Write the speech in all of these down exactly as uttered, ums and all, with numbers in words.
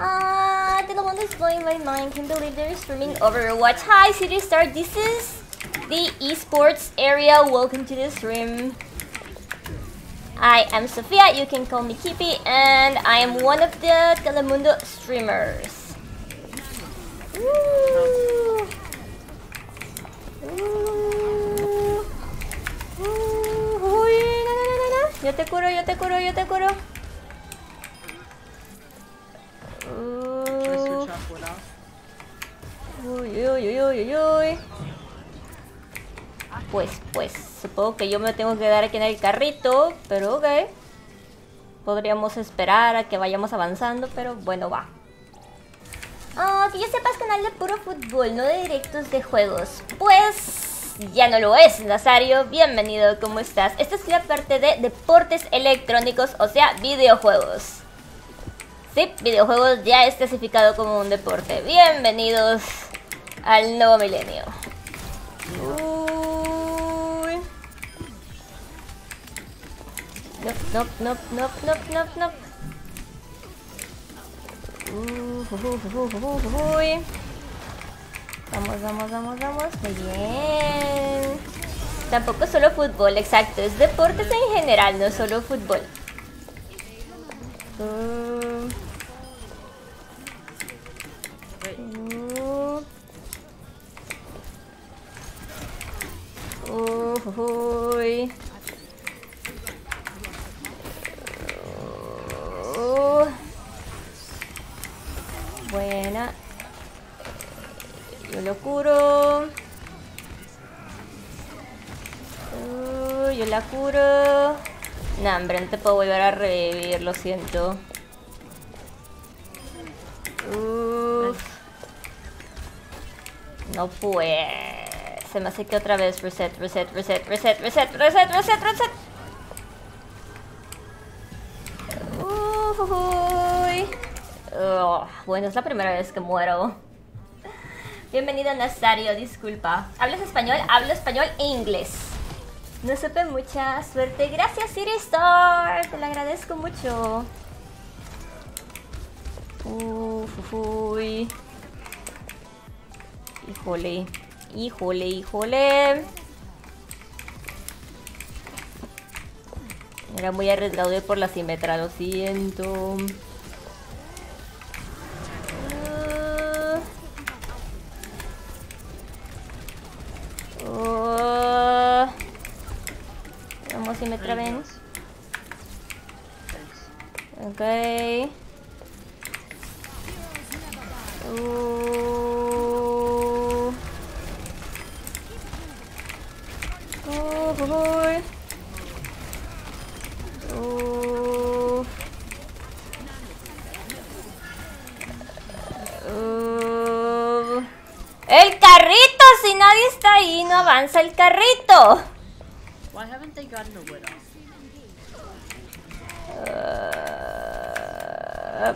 Ah, the one that's blowing my mind. Can't believe they're streaming Overwatch. Hi, City Star. This is the esports area. Welcome to the stream. I am Sophia. You can call me Kippy, and I am one of the Telemundo streamers. Ooh. Ooh. Ooh. Uy, no, no, no, no. Yo te curo, yo te curo, yo te curo. Uh, uy, uy, uy, uy, uy. Pues, pues, supongo que yo me tengo que quedar aquí en el carrito, pero ok. Podríamos esperar a que vayamos avanzando, pero bueno, va. Oh, que yo sepas, canal de puro fútbol, no de directos de juegos. Pues ya no lo es, Nazario. Bienvenido, ¿cómo estás? Esta es la parte de deportes electrónicos, o sea, videojuegos. Sí, videojuegos ya es clasificado como un deporte. Bienvenidos al nuevo milenio. Uy. No, no, no, no, no, no, no. Uh, uh, uh, uh, uh, uy. Vamos, vamos, vamos, vamos. Muy bien. Tampoco es solo fútbol, exacto. Es deportes en general, no solo fútbol. Uh. Uh. Uh, uy. Uh. Buena. Yo lo curo. Uh, yo la curo. No, hombre, no te puedo volver a revivir, lo siento. Uf. No puede. Se me hace que otra vez reset, reset, reset, reset, reset, reset, reset, reset. Uf, uy. Oh, bueno, es la primera vez que muero. Bienvenido, Nazario, disculpa. ¿Hablas español? Hablo español e inglés. No supe, mucha suerte. Gracias, City Star. Te lo agradezco mucho. Uf, uy. Híjole. Híjole, híjole. Era muy arriesgado ir por la simetría, lo siento. Uh. Uh. Vamos, simetría, ven. Ok. Uh. Uh, uy. Uh. Uh. ¡El carrito! Si nadie está ahí, no avanza el carrito. Why haven't they gotten a widow? Uh.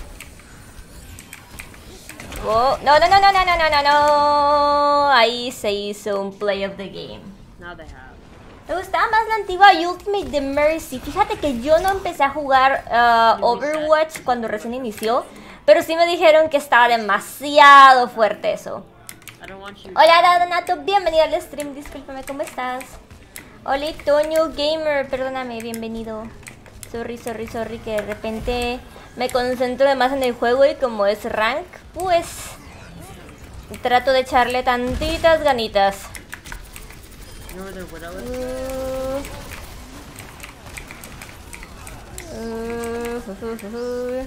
Oh, no, no, no, no, no, no, no, no, no. Ahí se hizo un play of the game. Now they have. Me gustaba más la antigua Ultimate The Mercy. Fíjate que yo no empecé a jugar uh, Overwatch cuando recién inició, pero sí me dijeron que estaba demasiado fuerte eso. Hola, Donato, bienvenido al stream. Discúlpame, ¿cómo estás? Hola, Toño Gamer, perdóname, bienvenido. Sorry, sorry, sorry, que de repente me concentro de más en el juego y como es rank, pues trato de echarle tantitas ganitas. You know where their widow is? Uh, uh, uh, uh,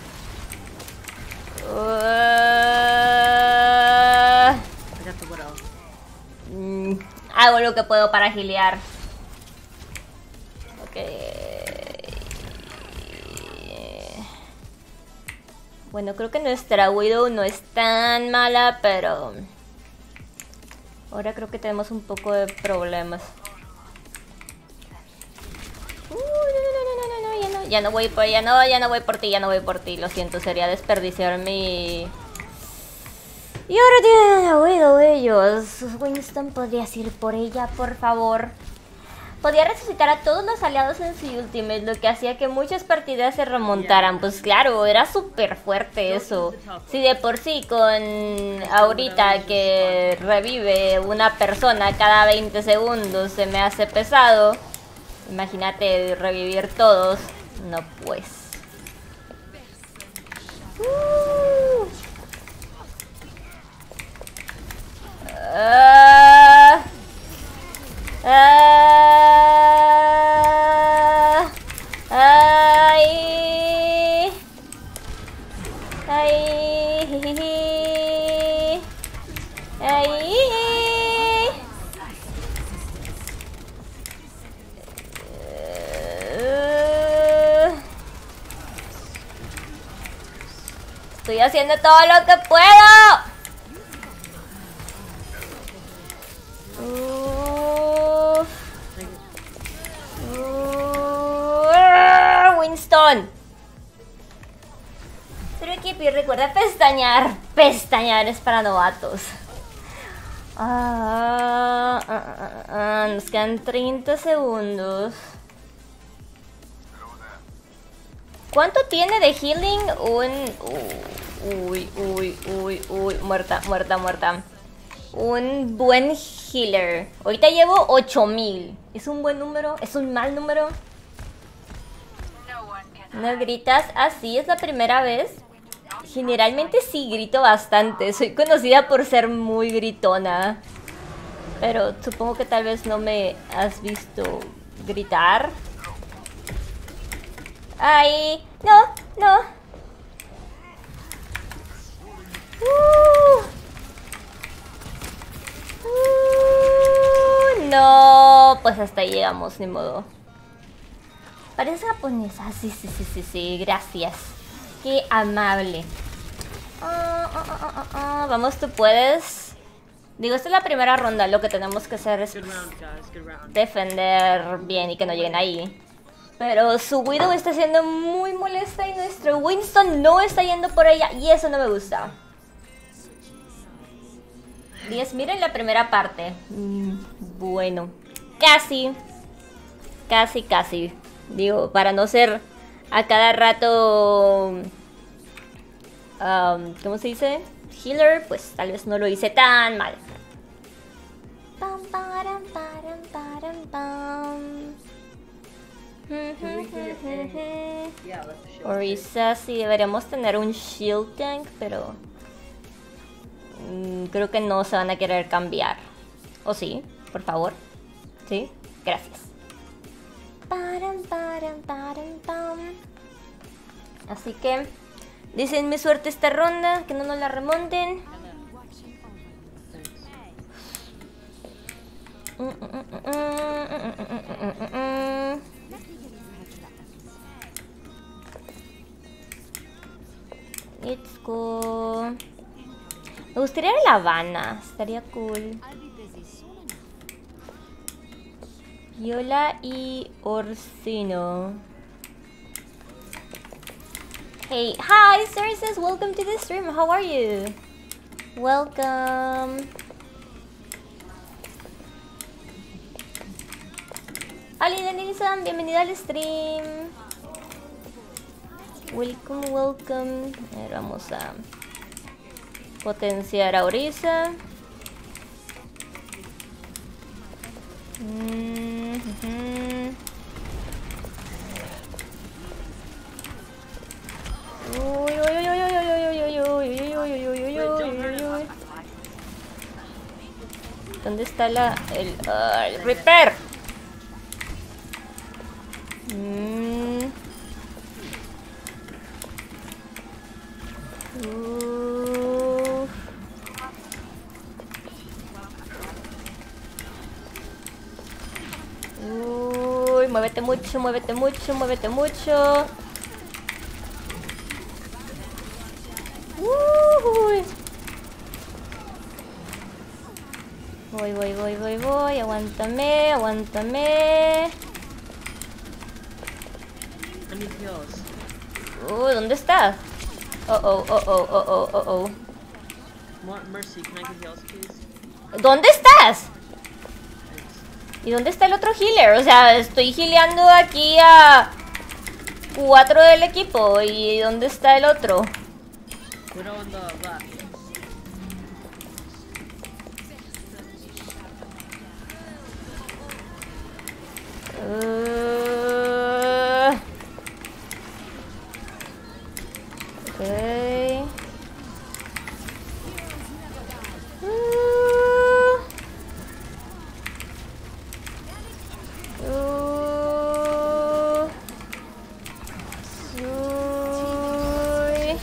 uh. I got the widow. Mm, hago lo que puedo para gilear. Ok. Bueno, creo que nuestra Widow no es tan mala, pero ahora creo que tenemos un poco de problemas. Uh, no, no, no, no, no, ya no, ya no voy por, ya no, ya no voy por ti, ya no voy por ti. Lo siento, sería desperdiciar mi... Y ahora tienen a Widow ellos. Winston, ¿podrías ir por ella, por favor? Podía resucitar a todos los aliados en su ultimate, lo que hacía que muchas partidas se remontaran. Pues claro, era súper fuerte eso. Si de por sí con ahorita que revive una persona cada veinte segundos se me hace pesado, imagínate revivir todos. No pues. Uh. Uh. Ah, ay, ay, ay. Estoy haciendo todo lo que puedo. Winston. Pero Kipi, recuerda pestañear. Pestañear es para novatos. Ah, ah, ah, ah, nos quedan treinta segundos. ¿Cuánto tiene de healing? Un... Uy, uy, uy, uy. Muerta, muerta, muerta. Un buen healer. Ahorita llevo ocho mil. ¿Es un buen número? ¿Es un mal número? ¿No gritas? Así, es la primera vez. Generalmente sí grito bastante. Soy conocida por ser muy gritona. Pero supongo que tal vez no me has visto gritar. ¡Ay! ¡No! ¡No! Uh. Uh, no, pues hasta ahí llegamos, ni modo. Parece japonesa. Sí, sí, sí, sí, sí. Gracias. Qué amable. Ah, ah, ah, ah, ah. Vamos, tú puedes. Digo, esta es la primera ronda. Lo que tenemos que hacer es defender bien y que no lleguen ahí. Pero su Widow está siendo muy molesta y nuestro Winston no está yendo por ella. Y eso no me gusta. diez, miren la primera parte. Mm, bueno, casi. Casi, casi. Digo, para no ser a cada rato... Um, ¿Cómo se dice? Healer, pues tal vez no lo hice tan mal. Pam, param, param, param, pam. Orisa, sí, deberíamos tener un shield tank, pero... Mm, creo que no se van a querer cambiar. ¿O sí? Por favor. ¿Sí? Gracias. Param, param, param, pam. Así que dicen mi suerte esta ronda, que no nos la remonten. Let's go. Me gustaría ir a La Habana, estaría cool. Viola y Orsino. Hey, hi, Cerses, welcome to the stream. How are you? Welcome. Hola, Denison, bienvenida al stream. Welcome, welcome. A ver, vamos a potenciar a Orisa. Mm -hmm. Uy, uy, uy, uy, uy, uy, uy, uy, uy, uy, uy, uy, uy. ¿Dónde está la el, uh, el Reaper? Mm. Uh. Uy, muévete mucho, muévete mucho, muévete mucho. Uy. Voy, voy, voy, voy, voy. Aguántame, aguántame. Uy, ¿dónde está? Oh, oh, oh, oh, oh, oh, oh, oh. Mercy, can I get heals, please? ¿Dónde estás? ¿Y dónde está el otro healer? O sea, estoy healeando aquí a cuatro del equipo. ¿Y dónde está el otro? Widow on the left. Uh, okay. Uh, uh, uy.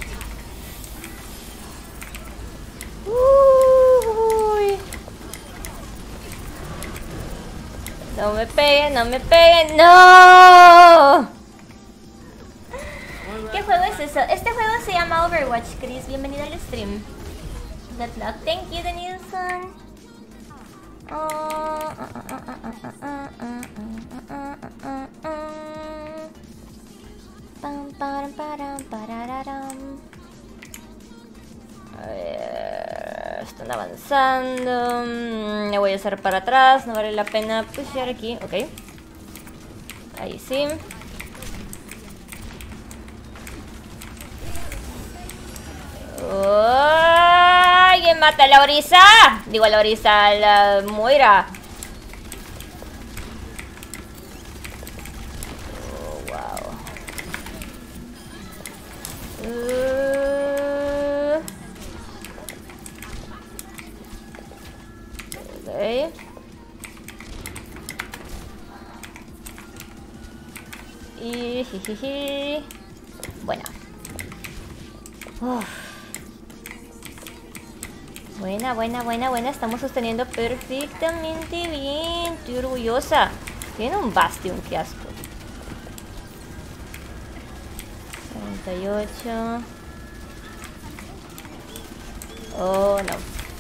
Uy. No me peguen, no me peguen, no. ¿Qué juego es eso? Este juego se llama Overwatch, Chris. Bienvenido al stream. Good luck. Thank you, Danielson. A ver, están avanzando. Me voy a hacer para atrás. No vale la pena pushear aquí. Ok. Ahí sí. ¡Oh! ¿Quién mata a la Orisa? Digo a la Orisa, a la Moira. Oh, wow. Uh... Ok. Y jijiji. Bueno. Uf. Buena, buena, buena, buena. Estamos sosteniendo perfectamente bien. Estoy orgullosa. Tiene un Bastion, qué asco. cuarenta y ocho. Oh, no.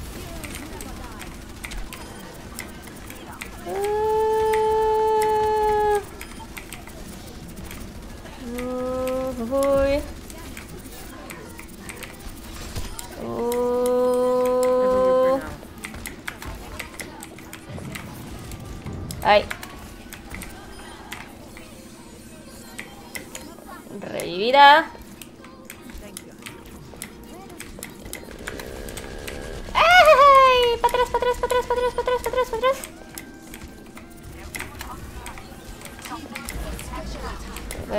Uh, uh, uy. Uh. Ay. Revivida. ¡Ay! ¡Para atrás, para atrás, para atrás, para atrás, para atrás, para atrás, para atrás! Ok.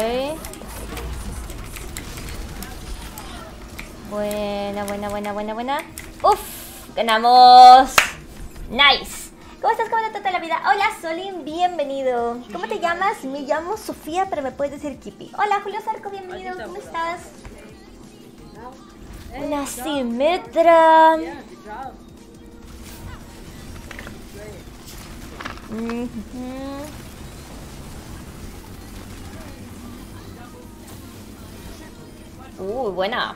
Buena, buena, buena, buena, buena. ¡Uf! ¡Ganamos! ¡Nice! ¿Cómo estás? ¿Cómo te trata la vida? Hola, Solín, bienvenido. ¿Cómo te llamas? Me llamo Sofía, pero me puedes decir Kipi. Hola, Julio Zarco, bienvenido. ¿Cómo estás? Hola, Simetra. Mm-hmm. Uh, buena.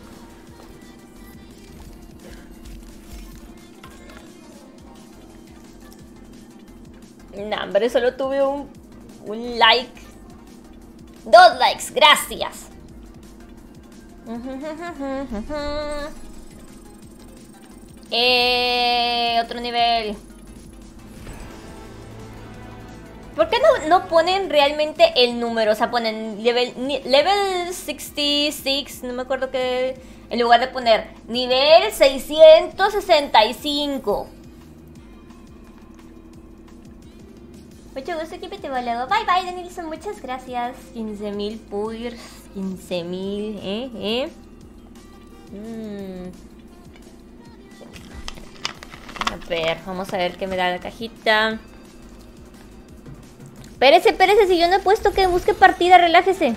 No, hombre, solo tuve un, un like. Dos likes, gracias. Eh, otro nivel. ¿Por qué no, no ponen realmente el número? O sea, ponen level, level sesenta y seis, no me acuerdo qué. En lugar de poner nivel seiscientos sesenta y cinco. Mucho gusto, Kipi, te luego. Bye bye, Danielson, muchas gracias. quince mil puirs, quince mil, eh, eh. Mm. A ver, vamos a ver qué me da la cajita. Espérese, espérese, si yo no he puesto que busque partida, relájese.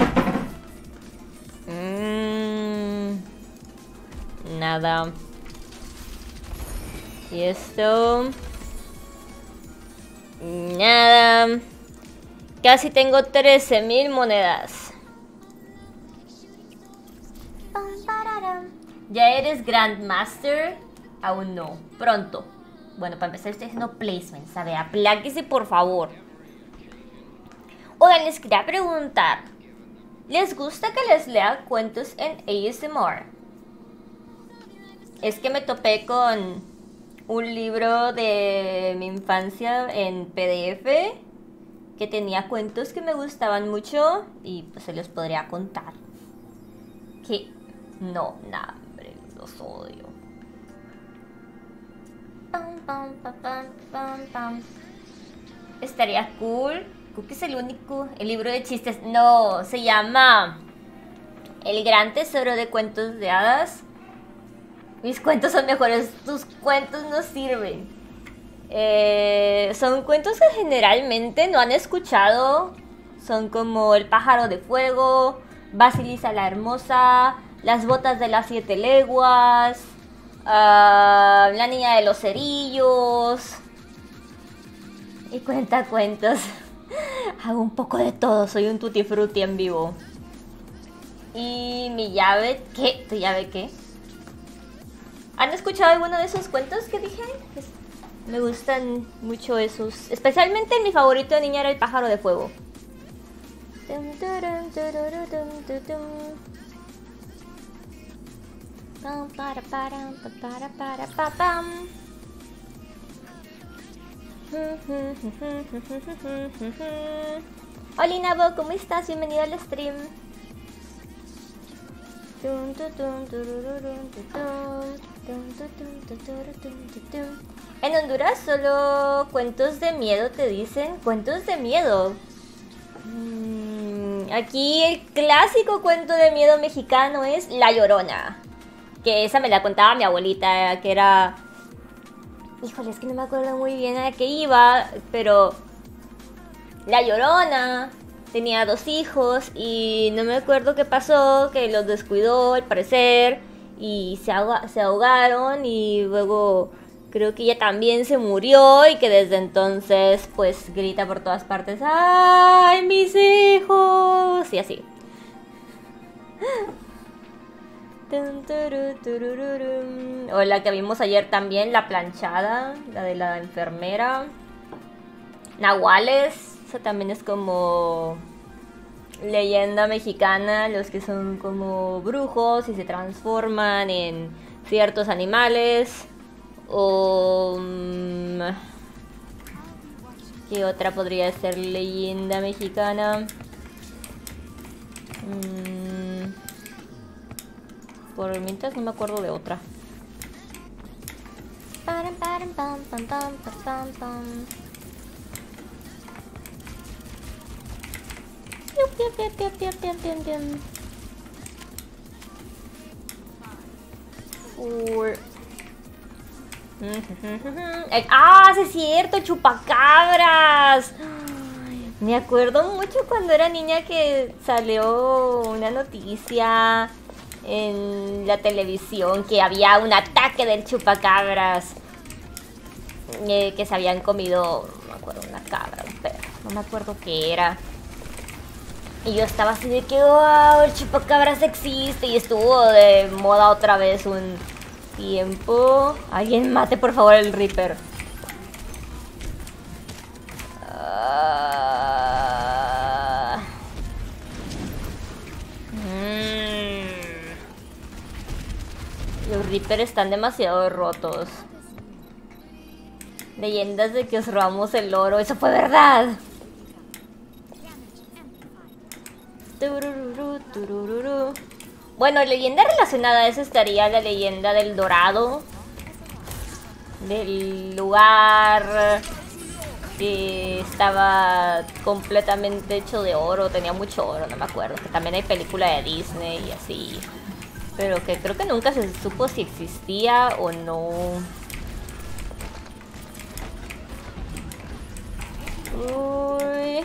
Mm. Nada. Y esto... Nada. Casi tengo trece mil monedas. ¿Ya eres Grandmaster? Aún no. Pronto. Bueno, para empezar estoy haciendo placements. A ver, apláquese por favor. Oigan, les quería preguntar. ¿Les gusta que les lea cuentos en A S M R? Es que me topé con un libro de mi infancia en P D F que tenía cuentos que me gustaban mucho y pues se los podría contar. Que no, nah, hombre, los odio. Pam, pam, pam, pam, pam, pam. Estaría cool. Creo que es el único. El libro de chistes. No, se llama El Gran Tesoro de Cuentos de Hadas. Mis cuentos son mejores. Tus cuentos no sirven. Eh, son cuentos que generalmente no han escuchado. Son como El Pájaro de Fuego, Basilisa la Hermosa, Las Botas de las Siete Leguas, uh, La Niña de los Cerillos y cuentacuentos. Hago un poco de todo, soy un tutti frutti en vivo. Y mi llave, ¿qué? ¿Tu llave qué? ¿Han escuchado alguno de esos cuentos que dije? Pues me gustan mucho esos. Especialmente mi favorito de niña era El Pájaro de Fuego. Hola Nabo, ¿cómo estás? Bienvenido al stream. En Honduras solo cuentos de miedo te dicen. Cuentos de miedo. Aquí el clásico cuento de miedo mexicano es La Llorona. Que esa me la contaba mi abuelita, que era... Híjole, es que no me acuerdo muy bien a qué iba, pero... La Llorona tenía dos hijos y no me acuerdo qué pasó, que los descuidó al parecer y se, ahoga, se ahogaron y luego creo que ella también se murió y que desde entonces pues grita por todas partes, ¡ay, mis hijos! Y así. O la que vimos ayer también, La Planchada, la de la enfermera. Nahuales. Esa también es como leyenda mexicana, los que son como brujos y se transforman en ciertos animales. O... Um, ¿qué otra podría ser leyenda mexicana? Um, por mientras no me acuerdo de otra. Pam, pam, pam, pam, pam, pam, pam. Ah, sí es cierto, chupacabras. Me acuerdo mucho cuando era niña que salió una noticia en la televisión que había un ataque del chupacabras, eh, que se habían comido, no me acuerdo, una cabra, un perro, no me acuerdo qué era. Y yo estaba así de que, wow, el chupacabras existe. Y estuvo de moda otra vez un tiempo. Alguien mate por favor el Reaper. Uh... Mm. Los Reaper están demasiado rotos. Leyendas de que os robamos el oro. Eso fue verdad. Bueno, leyenda relacionada a eso estaría la leyenda del Dorado, del lugar que estaba completamente hecho de oro, tenía mucho oro, no me acuerdo, que también hay película de Disney y así, pero que creo que nunca se supo si existía o no. Uy.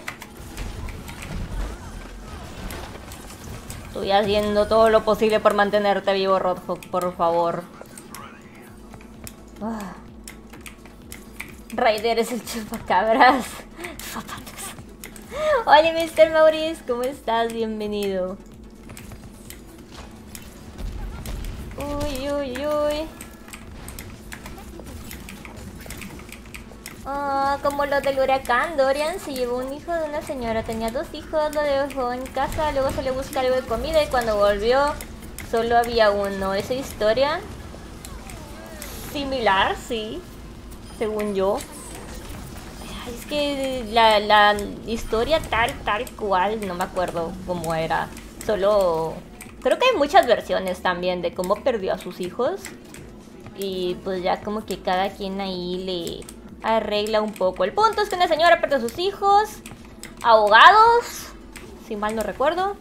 Estoy haciendo todo lo posible por mantenerte vivo, Roadhog, por favor. Ah. Raider es el chupacabras. Hola, mister Maurice, ¿cómo estás? Bienvenido. Uy, uy, uy. Ah, como lo del huracán, Dorian se llevó un hijo de una señora, tenía dos hijos, lo dejó en casa, luego se le buscó algo de comida y cuando volvió solo había uno. Esa historia similar, sí. según yo. Es que la, la historia tal, tal cual, no me acuerdo cómo era. Solo... creo que hay muchas versiones también de cómo perdió a sus hijos. Y pues ya como que cada quien ahí le arregla un poco. El punto es que una señora perdió a sus hijos ahogados, si mal no recuerdo.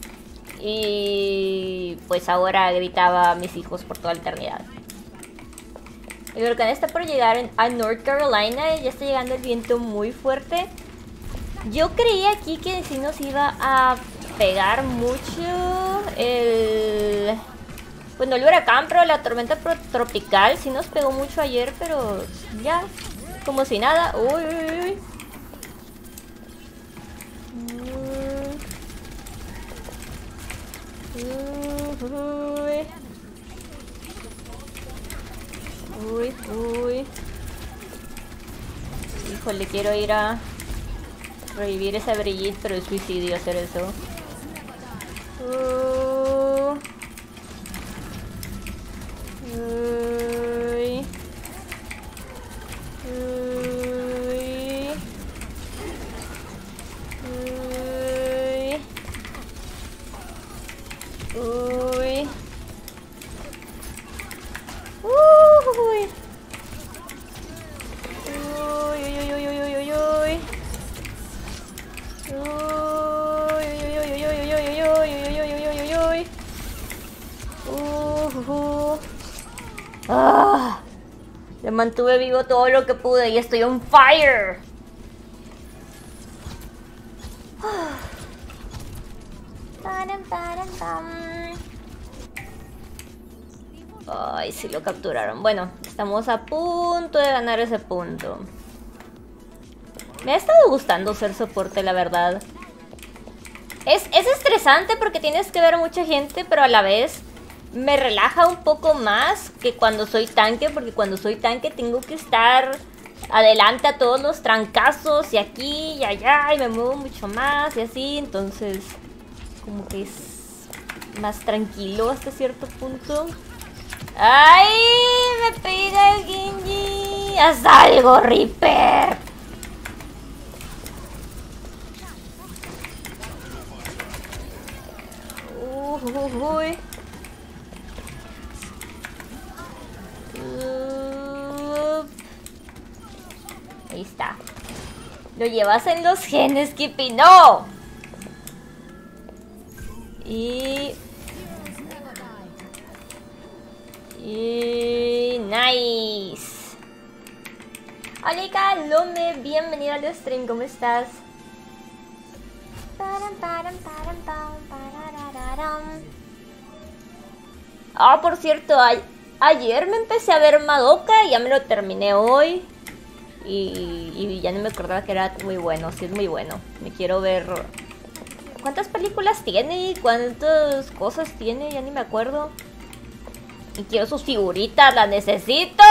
Y pues ahora gritaba a mis hijos por toda la eternidad. El huracán está por llegar en, a North Carolina. Ya está llegando el viento muy fuerte. Yo creía aquí que sí nos iba a pegar mucho el... bueno, el huracán, pero la tormenta tropical sí nos pegó mucho ayer, pero ya, como si nada. Uy, uy, uy. Uy, uy, uy. Híjole, quiero ir a revivir esa Brigitte, pero es suicidio hacer eso. Uh, uy, uy, uy. Uy. Uy. Uy, uy, uy, uy, uy, uy, uy. Uy, uy, uy, uy, uy, uy, uy, uy, uy, uy, uy. Uh, uh. Ah, me mantuve vivo todo lo que pude y estoy on fire. Ay, sí lo capturaron. Bueno, estamos a punto de ganar ese punto. Me ha estado gustando ser soporte, la verdad. Es, es estresante porque tienes que ver a mucha gente, pero a la vez me relaja un poco más que cuando soy tanque, porque cuando soy tanque tengo que estar adelante a todos los trancazos y aquí y allá y me muevo mucho más y así, entonces como que es más tranquilo hasta cierto punto. ¡Ay! ¡Me pega el Genji! ¡Haz algo, Reaper! Uh, uh, uy. Uh, ahí está. Lo llevas en los genes, Kippy. ¡No! Y... Y... nice. Hola, Calome, bienvenido al stream, ¿cómo estás? Ah, por cierto, a ayer me empecé a ver Madoka y ya me lo terminé hoy. Y, y ya no me acordaba que era muy bueno, sí es muy bueno. Me quiero ver... ¿Cuántas películas tiene? ¿Cuántas cosas tiene? Ya ni me acuerdo. Y quiero sus figuritas, las necesito.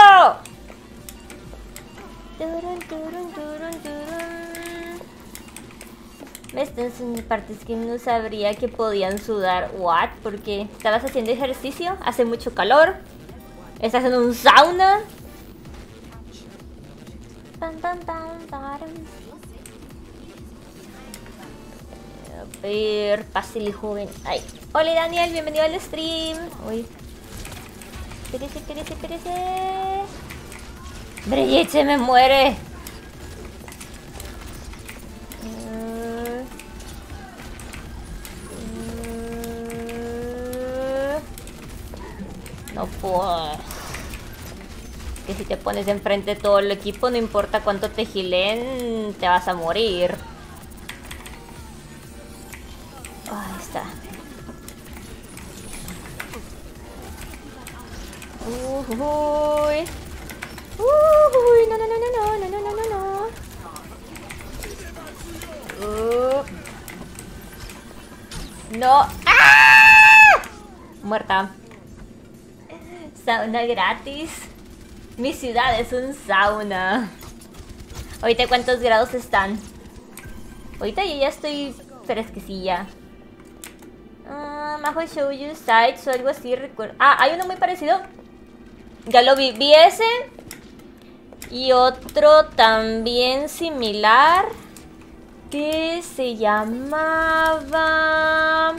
Me están en partes que no sabría que podían sudar. ¿What? Porque estabas haciendo ejercicio, hace mucho calor, estás en un sauna. A ver, pásale, joven. Ay. Hola, Daniel, bienvenido al stream. Uy. Espérese, espérese, espérese. Brigitte se me muere. Uh, uh, no puedo. Que si te pones enfrente de todo el equipo, no importa cuánto te gilen, te vas a morir. Ahí está. Uy. Uy, no, no, no, no, no, no, no, no, no. Uh. No. ¡Ah! Muerta. Sauna gratis. Mi ciudad es un sauna. Ahorita, ¿cuántos grados están? Ahorita yo ya estoy fresquecilla. Uh, Majo Shouju Sites o algo así, recuerdo. Ah, hay uno muy parecido. Ya lo vi, vi ese. Y otro también similar que se llamaba...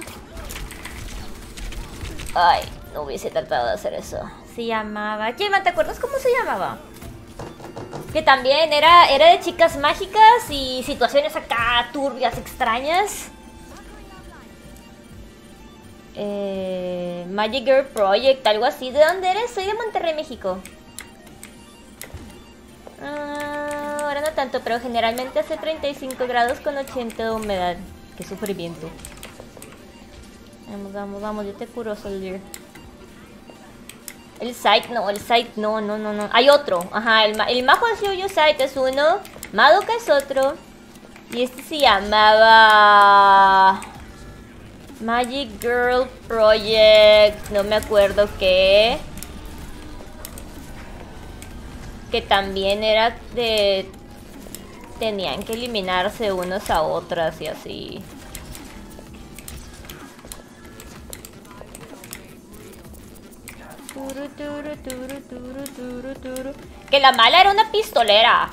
Ay, no hubiese tratado de hacer eso. Se llamaba... ¿Quién más te acuerdas cómo se llamaba? Que también era, era de chicas mágicas y situaciones acá turbias, extrañas. Eh, Magic Girl Project, algo así. ¿De dónde eres? Soy de Monterrey, México. Ah, ahora no tanto, pero generalmente hace treinta y cinco grados con ochenta de humedad. Qué sufrimiento. Vamos, vamos, vamos, yo te curo, Soldier. El site, no, el site, no, no, no, no. Hay otro, ajá, el, el Majo Shoujo Site es uno, Madoka es otro. Y este se llamaba... Magic Girl Project, no me acuerdo qué. Que también era de... Tenían que eliminarse unos a otras y así. Que la mala era una pistolera.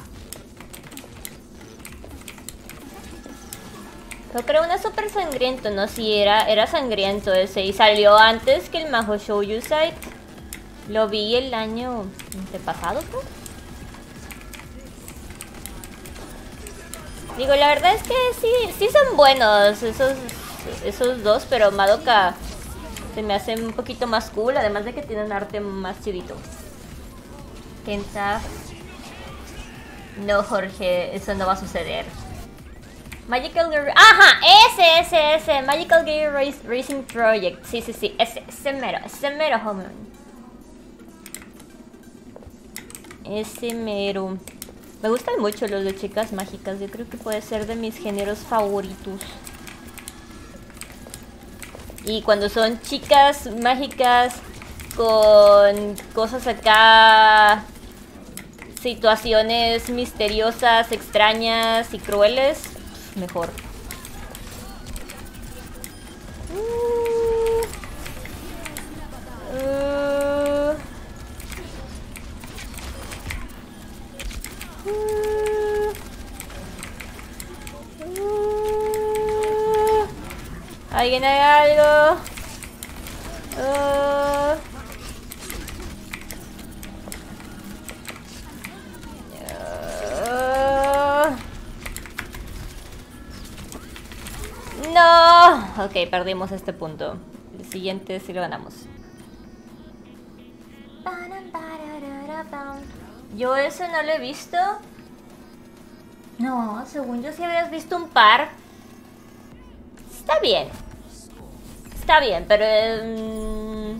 Yo creo una super sangriento, no, sí, era, era sangriento ese. Y salió antes que el Majo Shoujo Site. Lo vi el año antepasado, ¿no? Digo, la verdad es que sí, sí son buenos esos, esos dos, pero Madoka se me hace un poquito más cool, además de que tiene un arte más chidito. Kenta. No, Jorge, eso no va a suceder. Magical Girl... ¡Ajá! Ese, ese, ese. Magical Girl Race, Racing Project. Sí, sí, sí. Ese, ese mero. Ese mero, home run. Ese mero. Me gustan mucho los de chicas mágicas. Yo creo que puede ser de mis géneros favoritos. Y cuando son chicas mágicas con cosas acá, situaciones misteriosas, extrañas y crueles, mejor. Uh, uh, uh, uh, ¿Alguien haga algo? Uh, No. Ok, perdimos este punto. El siguiente sí lo ganamos. Yo ese no lo he visto. No, según yo sí habías visto un par. Está bien. Está bien, pero... Eh,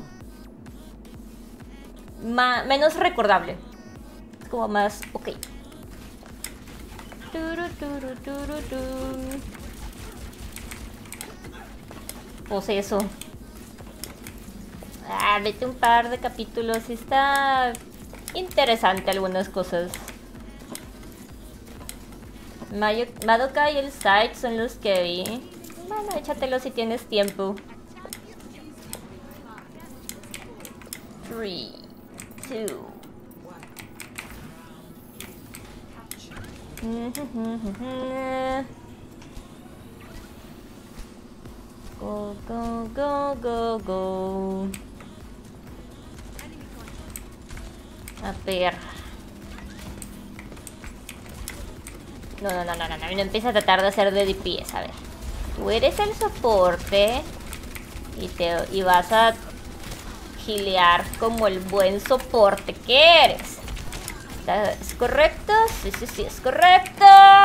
ma menos recordable. Es como más... Ok. Turu, turu, turu, turu. Pues eso. Ah, vete un par de capítulos. Está interesante algunas cosas. Mayo Madoka y el Site son los que vi. Bueno, échatelo si tienes tiempo. Three, two. Go, go, go, go, go. A ver. No, no, no, no, no, no, no empieza a tratar de hacer de D P S, a ver. Tú eres el soporte y, te, y vas a gilear como el buen soporte que eres. ¿Es correcto? Sí, sí, sí, es correcto.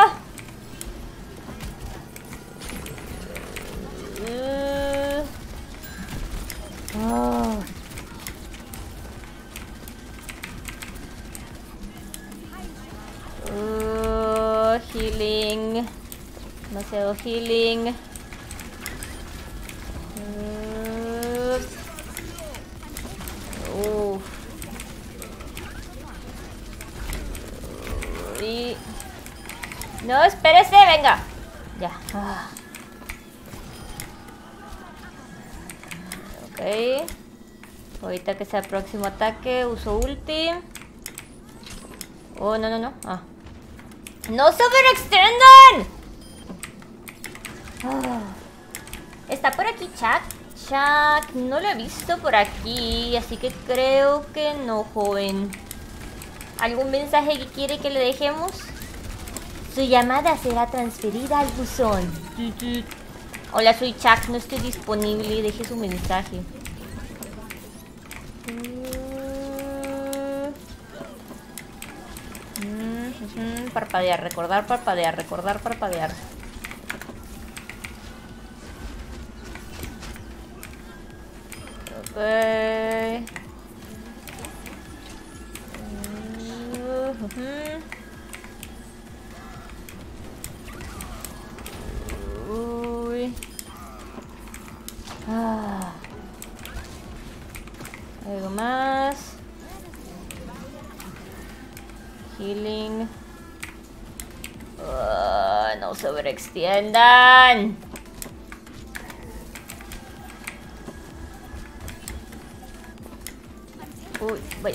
Uh, oh. Uh, healing. Demasiado healing. Uh, uh. Y... No, espérese, venga. Ya. Ah. Ok. Ahorita que sea el próximo ataque, uso ulti. Oh, no, no, no. Ah. ¡No se overextendan! Oh. Está por aquí Chuck. Chuck, no lo he visto por aquí, así que creo que no, joven. ¿Algún mensaje que quiere que le dejemos? Su llamada será transferida al buzón. Hola, soy Chuck, no estoy disponible. Deje su mensaje. Mm, parpadear, recordar, parpadear, recordar, parpadear. Ok. Uy. Ah. Algo más. Healing. Uh, no sobreextiendan. Uy, voy.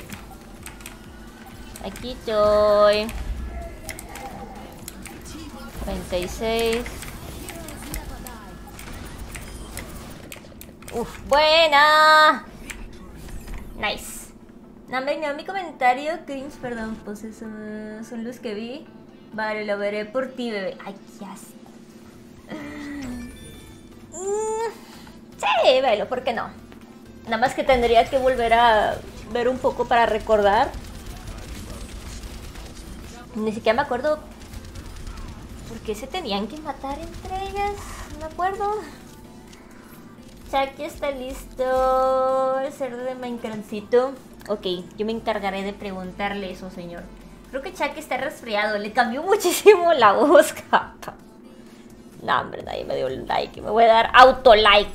Aquí estoy. treinta y seis. Uf, buena. Nice. No, venga, mi comentario, cringe, perdón, pues eso son los que vi. Vale, lo veré por ti, bebé. Ay, ya sé. Mm, sí, velo, ¿por qué no? Nada más que tendría que volver a ver un poco para recordar. Ni siquiera me acuerdo por qué se tenían que matar entre ellas. No me acuerdo. Chucky está listo. El cerdo de Minecraftcito. Ok, yo me encargaré de preguntarle eso, señor. Creo que Chucky está resfriado. Le cambió muchísimo la voz, capa. No, hombre, nadie me dio un like. Me voy a dar auto-like.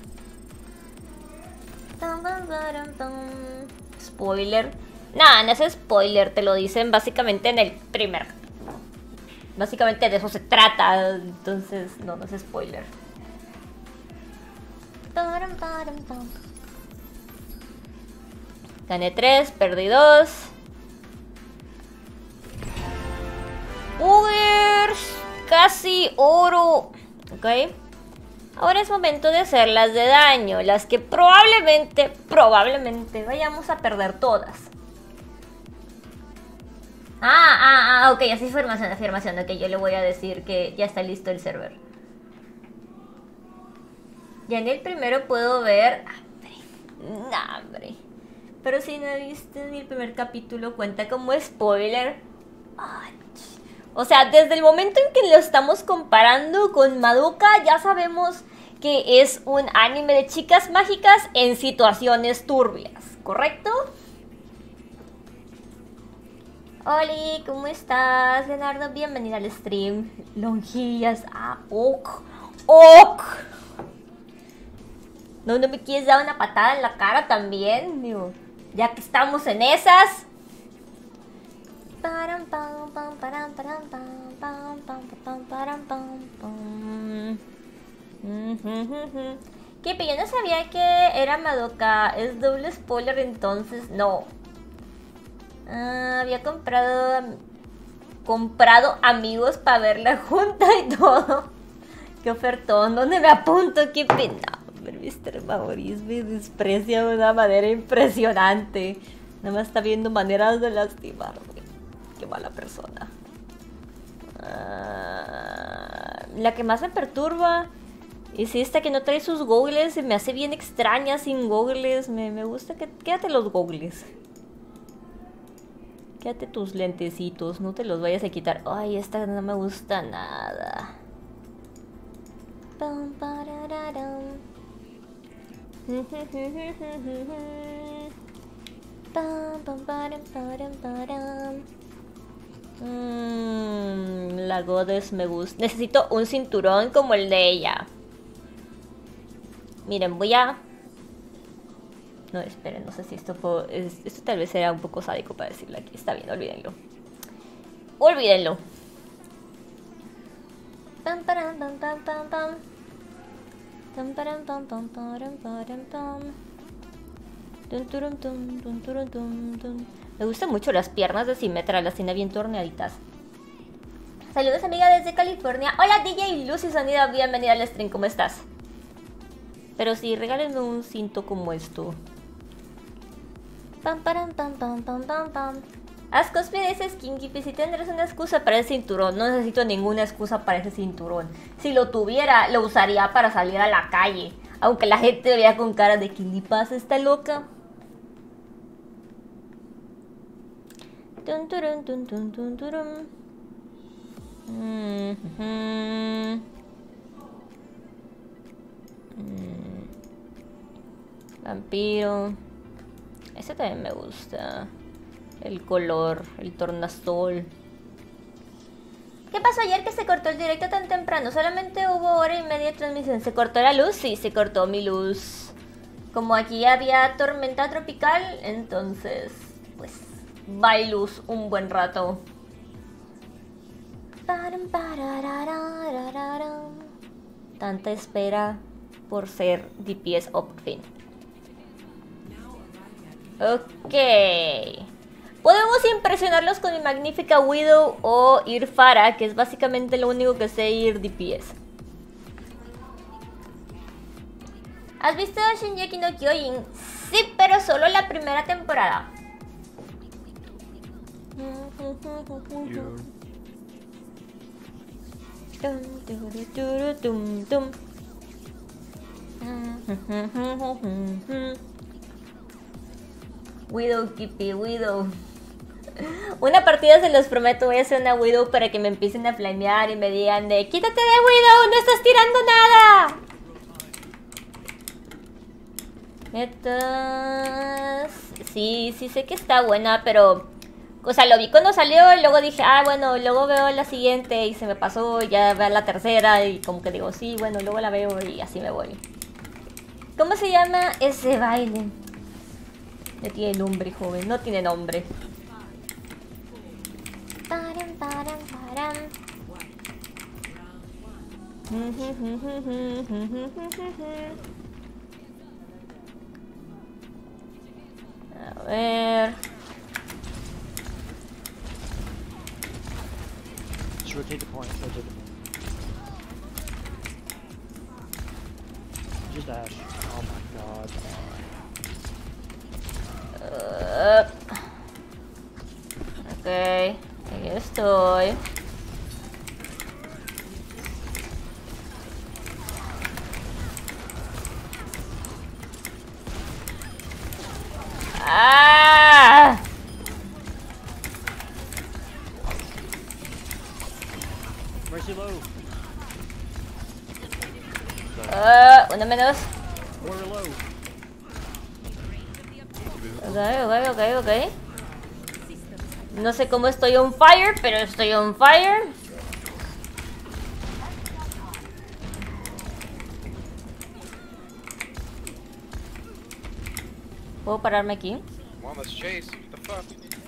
Spoiler. Nah, no es spoiler. Te lo dicen básicamente en el primer. Básicamente de eso se trata. Entonces, no, no es spoiler. Gané tres, perdí dos. Uy, casi oro. Ok. Ahora es momento de hacer las de daño. Las que probablemente, probablemente vayamos a perder todas. Ah, ah, ah, ok, así afirmación, afirmación. Ok, yo le voy a decir que ya está listo el server. Ya en el primero puedo ver... Hombre, no, hombre. Pero si no viste ni el primer capítulo, cuenta como spoiler. Ay, o sea, desde el momento en que lo estamos comparando con Madoka, ya sabemos que es un anime de chicas mágicas en situaciones turbias, ¿correcto? Oli, ¿cómo estás, Leonardo? Bienvenida al stream. Longillas, ah, ok, ok. ¿No, no me quieres dar una patada en la cara también? Digo, ya que estamos en esas. ¿Qué? Pero yo no sabía que era Madoka. ¿Es doble spoiler entonces? No. Ah, había comprado comprado amigos para verla junta y todo. Qué ofertón. ¿Dónde me apunto? Qué pena. mister Maurice me desprecia de una manera impresionante. Nada más está viendo maneras de lastimarme. Qué mala persona. Ah, la que más me perturba es esta que no trae sus goggles. Se me hace bien extraña sin goggles. Me, me gusta que... Quédate los goggles. Quédate tus lentecitos. No te los vayas a quitar. Ay, esta no me gusta nada. Pam, parararam. Pam, pam, param, param, param. Mm, la Goddess me gusta. Necesito un cinturón como el de ella. Miren, voy a... No, esperen, no sé si esto puedo... es- Esto tal vez sea un poco sádico para decirle aquí. Está bien, olvídenlo. Olvídenlo. Pam, param, pam, pam, pam, pam. Pam, param, pam, pam, param, param, pam. Tun, turum, tum, tun, turum, tum, tum. Me gustan mucho las piernas de Symmetra, las tiene bien torneaditas. Saludos amiga desde California. Hola D J Lucy Sonido, bienvenida al stream, ¿cómo estás? Pero sí, regálenme un cinto como esto. Pam, param, pam, pam, pam, pam, pam. Haz cosplay de ese Skinky, si tendrás una excusa para el cinturón. No necesito ninguna excusa para ese cinturón. Si lo tuviera, lo usaría para salir a la calle. Aunque la gente me vea con cara de ¿qué le pasa? ¿Está loca? Tun, turun, tun, tun, tun, turun. Mm -hmm. mm. Vampiro. Ese también me gusta. El color, el tornasol. ¿Qué pasó ayer que se cortó el directo tan temprano? Solamente hubo hora y media de transmisión. ¿Se cortó la luz? Sí, se cortó mi luz. Como aquí había tormenta tropical, entonces, pues, bye luz un buen rato. Tanta espera por ser D P S Opfin. Ok. Podemos impresionarlos con mi magnífica Widow o ir Pharah, que es básicamente lo único que sé ir D P S. ¿Has visto Shingeki no Kyojin? Sí, pero solo la primera temporada. Widow, Kippy, Widow. Una partida se los prometo, voy a hacer una Widow para que me empiecen a flamear y me digan de ¡quítate de Widow! ¡No estás tirando nada! Netas. Sí, sí sé que está buena, pero... O sea, lo vi cuando salió y luego dije, ah, bueno, luego veo la siguiente y se me pasó, y ya veo la tercera y como que digo, sí, bueno, luego la veo y así me voy. ¿Cómo se llama ese baile? No tiene nombre, joven, no tiene nombre. Param, param, param. A ver... Rotate the point, rotate the point. Just dash. Oh my god. Uh, ok, ahí estoy. ¡Ah! Mercy low. Uh, una menos. Water low. Ok, ok, ok, ok. No sé cómo estoy on fire, pero estoy on fire. ¿Puedo pararme aquí? Well, let's chase. What the fuck?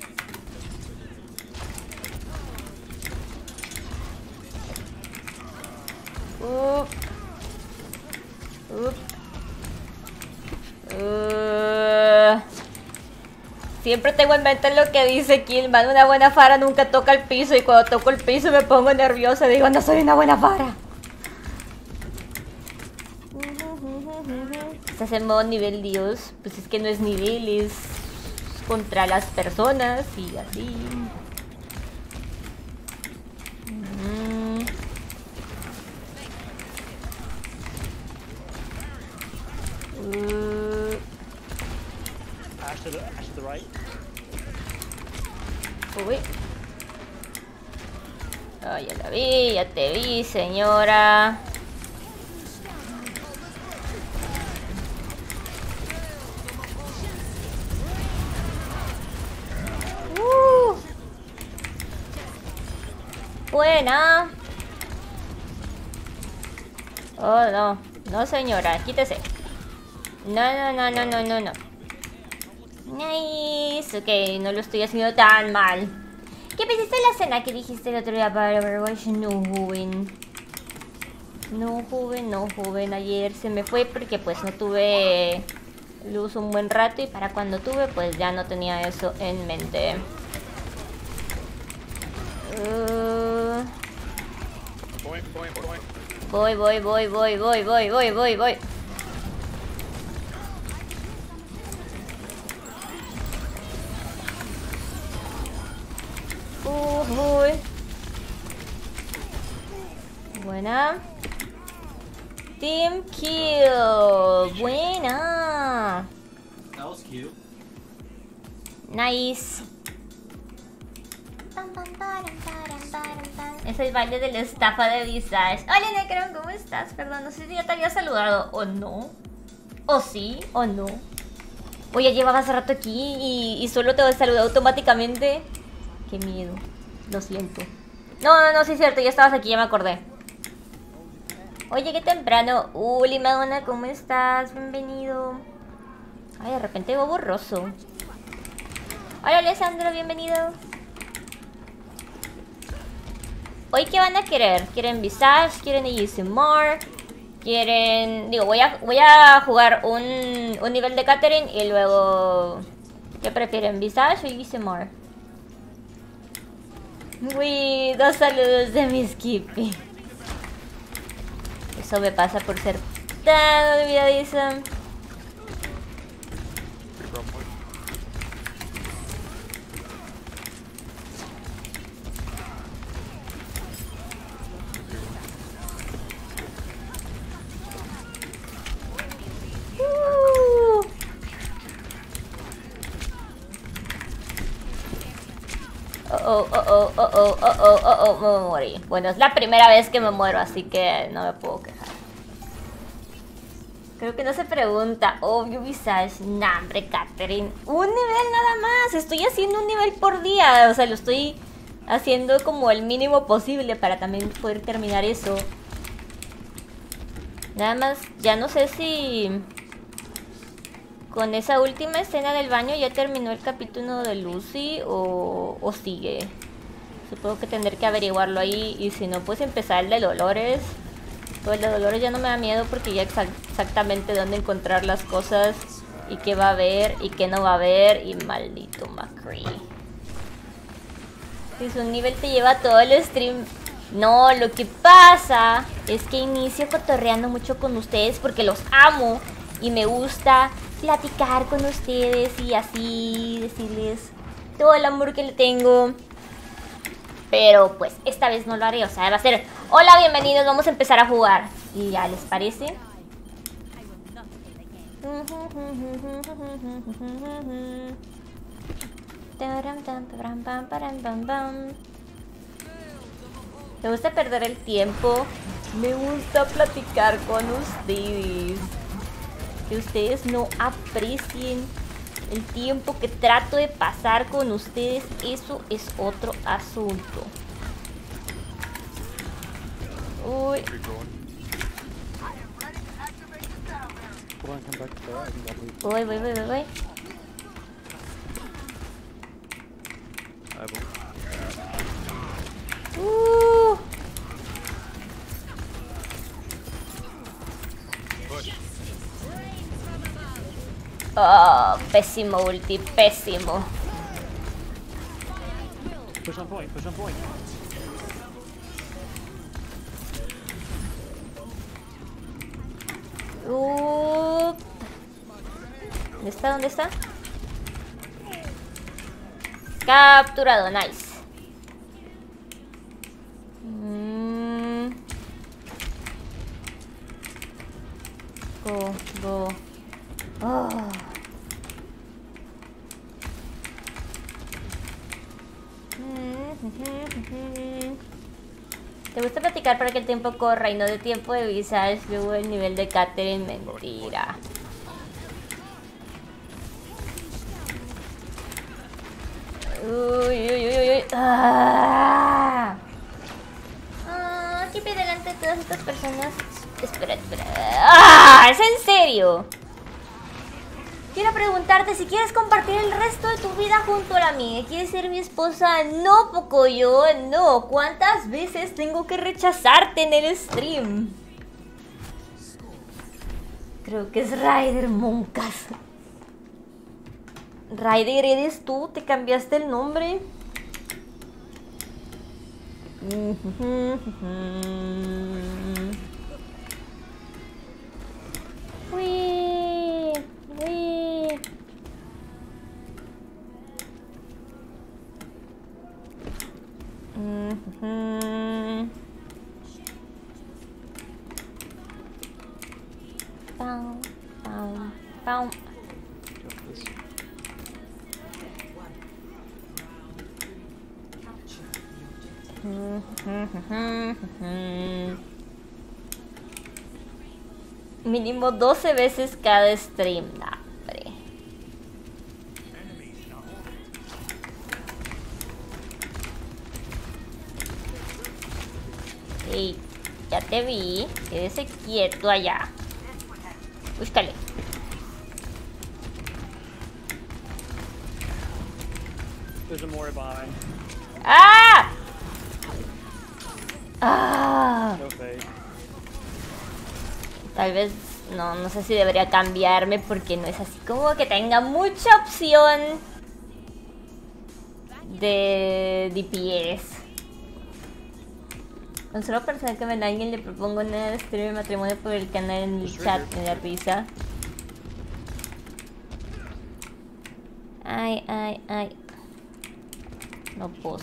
Up. Up. Uh. Siempre tengo en mente lo que dice Killman. Una buena Pharah nunca toca el piso. Y cuando toco el piso me pongo nerviosa. Digo, no soy una buena Pharah. Estás en modo nivel Dios. Pues es que no es nivel, es contra las personas y así. Uh. Ash to the, ash to the right. Uy. Oh, ya la vi, ya te vi, señora. Uh. Buena. Oh, no. No, señora, quítese. No, no, no, no, no, no, no. Nice. Ok, no lo estoy haciendo tan mal. ¿Qué pensaste de la cena que dijiste el otro día para Overwatch? No, joven. No, joven, no, joven. Ayer se me fue porque pues no tuve lo uso un buen rato y para cuando tuve pues ya no tenía eso en mente. Uh, Point, point, point. voy, voy, voy, voy, voy, voy, voy, voy, voy. Uh, uy. Buena. Team kill. Buena. That was cute. Nice. Es el baile de la estafa de Visage. Hola Necron, ¿cómo estás? Perdón, no sé si ya te había saludado o no. O sí, o no. Oye, llevaba hace rato aquí y, y solo te saludé automáticamente. Qué miedo. Lo siento. No, no, no, sí es cierto, ya estabas aquí, ya me acordé. Oye, qué temprano. Uli, Madonna, ¿cómo estás? Bienvenido. Ay, de repente veo borroso. Hola, Alessandro, bienvenido. Hoy, ¿qué van a querer? ¿Quieren Visage? ¿Quieren A S M R? ¿Quieren...? Digo, voy a, voy a jugar un, un nivel de Catherine y luego... ¿Qué prefieren? ¿Visage o A S M R? Uy, dos saludos de mi Skippy. Eso me pasa por ser tan olvidadiza. Uh. Oh, oh, oh, oh, oh, oh, oh, oh, oh, oh, me morí. Bueno, es la primera vez que me muero, así que no me puedo quejar. Creo que no se pregunta. Obvio, Visage. Nah, hombre, Catherine. Un nivel nada más. Estoy haciendo un nivel por día. O sea, lo estoy haciendo como el mínimo posible para también poder terminar eso. Nada más, ya no sé si... con esa última escena del baño ya terminó el capítulo de Lucy o, o sigue. Supongo que tendré que averiguarlo ahí y si no, pues empezar el de Dolores. Pues el de Dolores ya no me da miedo porque ya exa exactamente dónde encontrar las cosas y qué va a haber y qué no va a haber y maldito McCree. Si un nivel te lleva todo el stream... No, lo que pasa es que inicio cotorreando mucho con ustedes porque los amo y me gusta platicar con ustedes y así decirles todo el amor que le tengo. Pero pues esta vez no lo haré, o sea, va a ser hola, bienvenidos, vamos a empezar a jugar. ¿Y ya les parece? ¿Te gusta perder el tiempo? Me gusta platicar con ustedes. Que ustedes no aprecien el tiempo que trato de pasar con ustedes, eso es otro asunto. Uy. Voy, voy, voy, voy, voy. Uh. Oh, pésimo ulti, pésimo. Push on point, push on point. Uh. ¿Dónde está? ¿Dónde está? Capturado, nice. Mm. Go, go. Oh. ¿Te gusta platicar para que el tiempo corra y no de tiempo de Visage? Luego el nivel de Catherine, mentira. Uy, uy, uy, uy. Ah. Ah, aquí delante de todas estas personas. Espera, espera. ¡Ah! ¿Es en serio? Quiero preguntarte si quieres compartir el resto de tu vida junto a la mía. ¿Quieres ser mi esposa? No, Pocoyo, no. ¿Cuántas veces tengo que rechazarte en el stream? Creo que es Ryder Monkas. Ryder, ¿eres tú? ¿Te cambiaste el nombre? Uy, uy. Pam, pam, pam. Jump this. Mínimo doce veces cada stream. Nah, hombre. Ey, ya te vi. Quédese quieto allá. Búscale. There's a more behind. ¡Ah! ¡Ah! No fade. Tal vez, no, no sé si debería cambiarme porque no es así como que tenga mucha opción de D P S. Con solo pensar que a alguien le propongo una stream de matrimonio por el canal en el chat, me da risa. Ay, ay, ay. No puedo.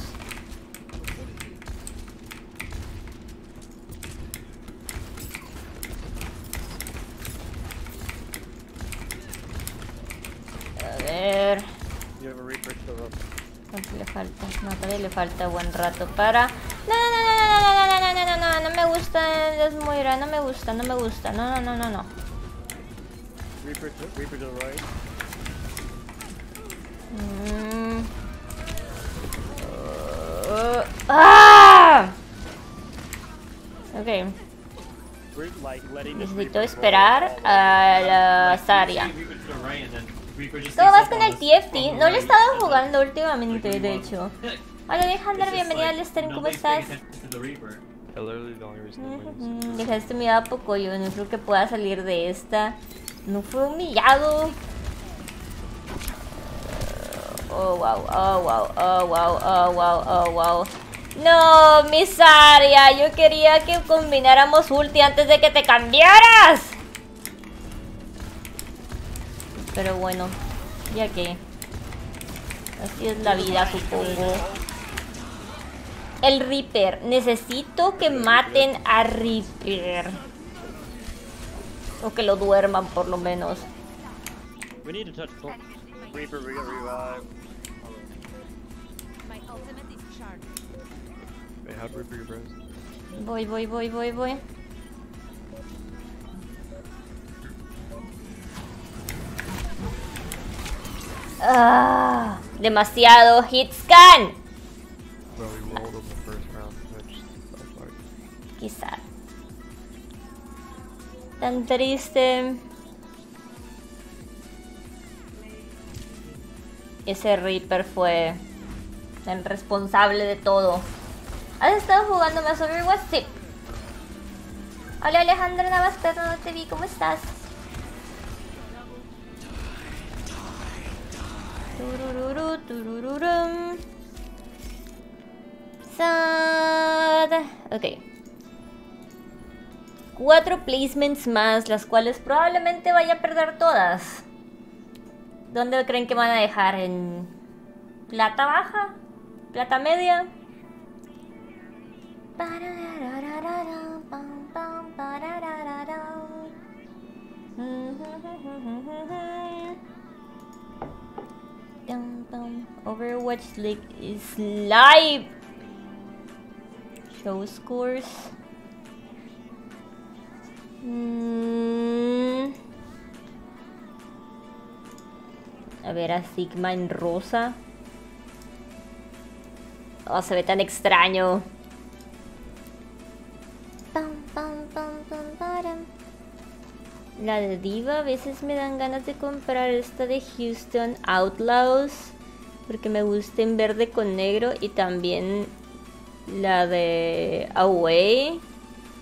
A ver. You have a Reaper still up. ¿Cuánto le falta? No, todavía le falta buen rato para... No, no, no, no, no, no, no, no, no, no, no, no me gusta el Moira, no me gusta, no me gusta, no, no, no, no, no. Reaper to, Reaper to the right. Mm. Uh, ¡Ah! Ok. We're like letting this Necesito Reaper esperar go. a la Zarya. ¿Cómo vas con el T F T? No lo he estado jugando últimamente, de hecho. Hola Alejandra, bienvenida al stream, ¿cómo estás? I literally the only reason I'm winning Mm, Dejaste humillado a poco, yo no creo que pueda salir de esta. No fue humillado. Oh wow, oh wow, oh wow, oh wow, oh wow. No, mi Zarya, yo quería que combináramos ulti antes de que te cambiaras. Pero bueno, ya que así es la vida, supongo. El Reaper, necesito que maten a Reaper. O que lo duerman por lo menos. We need to touch full. Reaper, we got revive. My ultimate is charged. Wait, how'd Reaper your bros? Voy, voy, voy, voy, voy. Ah, demasiado hit scan. Well, we rolled in the first round. I just felt like Quizá. Tan triste. Ese Reaper fue el responsable de todo. ¿Has estado jugando más Overwatch? Sí. Hola Alejandra Navas, pero no te vi, ¿cómo estás? Turururu, turururum. Sad. Ok. Cuatro placements más, las cuales probablemente vaya a perder todas. ¿Dónde creen que van a dejar? ¿En plata baja? ¿Plata media? Overwatch League is live. Show scores. Mm. A ver a Sigma en rosa. Oh, se ve tan extraño. Pam, pam, pam, pam, param. La de Diva, a veces me dan ganas de comprar esta de Houston Outlaws, porque me gusta en verde con negro, y también la de Away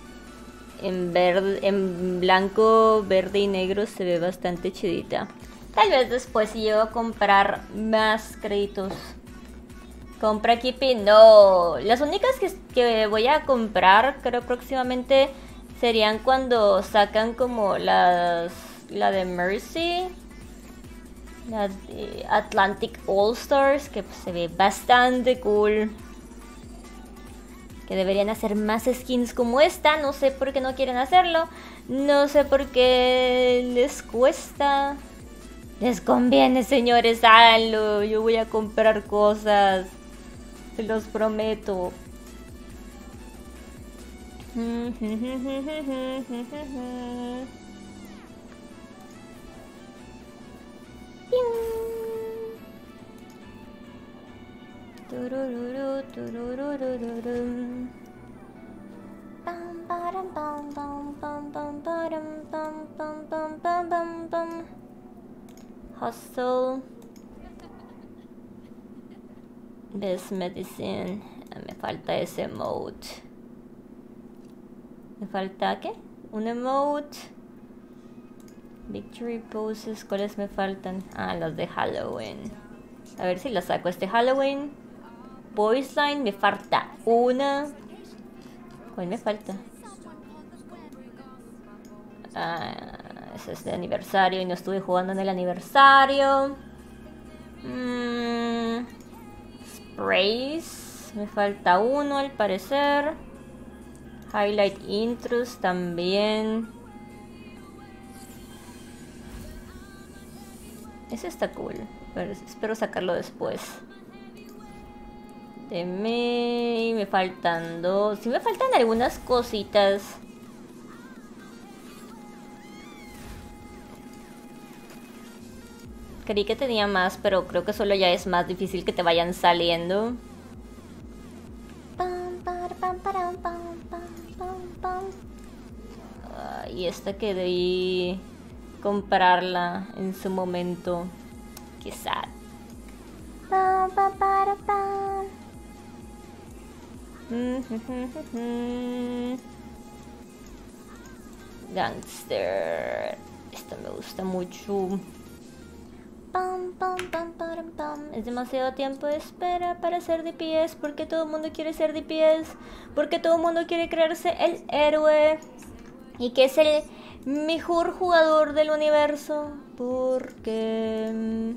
en verde, en blanco, verde y negro se ve bastante chidita. Tal vez después si llego a comprar más créditos. Compra Kippy, no. Las únicas que, que voy a comprar, creo próximamente, serían cuando sacan como las... La de Mercy. La de Atlantic All Stars, que pues, se ve bastante cool. Que deberían hacer más skins como esta. No sé por qué no quieren hacerlo. No sé por qué les cuesta. Les conviene, señores, háganlo. Yo voy a comprar cosas. Se los prometo. Turururu, tururururum. Pam, param, pam, pam, pam, pam, param, pam, pam, pam, pam, pam, pam. Hustle. This medicine. Me falta ese emote. ¿Me falta qué? Un emote. Victory poses. ¿Cuáles me faltan? Ah, los de Halloween. A ver si los saco este Halloween. Voice line, me falta una. ¿Cuál me falta? Ah, ese es de aniversario y no estuve jugando en el aniversario. Mm, sprays, me falta uno al parecer. Highlight intros también. Ese está cool, pero espero sacarlo después. De mí me faltan dos. Sí me faltan algunas cositas. Creí que tenía más, pero creo que solo ya es más difícil que te vayan saliendo. Ah, y esta que debí comprarla en su momento. Qué sad. Pam, pam, para, pam. Gangster. Esta me gusta mucho. Pam, pam, pam, pam, pam. Es demasiado tiempo de espera para ser D P S. Porque todo el mundo quiere ser D P S. Porque todo el mundo quiere creerse el héroe. Y que es el mejor jugador del universo. Porque...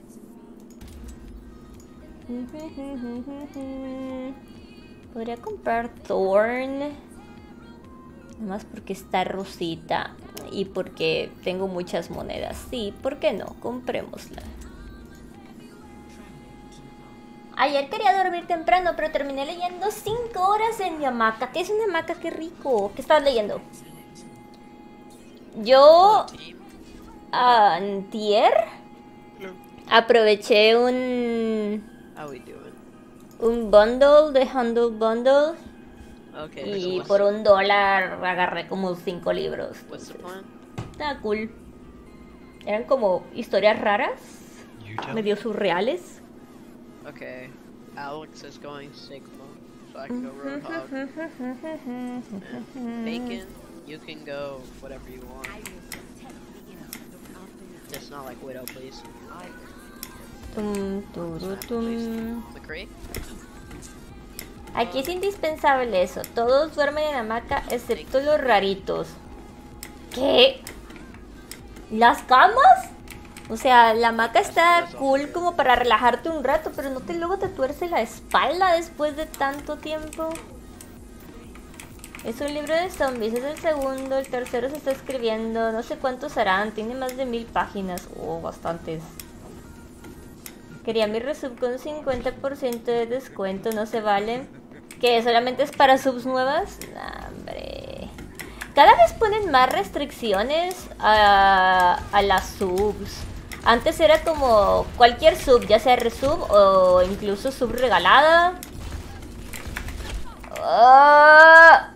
podría comprar Thorn. Nada más porque está rosita. Y porque tengo muchas monedas. Sí, ¿por qué no? Comprémosla. Ayer quería dormir temprano, pero terminé leyendo cinco horas en mi hamaca. ¿Qué es una hamaca? ¡Qué rico! ¿Qué estabas leyendo? Yo... antier... aproveché un... un bundle de Handle Bundle. Okay, y por un dólar agarré como cinco libros. Estaba cool. Eran como historias raras, medio surreales. Okay, Alex is going Sigma, so I can go Roadhog. Bacon, you can go whatever you want. Just not like Widow, please. Tum, turu, tum. McCree? Aquí es indispensable eso. Todos duermen en hamaca excepto los raritos. ¿Qué? ¿Las camas? O sea, la hamaca está cool como para relajarte un rato, pero no te luego te tuerce la espalda después de tanto tiempo. Es un libro de zombies, es el segundo, el tercero se está escribiendo, no sé cuántos serán, tiene más de mil páginas. Oh, bastantes. Quería mi resub con cincuenta por ciento de descuento, no se vale. ¿Qué? ¿Solamente es para subs nuevas? Nah, hombre. Cada vez ponen más restricciones a, a las subs. Antes era como cualquier sub, ya sea resub o incluso sub regalada. Uh...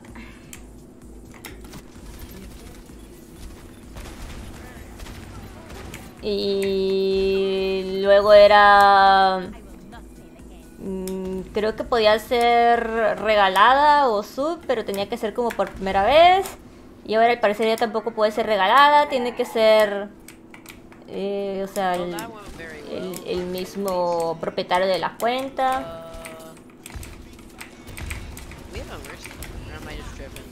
Y luego era... creo que podía ser regalada o sub, pero tenía que ser como por primera vez. Y ahora al parecer ya tampoco puede ser regalada, tiene que ser Eh, o sea, Well, el, that went very el, well. el mismo propietario de la cuenta. Uh, we have a mercy, or am I just tripping?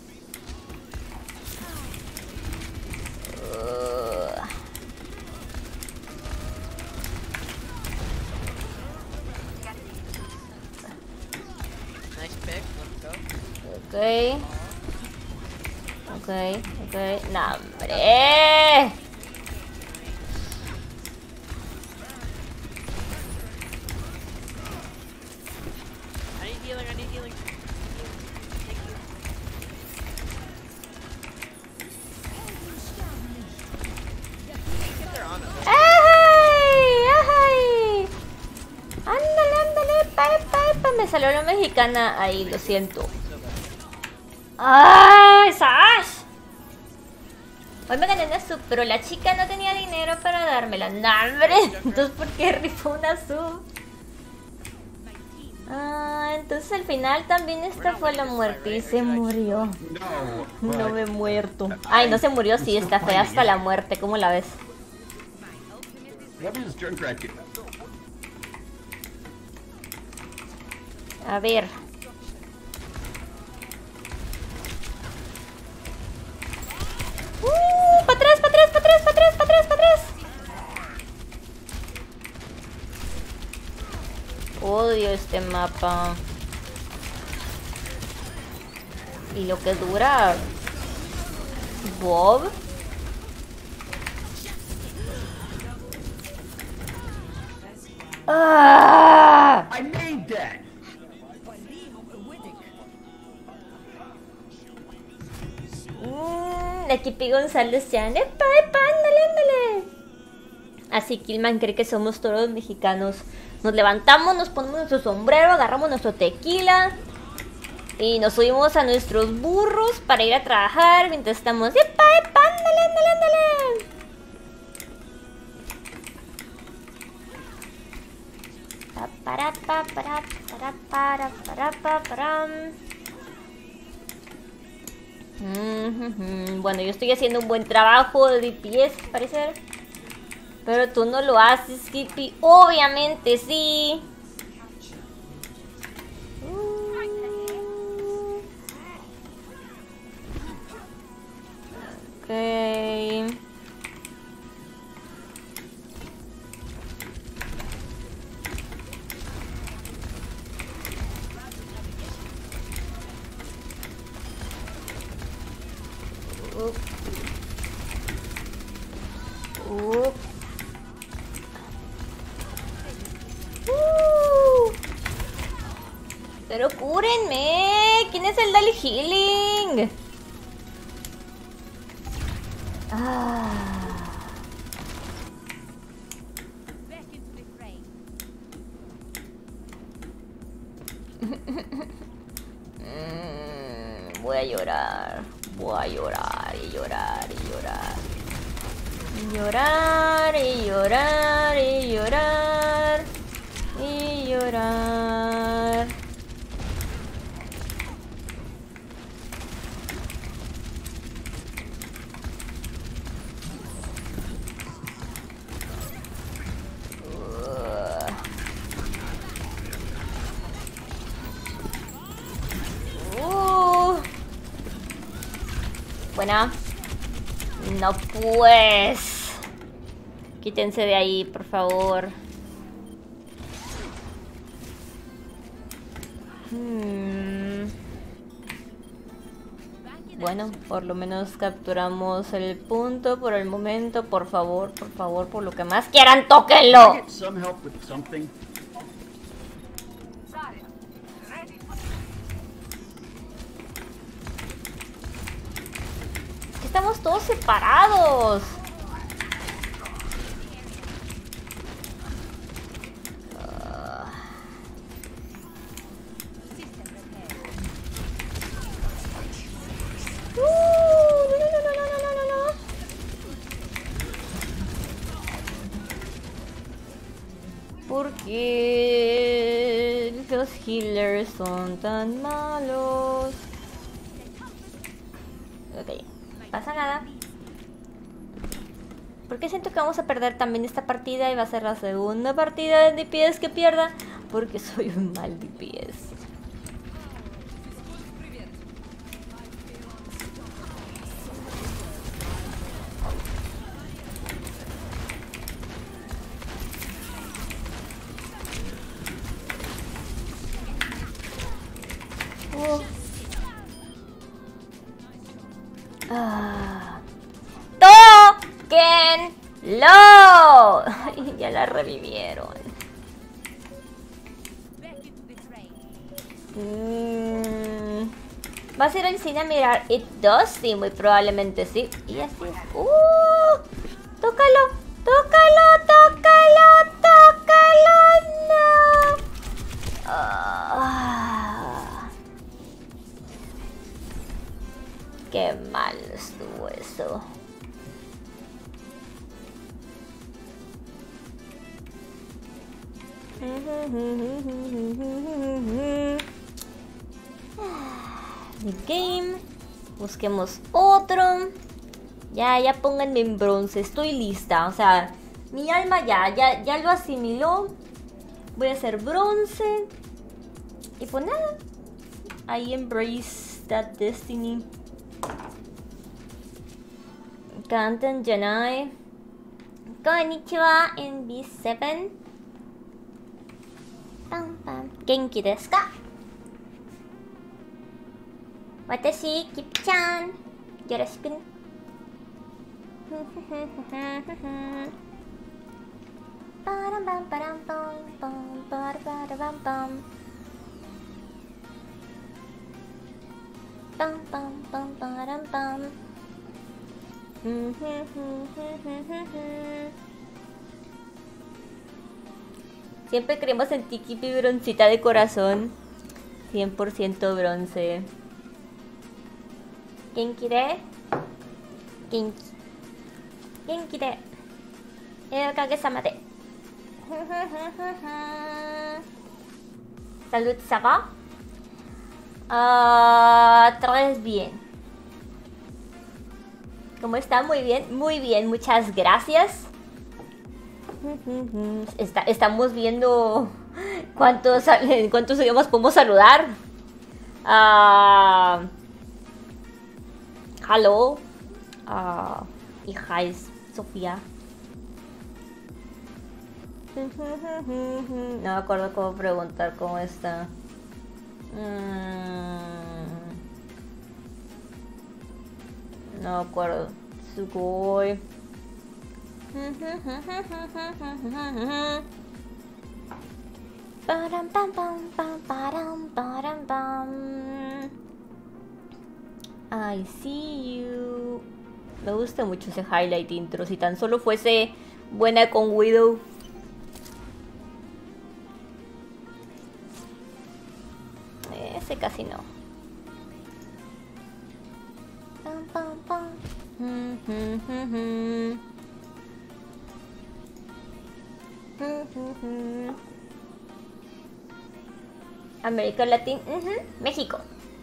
Uh, Nice pick, let's go. ok. Ok, ok. ¡No, hombre! I need healing, I need healing. Thank you. Get their honor. ¡Ay! ¡Ay! Ándale, ándale, pa, pa, pa. Me salió la mexicana ahí, lo siento. ¡Ay, Sash! Hoy me gané una sub, pero la chica no tenía dinero para dármela. ¡No, hombre! Entonces, ¿por qué rifó una sub? Ah, entonces al final también esta fue la muerte y se murió. No, No but me he muerto. Ay, no se murió, sí, está fea hasta la muerte. ¿Cómo la ves? what is Junkrat do? A ver. ¡Uh! ¡Para atrás, para atrás, para atrás, para atrás, para atrás, para atrás! Odio este mapa. Y lo que dura... Bob. ¡Ah! I made that! Mm, aquí Pi González ya. ¡Epa, epa! ¡Ándale, ándale! Así Killman cree que somos todos los mexicanos. Nos levantamos, nos ponemos nuestro sombrero, agarramos nuestro tequila y nos subimos a nuestros burros para ir a trabajar mientras estamos... ¡Epa, epa! ¡Ándale, ándale, ándale! Pa, para, pa, para, para, para, para, para, para. Mm-hmm. Bueno, yo estoy haciendo un buen trabajo de D P S, parecer. Pero tú no lo haces, Skippy. Obviamente sí. Ok. Up. Up. Uh. Pero cúrenme. ¿Quién es el Dali Healing? Ah. Mm, voy a llorar. Voy a llorar y llorar y llorar. Y llorar y llorar y llorar y llorar. Uh. Buena. No pues. Quítense de ahí, por favor. Hmm. Bueno, por lo menos capturamos el punto por el momento. Por favor, por favor, por lo que más quieran, tóquenlo. Get some help with something. Que estamos todos separados. Uh, no, no, no, no, no, no, no. ¿Por qué los healers son tan malos? Ok, pasa nada. Porque siento que vamos a perder también esta partida y va a ser la segunda partida de D P S que pierda. Porque soy un mal D P S. Oh. Ah. ¡Tóquenlo! Ya la revivieron. Mm. ¿Vas a ir al cine a mirar It dos? Sí, muy probablemente sí. Y así es. ¡Uh! ¡Tócalo! ¡Tócalo! ¡Tócalo! ¡Tócalo! ¡No! Ah. Qué mal estuvo eso. The game. Busquemos otro. Ya, ya pónganme en bronce. Estoy lista. O sea, mi alma ya, ya, ya lo asimiló. Voy a hacer bronce. Y pues nada. I embrace that destiny. Kanten Janai. Konnichiwa in B seven. Pam pam. Genki desu ka? Watashi, Kip-chan. Yoroshiku. Param pam param pam pam param pam. Pam pam pam param pam. Siempre creemos en Tiki Broncita de corazón. cien por ciento bronce. Genki de. Genki. Genki de. El Kage-sama de. Salud, Saga. Ah, tres bien. ¿Cómo está? Muy bien, muy bien, muchas gracias. Está, estamos viendo cuántos, cuántos idiomas podemos saludar. Uh, hello. Uh, hija es Sofía. No me acuerdo cómo preguntar cómo está. No me acuerdo. Sugoi. Param pam pam pam param param pam. I see you. Me gusta mucho ese highlight intro. Si tan solo fuese buena con Widow. Ese casi no. Pam pam pam. América Latina, uh-huh. México.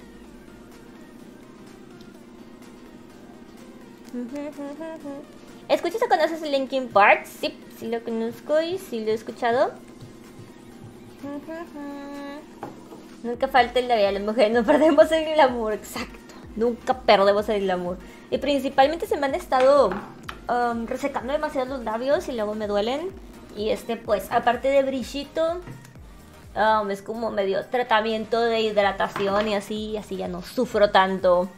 ¿Escuchas o conoces Linkin Park? Sí, sí lo conozco y sí lo he escuchado. Nunca falta el labial, las mujeres no perdemos el glamour, exacto. Nunca perdemos el glamour. Y principalmente se me han estado um, resecando demasiado los labios y luego me duelen. Y este pues, aparte de brillito, um, es como medio tratamiento de hidratación y así, así ya no sufro tanto.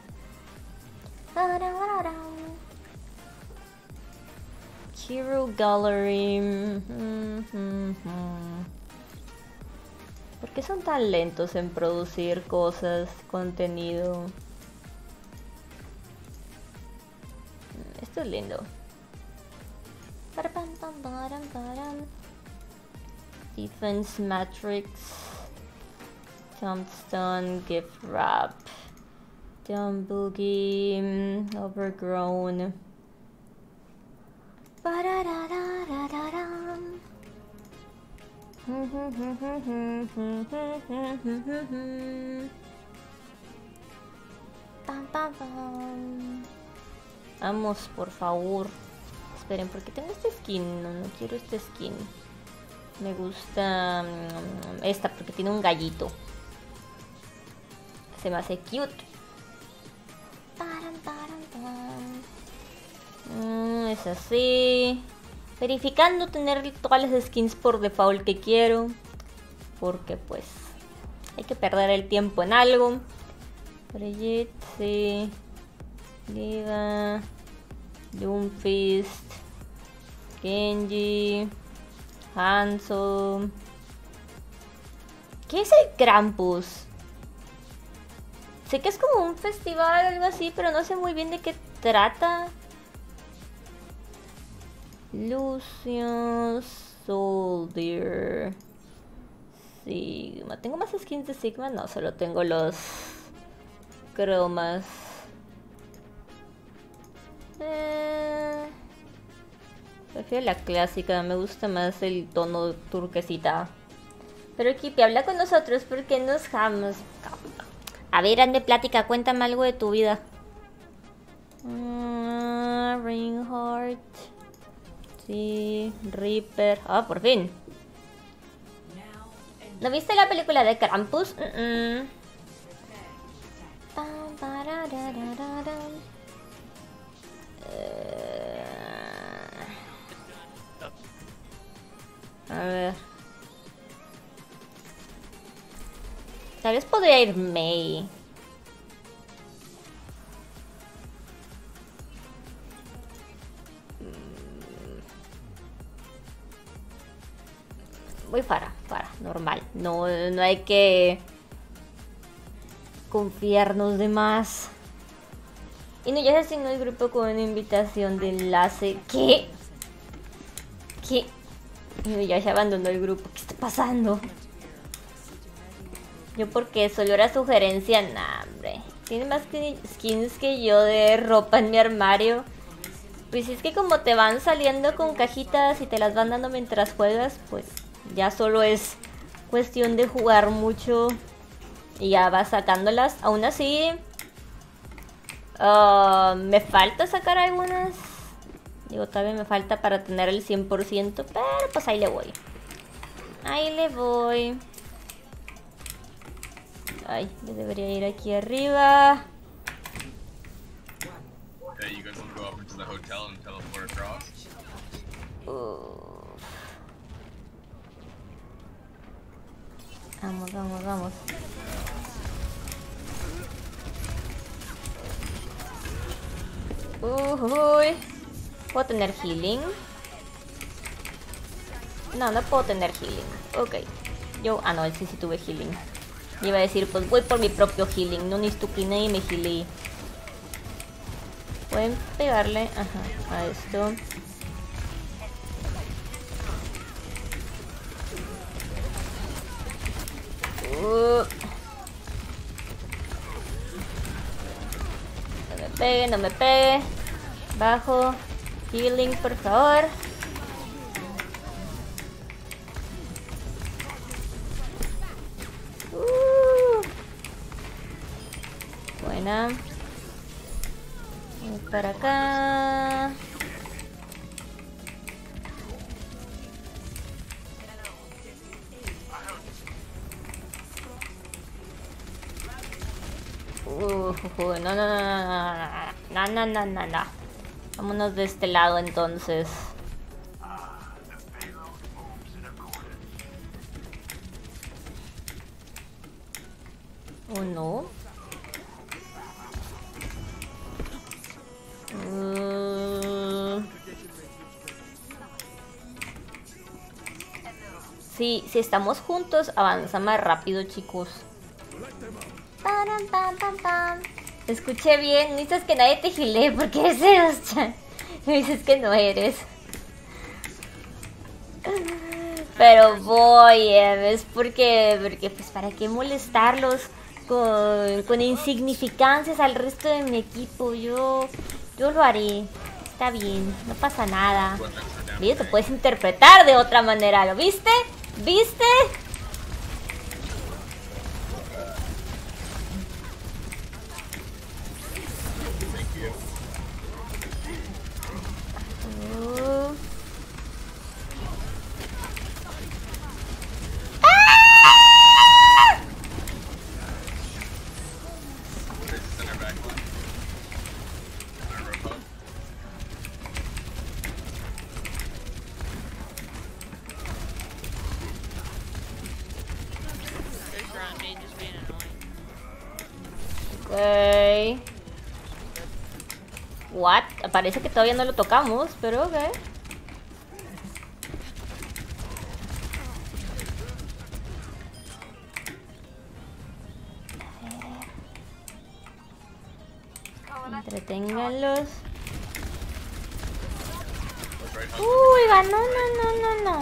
Hero Gallery. ¿Por qué son tan lentos en producir cosas, contenido? Esto es lindo. Defense Matrix. Tombstone, Gift Wrap. Dumb Boogie. Overgrown. Pam, pam, pam. Vamos, por favor. esperen, porque tengo este skin. No, no quiero este skin. Me gusta um, esta porque tiene un gallito. Se me hace cute. Mm, es así. Verificando tener todas las skins por default que quiero. Porque pues hay que perder el tiempo en algo. Brigitte, sí. Diva. Doomfist. Genji. Hanzo. ¿Qué es el Krampus? Sé que es como un festival o algo así, pero no sé muy bien de qué trata. Lucius Soldier. Sigma. ¿Tengo más skins de Sigma? No, solo tengo los cromas. Eh, prefiero la clásica, me gusta más el tono turquesita. Pero Kipi, habla con nosotros porque nos vamos. A ver, ande plática, cuéntame algo de tu vida. Uh, Reinhardt. Sí, Reaper. Ah, por fin. ¿No viste la película de Krampus? Uh -uh. Eh... A ver. Tal vez podría ir Mei. Voy para, para, normal. No, no hay que confiarnos de más. Y no, ya se asignó el grupo con una invitación de enlace. ¿Qué? ¿Qué? Y ya se abandonó el grupo. ¿Qué está pasando? Yo porque solo era sugerencia, nah, hombre. Tiene más que skins que yo de ropa en mi armario. Pues es que como te van saliendo con cajitas y te las van dando mientras juegas, pues ya solo es cuestión de jugar mucho y ya vas sacándolas. Aún así, uh, me falta sacar algunas. Digo, todavía me falta para tener el cien por ciento, pero pues ahí le voy. Ahí le voy. Ay, yo debería ir aquí arriba. Yeah, you guys want to go up into the hotel and teleport across? Uh. Vamos, vamos, vamos. Uy. ¿Puedo tener healing? No, no puedo tener healing. Ok. Yo, ah no, sí, sí tuve healing. Iba a decir, pues voy por mi propio healing. No necesito que nadie me healee. Pueden pegarle, ajá, a esto. Uh. No me pegue, no me pegue. Bajo. Healing, por favor. Uh. Buena. Voy para acá. Uh, no, no, no, no, no, no, no, no. Vámonos de este lado entonces. ¿O no? Uh... Sí, si estamos juntos, avanza más rápido, chicos. Pam, pam, pam, pam. Escuché bien, no dices que nadie te gilee porque eres Eros-chan. Me dices que no eres. Pero voy, eh, es porque, porque pues para qué molestarlos con, con insignificancias al resto de mi equipo. Yo, yo lo haré. Está bien, no pasa nada. ¿Viste? Te puedes interpretar de otra manera, ¿lo viste? ¿Viste? What? Parece que todavía no lo tocamos, pero ok. Entreténganlos. Uy, ganó, no, no, no, no.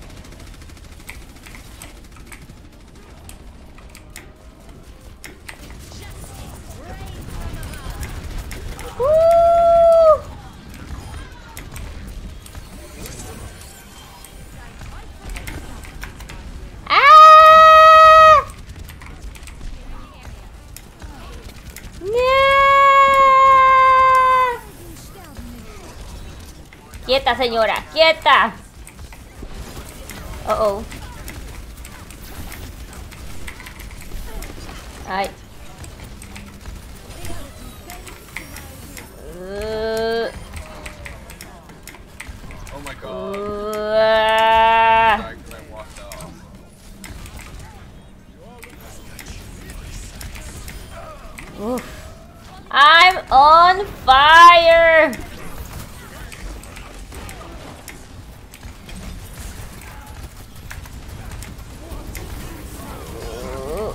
Uh. ¡Ah! ¡No! Quieta, señora, quieta. Oh, oh. Ay. Uh. Oh my god. Uh. Sorry, 'cause I walked off. Oof. I'm on fire. Uh.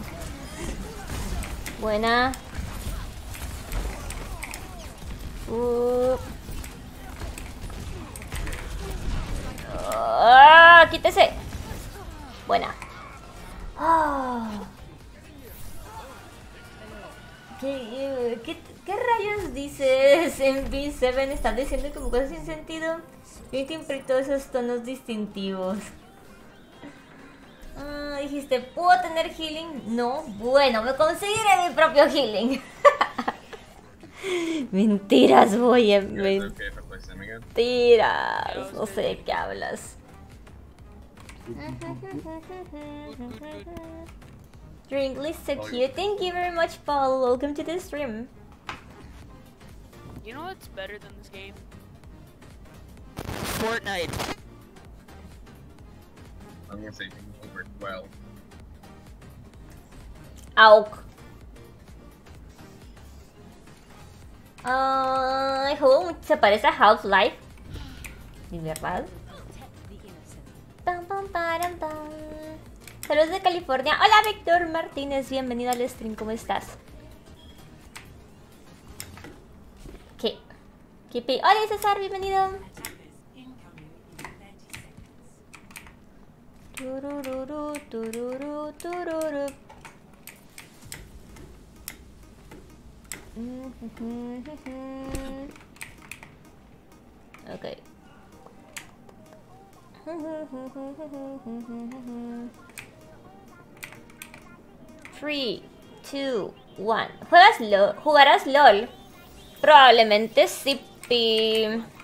Buena. Uh. Ah, quítese. Buena. Ah. ¿Qué, qué, ¿Qué rayos dices en B siete? Están diciendo como cosas sin sentido. Yo interpreto esos tonos distintivos. Ah, dijiste, ¿puedo tener healing? No. Bueno, me conseguiré mi propio healing. Mentiras, voy a... You guys Men okay if I play Sim again? Mentiras. No sé de qué hablas. Your English so cute. Thank you very much, Paul. Welcome to the stream. You know what's better than this game? Fortnite. I'm gonna say over twelve. Auk. Ah, el juego se parece a Half-Life. ¿De verdad? Pam, pam, param, pam. Saludos de California. Hola, Víctor Martínez. Bienvenido al stream. ¿Cómo estás? ¿Qué? ¿Qué pe... Hola, César. Bienvenido. Turururu, tururu, tururu. Ok. three, two, one. ¿Juegas LOL? ¿Jugarás LOL? Probablemente sí. Pi.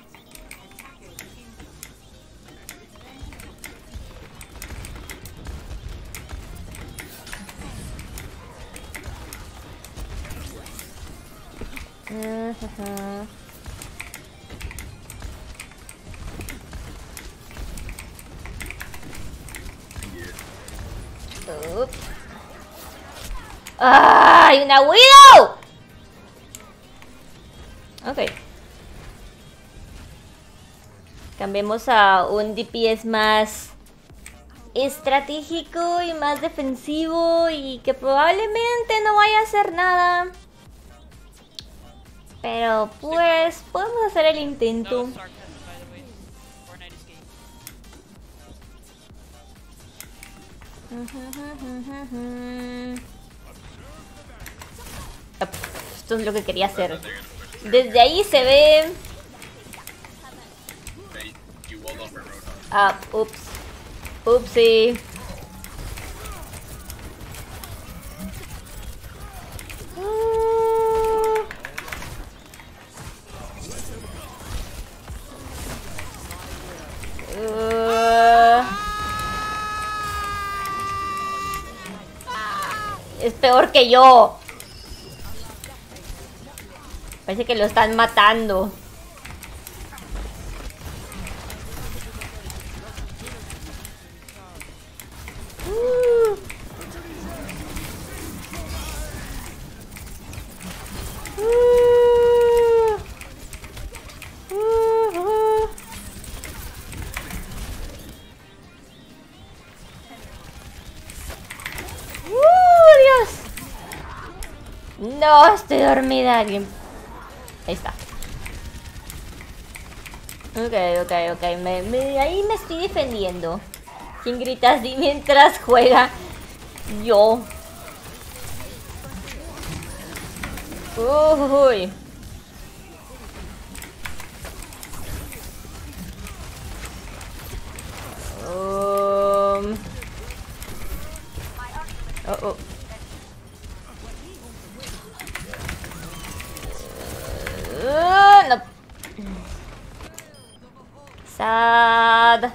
Uh-huh. Oops. ¡Ah! ¡Hay una Widow! Ok. Cambiemos a un D P S más estratégico y más defensivo y que probablemente no vaya a hacer nada. Pero pues podemos hacer el intento. Esto es lo que quería hacer. Desde ahí se ve. Ah, ups. Upsi. Uh, es peor que yo. Parece que lo están matando. Uh. Uh. No, estoy dormida. Ahí está. Ok, ok, ok. Me, me, ahí me estoy defendiendo. ¿Quién grita así mientras juega? Yo. Uy. Um. Oh, oh. Uh, no. Sad.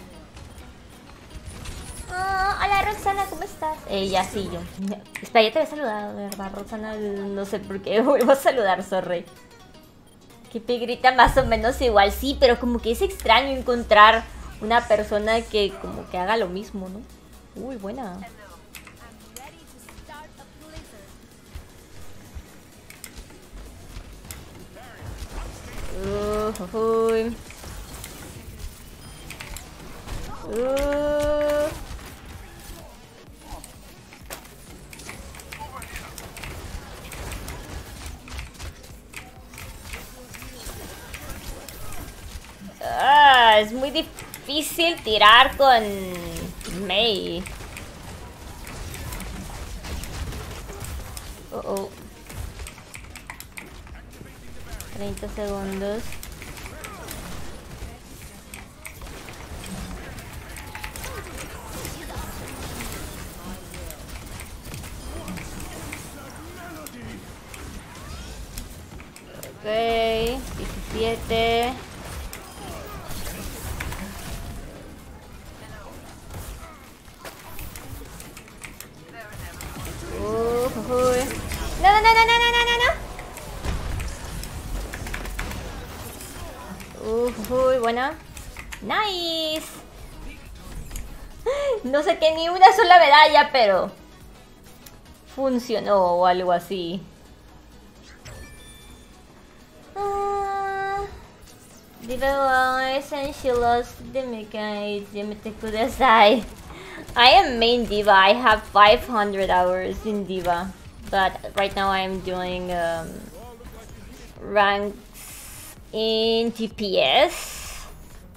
Ah, hola Roxana, ¿cómo estás? Ella sí, yo. Espera, ya te había saludado, de verdad, Roxana. No sé por qué vuelvo a saludar, sorry. Que grita más o menos igual, sí, pero como que es extraño encontrar una persona que como que haga lo mismo, ¿no? Uy, buena. Uh, uy. Uh. Ah, es muy difícil tirar con Mei. Oh, oh. treinta segundos. Ok, diecisiete. Uh, uy. No, no, no, no, no, no, no, no. Uh, uy, buena. Nice. No saqué ni una sola medalla, pero funcionó o algo así. Diva Essentials Demigate Yamete Kudasai. I am main Diva. I have five hundred hours in Diva. But right now I'm doing um, ranks in G P S.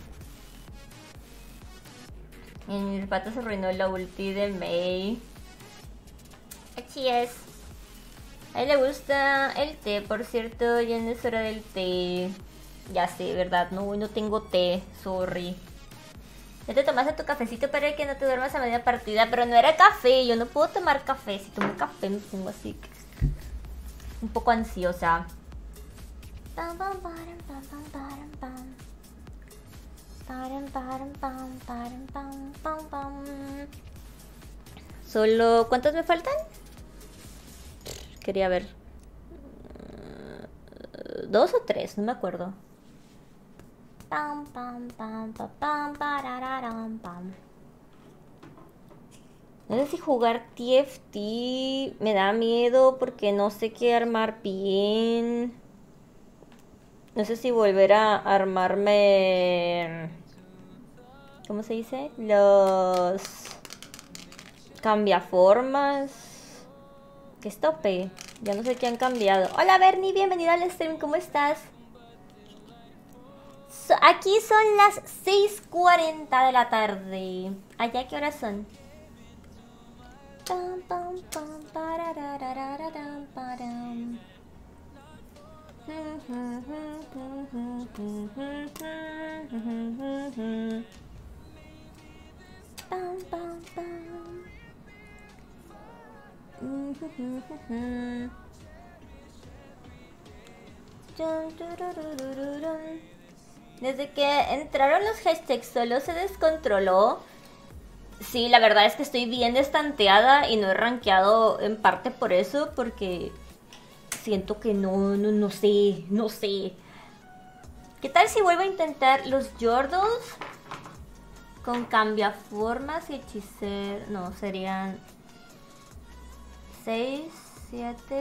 Y el pato se arruinó la ulti de Mei. Así es. A él le gusta el té, por cierto, ya no es hora del té. Ya sé, ¿verdad? No, no tengo té, sorry. Ya te tomaste tu cafecito para que no te duermas a media partida, pero no era café, yo no puedo tomar café. Si tomo café me pongo así, un poco ansiosa. Solo, ¿cuántos me faltan? Quería ver. ¿Dos o tres? No me acuerdo. Pam, pam, pam, pam, pam, parararam, pam. No sé si jugar T F T me da miedo porque no sé qué armar bien. No sé si volver a armarme... ¿Cómo se dice? Los... cambiaformas. Que estope. Ya no sé qué han cambiado. Hola Bernie, bienvenido al stream, ¿cómo estás? So, aquí son las seis cuarenta de la tarde. ¿Allá qué horas son? Pam, pam, pam, parararararam, param. Pam, pam, pam. Desde que entraron los hashtags solo se descontroló. Sí, la verdad es que estoy bien estanteada y no he rankeado en parte por eso, porque siento que no, no, no sé, no sé. ¿Qué tal si vuelvo a intentar los Yordles con cambiaformas y hechicero? No, serían seis, siete,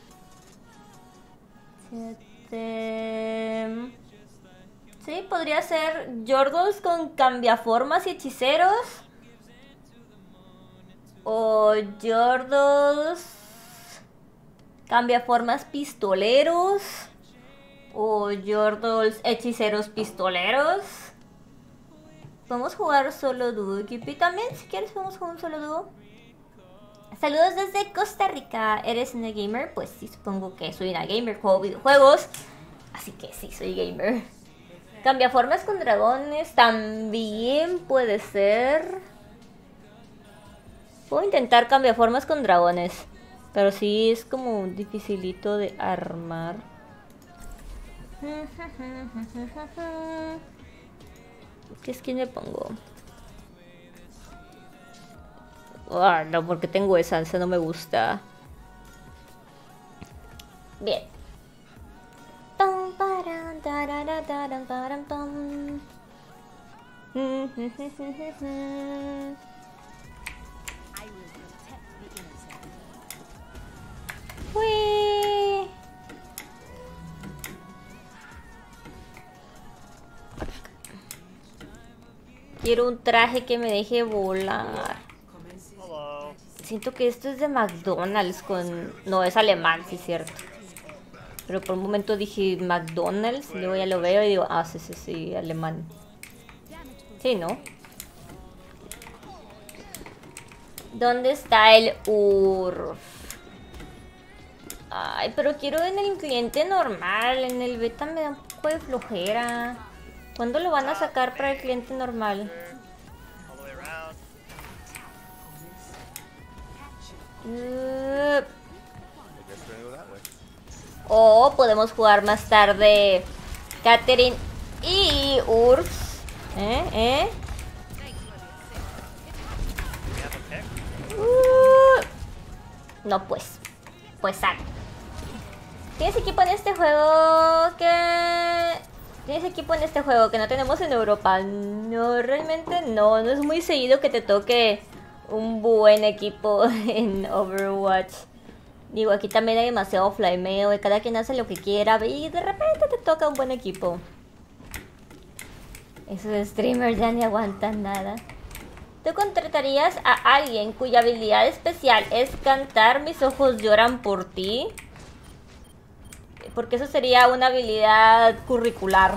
siete... Sí, podría ser Yordles con cambiaformas y hechiceros. O Yordles Cambiaformas pistoleros. O Yordles hechiceros pistoleros. Podemos jugar solo dúo, equipo. Y también, si quieres, podemos jugar un solo dúo. Saludos desde Costa Rica. ¿Eres una gamer? Pues sí, supongo que soy una gamer. Juego videojuegos. Así que sí, soy gamer. Cambiaformas con dragones. También puede ser. Puedo intentar cambiaformas con dragones. Pero sí es como dificilito de armar. ¿Qué skin me pongo? Oh, no, porque tengo esa, esa no me gusta. Bien. Pam, paran, tarara, taran, paran, pam. Uy. Quiero un traje que me deje volar. Hello. Siento que esto es de McDonald's con... No, es alemán, sí es cierto. Pero por un momento dije McDonald's, luego ya lo veo y digo, ah, sí, sí, sí, alemán. Sí, ¿no? ¿Dónde está el U R F? Ay, pero quiero en el cliente normal, en el beta me da un poco de flojera. ¿Cuándo lo van a sacar para el cliente normal? All the way around. Uh, I guess we're gonna go that way. o podemos jugar más tarde Catherine y U R F. ¿Eh? ¿Eh? We have a pick. Uh, no, pues. Pues sal. ¿Tienes equipo en este juego que... ¿Tienes equipo en este juego que no tenemos en Europa? No, realmente no. No es muy seguido que te toque un buen equipo en Overwatch. Digo, aquí también hay demasiado flameo y cada quien hace lo que quiera y de repente te toca un buen equipo. Esos streamers ya ni aguantan nada. ¿Tú contratarías a alguien cuya habilidad especial es cantar Mis ojos lloran por ti? Porque eso sería una habilidad curricular.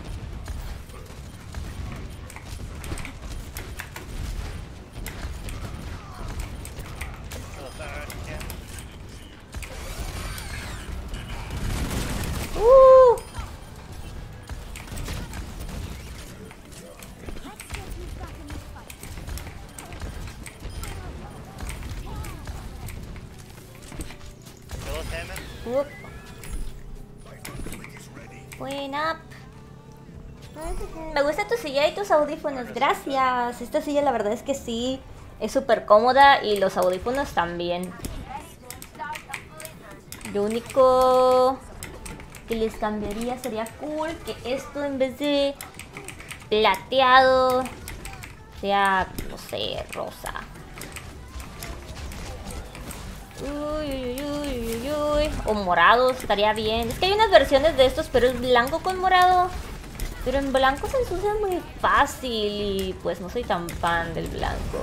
Uh. Kill us, Hammond. Up. Buena. Me gusta tu silla y tus audífonos, gracias. Esta silla la verdad es que sí, es súper cómoda y los audífonos también. Lo único que les cambiaría sería cool que esto en vez de plateado sea, no sé, rosa. Uy, uy, uy, uy, uy. O morado estaría bien. Es que hay unas versiones de estos, pero es blanco con morado. Pero en blanco se ensucia muy fácil y pues no soy tan fan del blanco.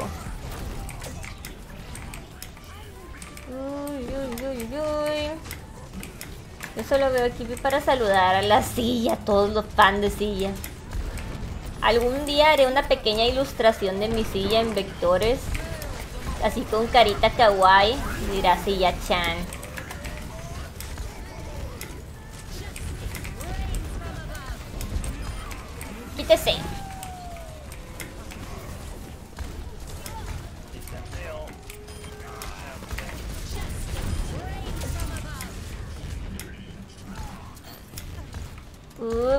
Uy, uy, uy, uy. Yo solo veo aquí para saludar a la silla, todos los fans de silla. Algún día haré una pequeña ilustración de mi silla en vectores. Así con carita kawaii, dirá Silla-chan. Quítese. Up.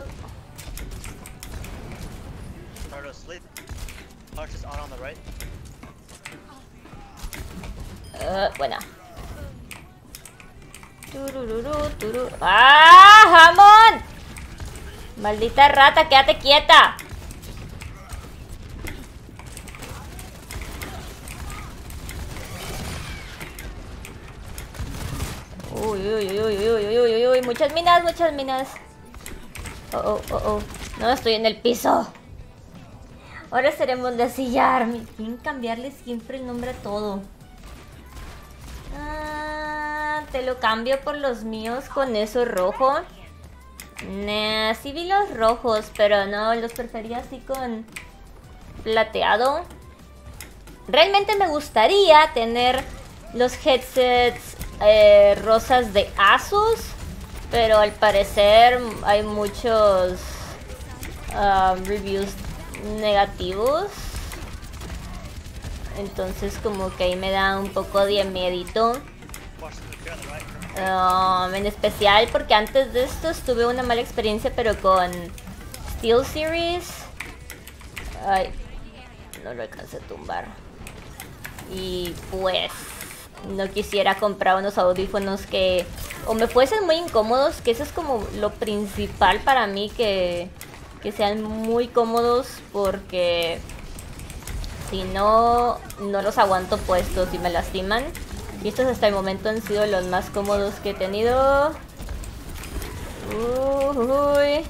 Start to sleep. Punch is on on the right. Uh, buena. Turururu, turu. ¡Ah, jamón! Maldita rata, quédate quieta. Uy, uy, uy, uy, uy, uy, uy, uy, muchas minas, muchas minas. Oh, oh, oh, oh. No, estoy en el piso. Ahora seremos de sillar. Quieren cambiarle siempre el nombre a todo. Ah, te lo cambio por los míos con eso rojo. Nah, sí vi los rojos, pero no, los prefería así con plateado. Realmente me gustaría tener los headsets eh, rosas de Asus, pero al parecer hay muchos uh, reviews negativos. Entonces como que ahí me da un poco de miedito. Um, en especial porque antes de esto tuve una mala experiencia, pero con SteelSeries. Ay, no lo alcancé a tumbar. Y pues no quisiera comprar unos audífonos que o me fuesen muy incómodos, que eso es como lo principal para mí, que, que sean muy cómodos, porque si no, no los aguanto puestos y me lastiman. Y estos hasta el momento han sido los más cómodos que he tenido. Uy.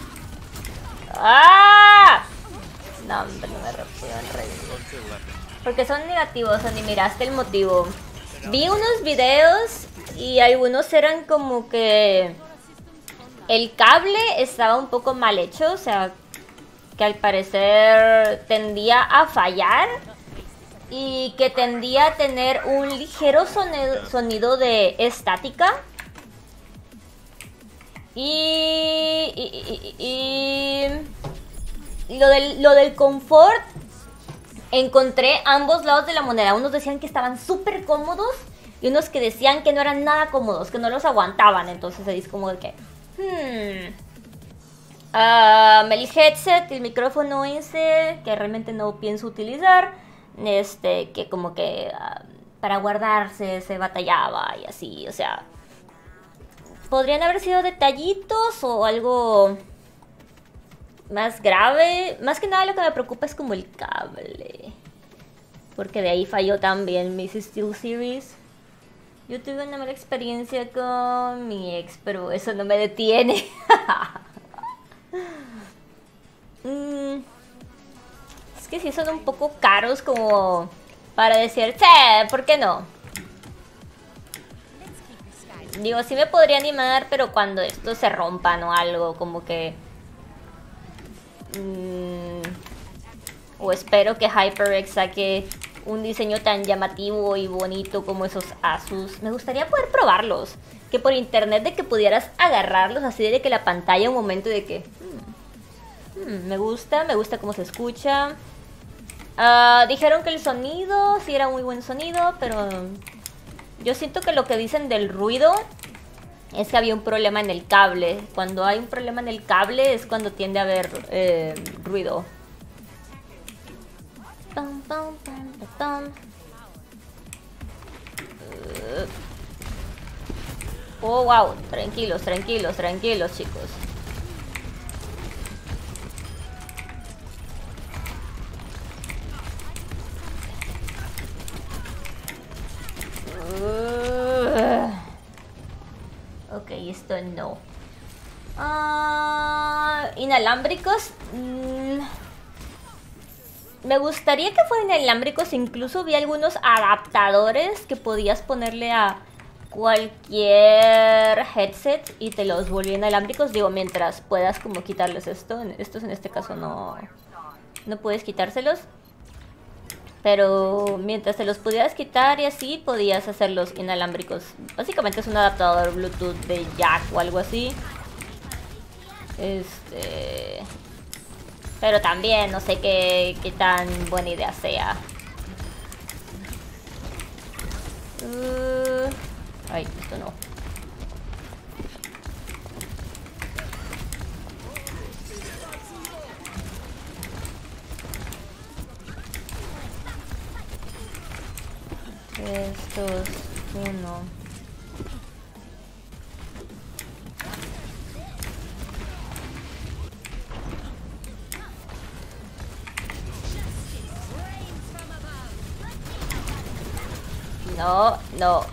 ¡Ah! No, hombre, no me pueden reír. Porque son negativos, o ni miraste el motivo. Vi unos videos y algunos eran como que el cable estaba un poco mal hecho, o sea, que al parecer tendía a fallar y que tendía a tener un ligero sonido, sonido de estática. Y, y, y, y lo, del, lo del confort, encontré ambos lados de la moneda. Unos decían que estaban súper cómodos y unos que decían que no eran nada cómodos, que no los aguantaban. Entonces es como de que... Hmm, um, el headset, el micrófono ese, que realmente no pienso utilizar, este, que como que uh, para guardarse se batallaba y así, o sea... Podrían haber sido detallitos o algo más grave. Más que nada lo que me preocupa es como el cable, porque de ahí falló también mis SteelSeries. Yo tuve una mala experiencia con mi ex, pero eso no me detiene. mm, es que sí son un poco caros como para decir, che, ¿por qué no? Digo, sí me podría animar, pero cuando estos se rompan o algo, como que... Mmm, o espero que HyperX saque un diseño tan llamativo y bonito como esos Asus. Me gustaría poder probarlos. Que por internet, de que pudieras agarrarlos así de que la pantalla un momento de que... Hmm, hmm, me gusta, me gusta cómo se escucha. Uh, dijeron que el sonido sí era muy buen sonido, pero... Yo siento que lo que dicen del ruido es que había un problema en el cable. Cuando hay un problema en el cable es cuando tiende a haber eh, ruido. Pum, pum, pum, pum. Uh. Oh, wow. Tranquilos, tranquilos, tranquilos, chicos. Uh, ok, esto no. Uh, inalámbricos. Mm, me gustaría que fueran inalámbricos. Incluso vi algunos adaptadores que podías ponerle a cualquier headset y te los volvían inalámbricos. Digo, mientras puedas como quitarles esto. Estos en este caso no, no puedes quitárselos. Pero mientras te los pudieras quitar y así, podías hacerlos inalámbricos. Básicamente es un adaptador Bluetooth de jack o algo así. Este... Pero también no sé qué, qué tan buena idea sea. Uh... Ay, esto no. Estos, uno. No, no.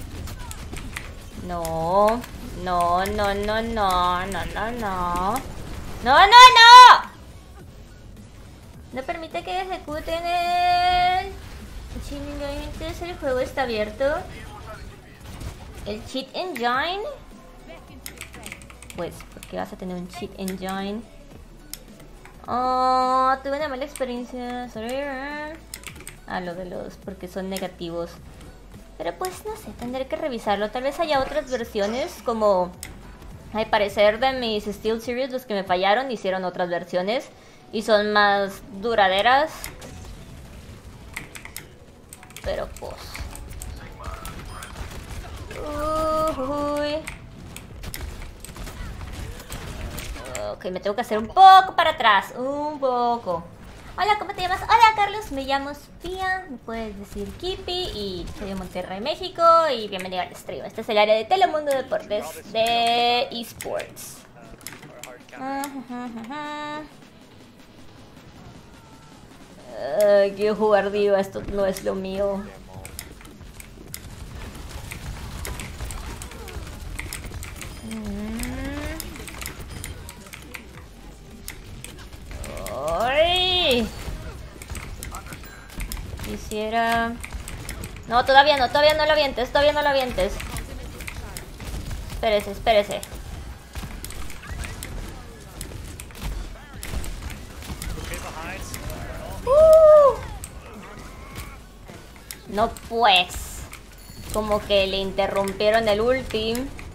No, no, no, no, no, no, no, no. No, no, no. No permite que ejecuten el... Chingadamente, el juego está abierto. El cheat engine. Pues, ¿por qué vas a tener un cheat engine? Oh, tuve una mala experiencia. Sorry. Ah, lo de los, porque son negativos. Pero pues no sé, tendré que revisarlo. Tal vez haya otras versiones, como al parecer de mis Steel Series, los que me fallaron, hicieron otras versiones y son más duraderas. Pero pues... Uy. Ok, me tengo que hacer un poco para atrás. Un poco. Hola, ¿cómo te llamas? Hola, Carlos, me llamo Sofía. Me puedes decir Kipi y soy de Monterrey, México. Y bienvenido al stream. Este es el área de Telemundo Deportes de eSports. Uh, quiero jugar diva, esto no es lo mío. ¡Ay! Quisiera... No, todavía no, todavía no lo avientes, todavía no lo avientes. Espérese, espérese. Uh. No pues. Como que le interrumpieron el ulti.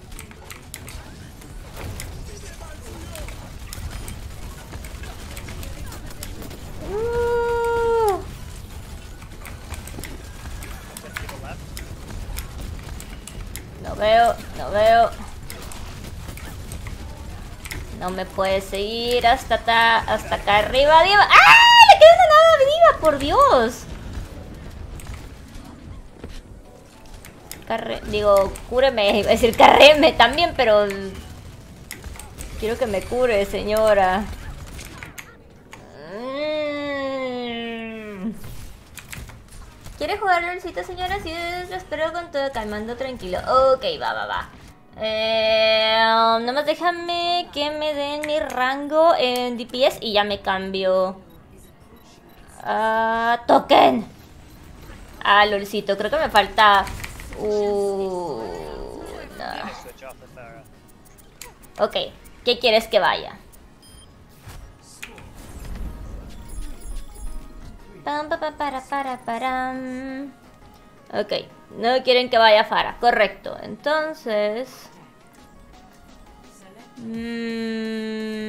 Uh. No veo, no veo. No me puede seguir hasta, ta, hasta acá arriba, Diva. ¡Ah! ¡Le quedó una nada, Diva! ¡Por Dios! Carre... Digo, cúreme. Iba a decir carreme también, pero... Quiero que me cure, señora. Mm. ¿Quiere jugar LOLcito, señora? Sí, lo espero con todo calmando, tranquilo. Ok, va, va, va. Eh, um, nomás déjame que me den mi rango en D P S y ya me cambio. Uh, token. Ah, lolcito, creo que me falta. Uh, no. Ok, ¿qué quieres que vaya? Pam, pa, pa, para, para, para. Ok, no quieren que vaya Pharah, correcto. Entonces... Mmm...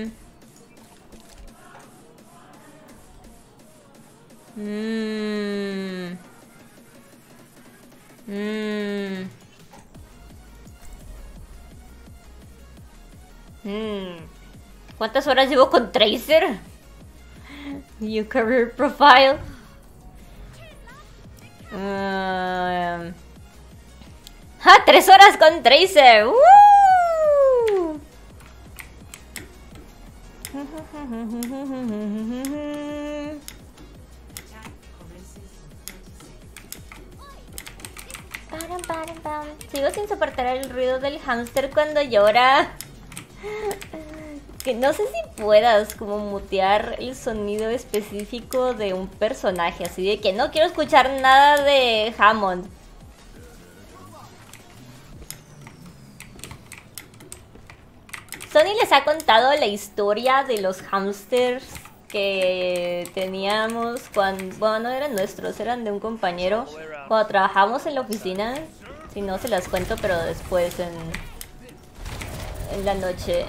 Mmm... Mmm... Mmm... ¿Cuántas horas llevo con Tracer? New career profile. Uh, ¡Ah! ¡Tres horas con Tracer! ¡Woo! Sigo sin soportar el ruido del hámster cuando llora. Que no sé si puedas como mutear el sonido específico de un personaje, así de que no quiero escuchar nada de Hammond. Sony les ha contado la historia de los hamsters que teníamos cuando, bueno, no eran nuestros, eran de un compañero cuando trabajamos en la oficina. Si no, se las cuento, pero después en, en la noche.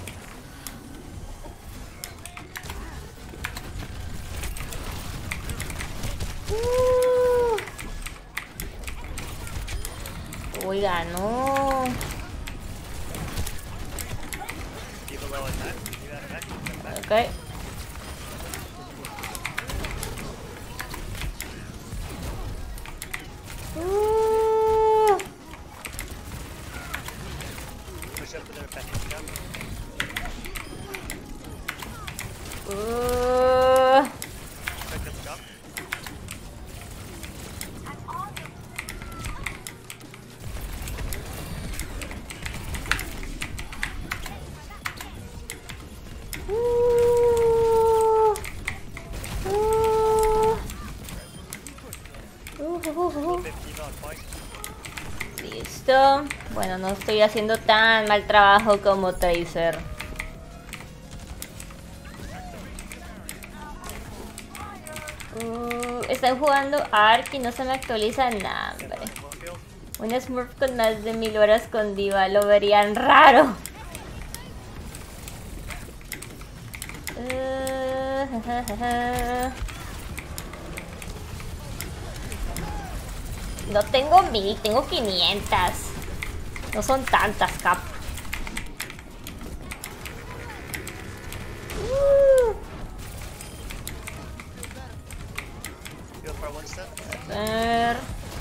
Uh. Oiga, no. Okay. Uh. Uh. Listo. Bueno, no estoy haciendo tan mal trabajo como Tracer. Uh, están jugando Ark y no se me actualiza nada, hombre. Un Smurf con más de mil horas con D.Va, lo verían raro. Uh, ja, ja, ja, ja. No tengo mil, tengo quinientas. No son tantas, Cap. Uh. A ver.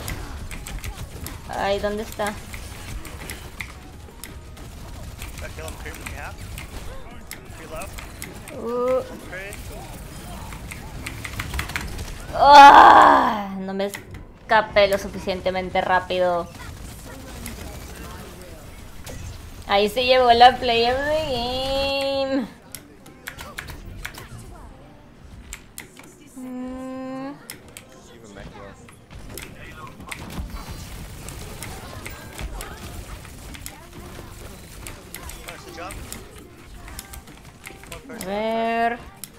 Ay, ¿dónde está? Uh. Ah, no me escapé lo suficientemente rápido. Ahí se llevó la play of the game. Mm. A ver.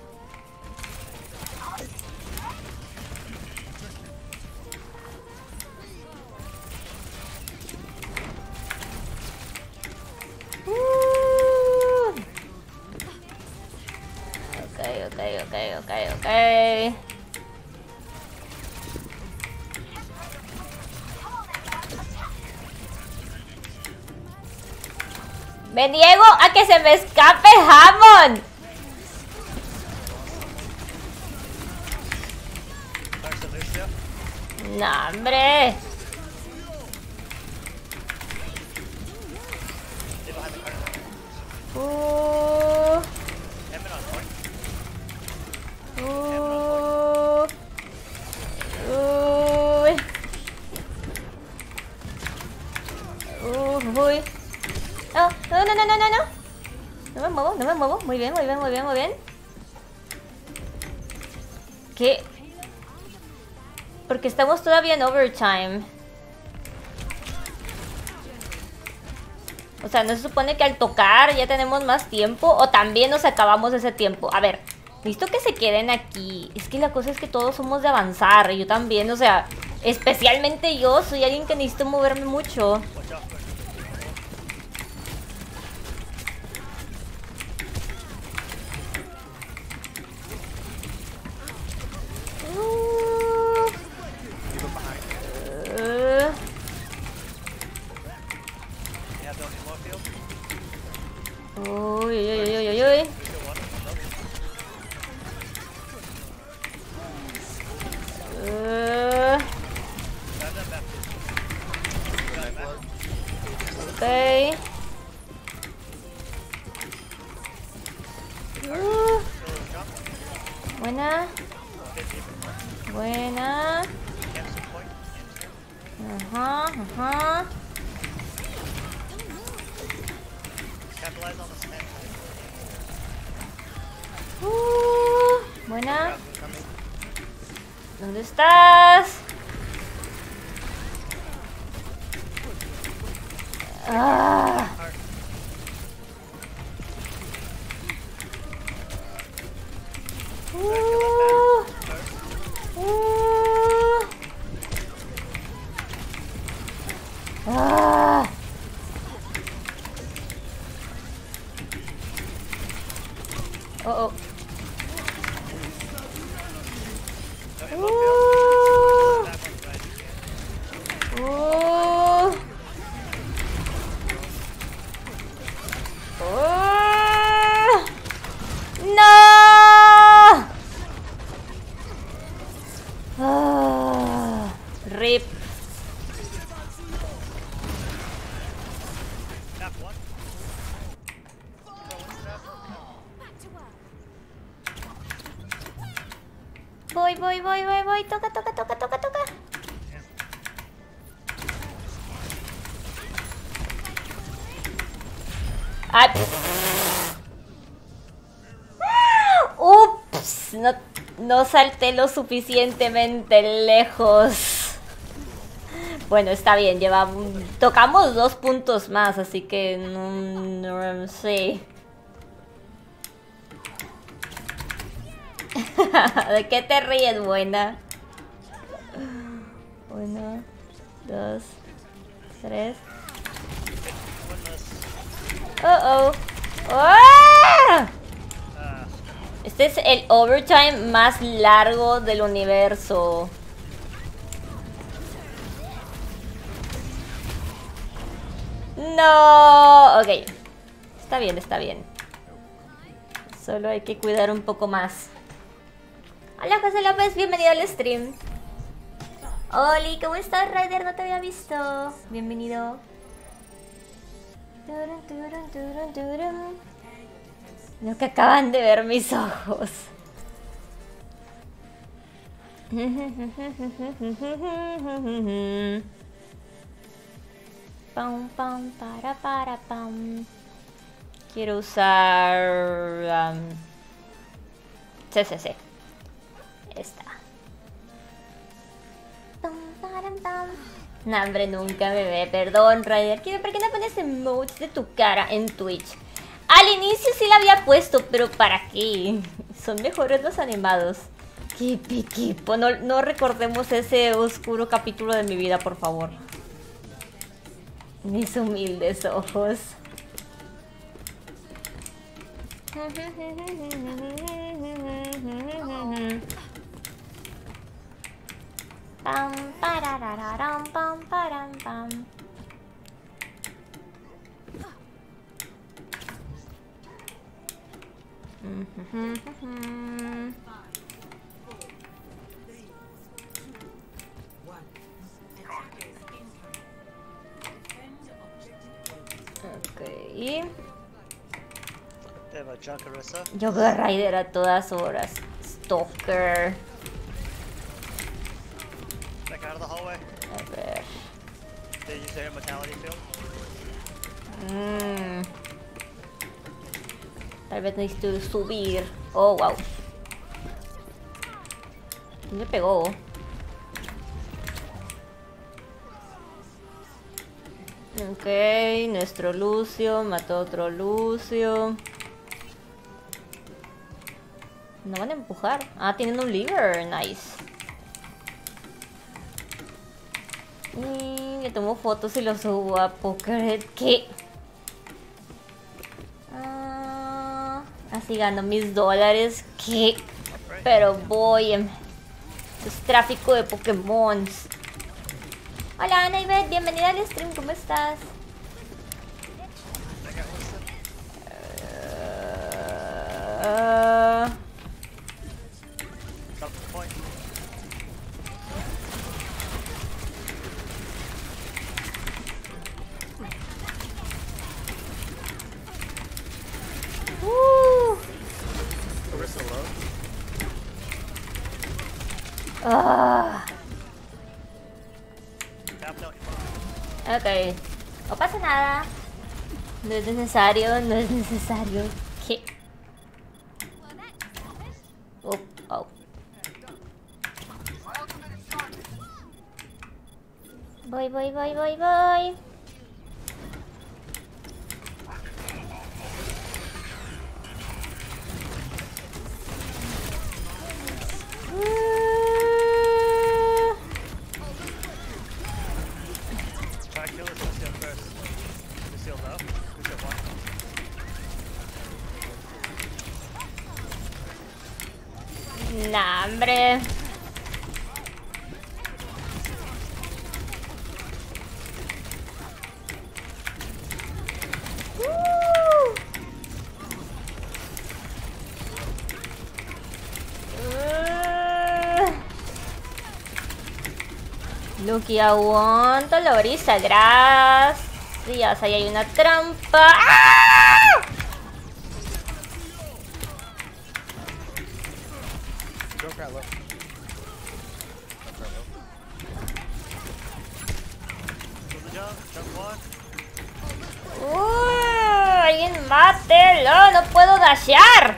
Uh. Okay, okay, okay, okay, okay. Me niego a que se me escape Hammond. No, hombre. Uh. Uh. Uy. Uh, uy. Oh, no, no, no, no, no, no. No me muevo, no me muevo. Muy bien, muy bien, muy bien, muy bien. ¿Qué? Porque estamos todavía en overtime. O sea, ¿no se supone que al tocar ya tenemos más tiempo? ¿O también nos acabamos ese tiempo? A ver, necesito que se queden aquí. Es que la cosa es que todos somos de avanzar. Y yo también, o sea, especialmente yo soy alguien que necesito moverme mucho. Uy, uy, uy, uy, uy, uy. Uh. Ok. Uh. Buena. Buena. Ajá, ajá. Uh, buena. ¿Dónde estás? Ah. Uh, uh. Ah. Oh, oh. Uh. Uh. Uh. No. Ah. Rip. Voy, voy, voy, voy, voy. Toca, toca, toca, toca, toca. Ay. Ups, no, no salté lo suficientemente lejos Bueno, está bien, lleva... Tocamos dos puntos más, así que no, no sé. ¿De qué te ríes, buena? Uno, dos, tres. Oh, oh. ¡Ah! Este es el overtime más largo del universo. No, ok. Está bien, está bien. Solo hay que cuidar un poco más. Hola José López, bienvenido al stream. Oli, ¿cómo estás, Ryder? No te había visto. Bienvenido. Lo que acaban de ver mis ojos. Pam, pam, para, para, pam. Quiero usar... Um, sí, sí, sí. Esta. Pam, param, pam. No, hombre, nunca me ve. Perdón, Ryder. ¿Por qué no pones emotes de tu cara en Twitch? Al inicio sí la había puesto, pero ¿para qué? Son mejores los animados. Qué piquipo. No, no recordemos ese oscuro capítulo de mi vida, por favor. Mis humildes ojos. Pam, pararararam, pam, param, pam. Ok. Yo veo Ryder a todas horas. Stalker. A ver. Mm. Tal vez necesito subir. Oh, wow. ¿Quién me pegó? Ok, nuestro Lucio mató a otro Lucio. No van a empujar. Ah, tienen un lever. Nice. Y le tomo fotos y los subo a Pokerhead. ¿Qué? Ah, así gano mis dólares. ¿Qué? Pero voy. Esto es tráfico de Pokémon. Hola, Naibet. Bienvenida al stream. ¿Cómo estás? Uh, Uh. Ah. Ok, no pasa nada. No es necesario, no es necesario. ¿Qué? Oh, oh. Voy, voy, voy, voy, voy. Nah, hombre. Uh. Uh. Lucky, aguanta la brisa, gracias. Ahí hay una trampa. ¡Ah! Uh, alguien mátelo, no puedo dashear.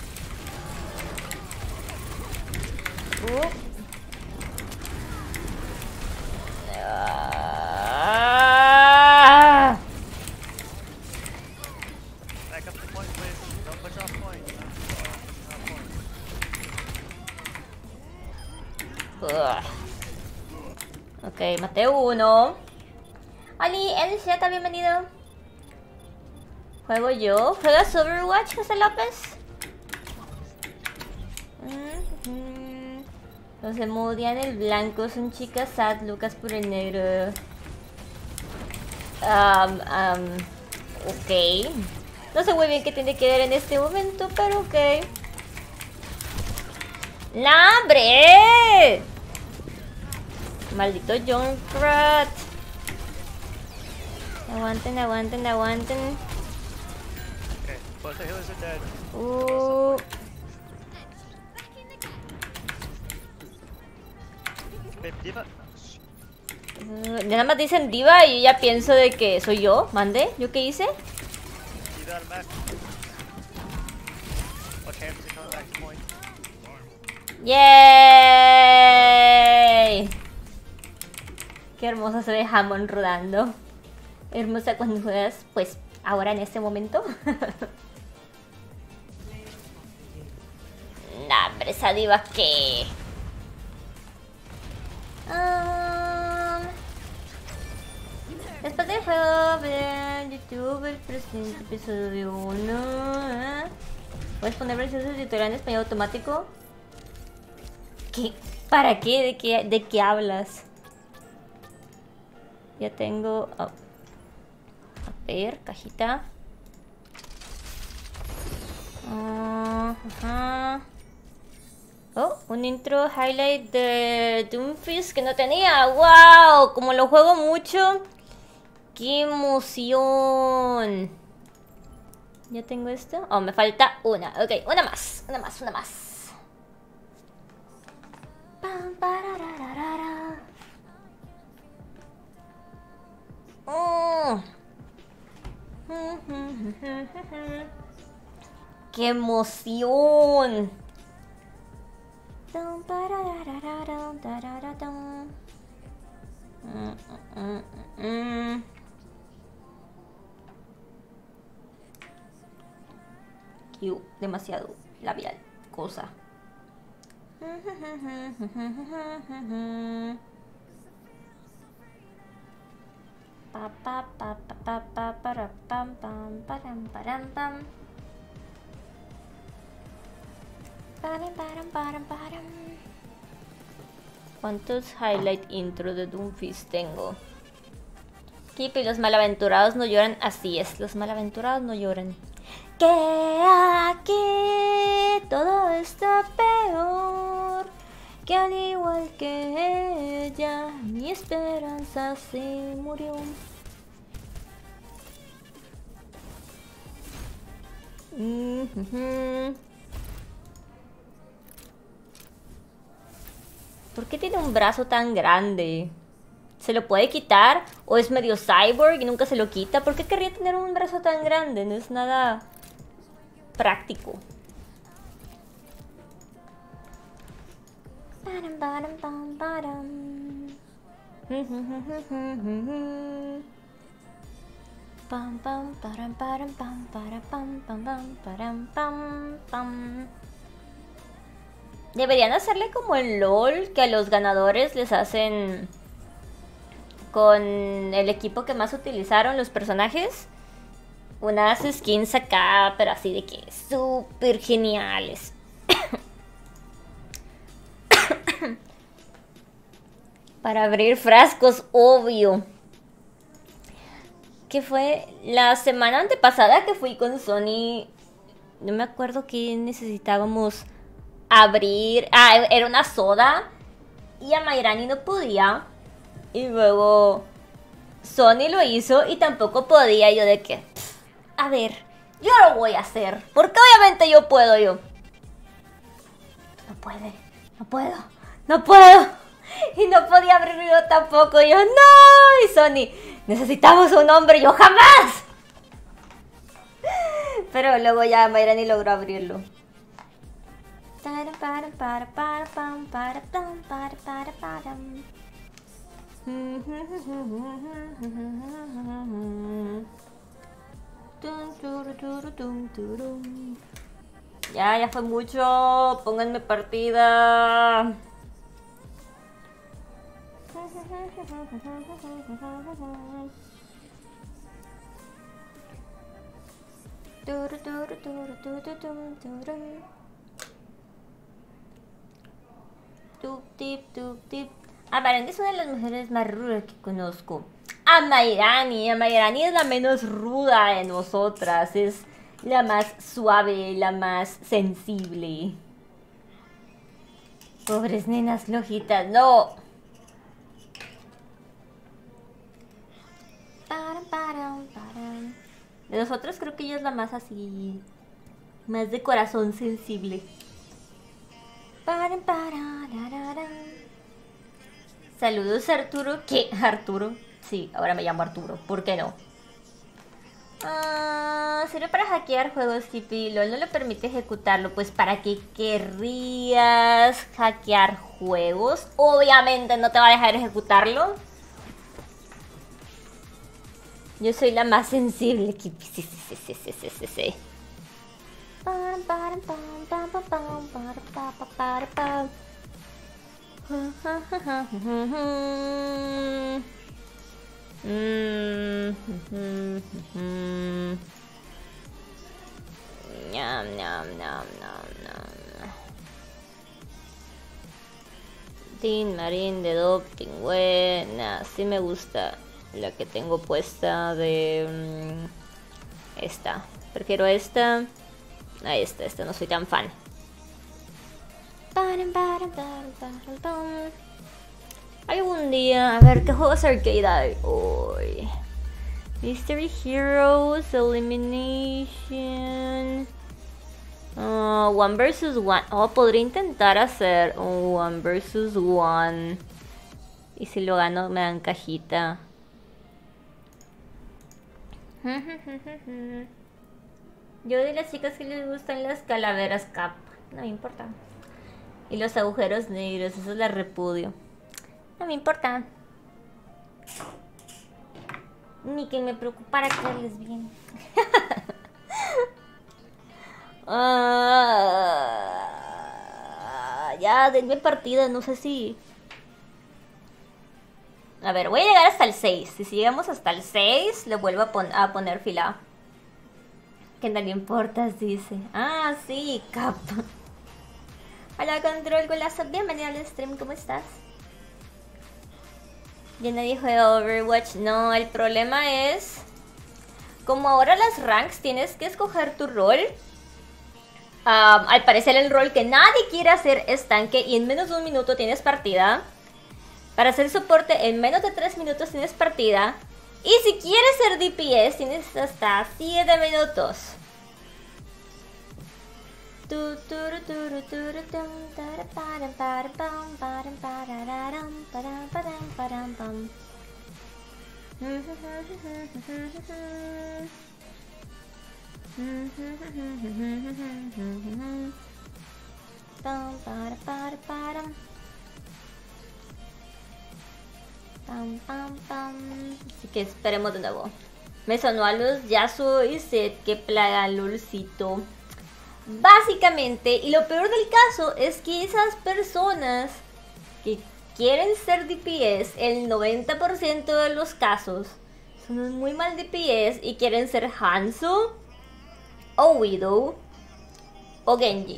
Uh. please. Don't push off point. Ugh. Ok, maté uno. Ali, Elisiata, bienvenido. ¿Juego yo? ¿Juegas Overwatch, José López? Mm-hmm. Los emodian el blanco son chicas sad, Lucas por el negro. Um, um, ok. No sé muy bien qué tiene que ver en este momento, pero ok. ¡No, hombre! Maldito Junkrat. Aguanten, aguanten, aguanten. Okay, both the healers are dead. Uh. Babe, Diva. Uh, nada más dicen diva y yo ya pienso de que soy yo. ¿Mande? ¿Yo qué hice? Diva out of back. Watch hands to come back to point. ¡Yay! Qué hermosa se ve Hammond rodando. Hermosa cuando juegas, pues, ahora en este momento. Nah, hombre, esa diva que... Um, después del juego, ver YouTube el presente episodio uno. ¿eh? ¿Puedes poner versiones de tutorial en español automático? ¿Qué? ¿Para qué? ¿De qué, de qué hablas? Ya tengo... Oh. A ver, cajita. Uh, ajá. Oh, un intro highlight de Doomfist que no tenía. ¡Wow! Como lo juego mucho. ¡Qué emoción! ¿Ya tengo esto? Oh, me falta una. Ok, una más. Una más, una más. Pam, parararara. Oh. ¡Qué emoción! Q, demasiado labial, cosa. Pa pa pa pa pa pa para pam pam param param pam. Param param param param. ¿Cuántos highlight intro de Doomfist tengo? Keep y los malaventurados no lloran. Así es, los malaventurados no lloran. Que aquí todo está peor. Que al igual que ella, mi esperanza se murió. Mm-hmm. ¿Por qué tiene un brazo tan grande? ¿Se lo puede quitar? ¿O es medio cyborg y nunca se lo quita? ¿Por qué querría tener un brazo tan grande? No es nada práctico. Param, param, pam, param. Pam, pam, param, param, pam, para, pam, pam, pam, param, pam, pam. Deberían hacerle como en LOL, que a los ganadores les hacen con el equipo que más utilizaron los personajes unas skins acá, pero así de que súper geniales. Para abrir frascos, obvio. Que fue la semana antepasada que fui con Sony. No me acuerdo qué necesitábamos abrir. Ah, era una soda. Y a Mayrani no podía. Y luego Sony lo hizo y tampoco podía. Yo de que, pff, a ver, yo lo voy a hacer. Porque obviamente yo puedo, yo. No puede, no puedo, no puedo. Y no podía abrirlo yo tampoco. Yo, no. Y Sony, necesitamos un hombre. Yo, jamás. Pero luego ya Mayrani logró abrirlo. Tun, turu, turu, tun, turun. Ya, ya fue mucho. Pónganme partida. Turu, turu, turu, turu, tun, turun. Tup, tip, tup, tip. Aparentemente es una de las mujeres más rudas que conozco. Amairani. Amairani es la menos ruda de nosotras. Es la más suave, la más sensible. Pobres nenas flojitas, no. Param, param, param. De nosotros creo que ella es la más así, más de corazón sensible. Param, param, rararam. Saludos Arturo. ¿Qué? Arturo. Sí, ahora me llamo Arturo. ¿Por qué no? Ah, sirve para hackear juegos, Hippie. LOL no le permite ejecutarlo. Pues ¿para qué querrías hackear juegos? Obviamente no te va a dejar ejecutarlo. Yo soy la más sensible, Hippie. Sí, sí, sí, sí, sí, sí, sí, sí. Pam, pam, pam, pam, pam, pam, pam, pam, pam, pam. Mm, mm, mm. Ñam, ñam, ñam, ñam, ñam. Tin Marín de Doping, buena. Sí me gusta la que tengo puesta de um, esta. Prefiero esta a esta. Esta no soy tan fan. Algún día, a ver qué juegos arcade hay hoy. Mystery Heroes, Elimination, uh, One versus One. Oh, podría intentar hacer un One versus One. Y si lo gano me dan cajita. Yo de las chicas que les gustan las calaveras cap. No me importa. Y los agujeros negros, eso la repudio. No me importa. Ni que me preocupara quedarles bien. ah, ya, denme partida, no sé si... A ver, voy a llegar hasta el seis. Y si llegamos hasta el seis, le vuelvo a, pon a poner fila. Que no le importas, dice. Ah, sí, cap. Hola, Control Golazo, bienvenido al stream, ¿cómo estás? Ya nadie juega Overwatch. No, el problema es... Como ahora las ranks tienes que escoger tu rol. Um, al parecer el rol que nadie quiere hacer es tanque y en menos de un minuto tienes partida. Para hacer soporte en menos de tres minutos tienes partida. Y si quieres ser D P S tienes hasta siete minutos. Pam, pam, pam. Así que esperemos de nuevo. Me sonó a los Yasuo y Zed. Que plaga, lolcito. Básicamente, y lo peor del caso es que esas personas que quieren ser D P S, el noventa por ciento de los casos son un muy mal D P S y quieren ser Hanzo o Widow o Genji.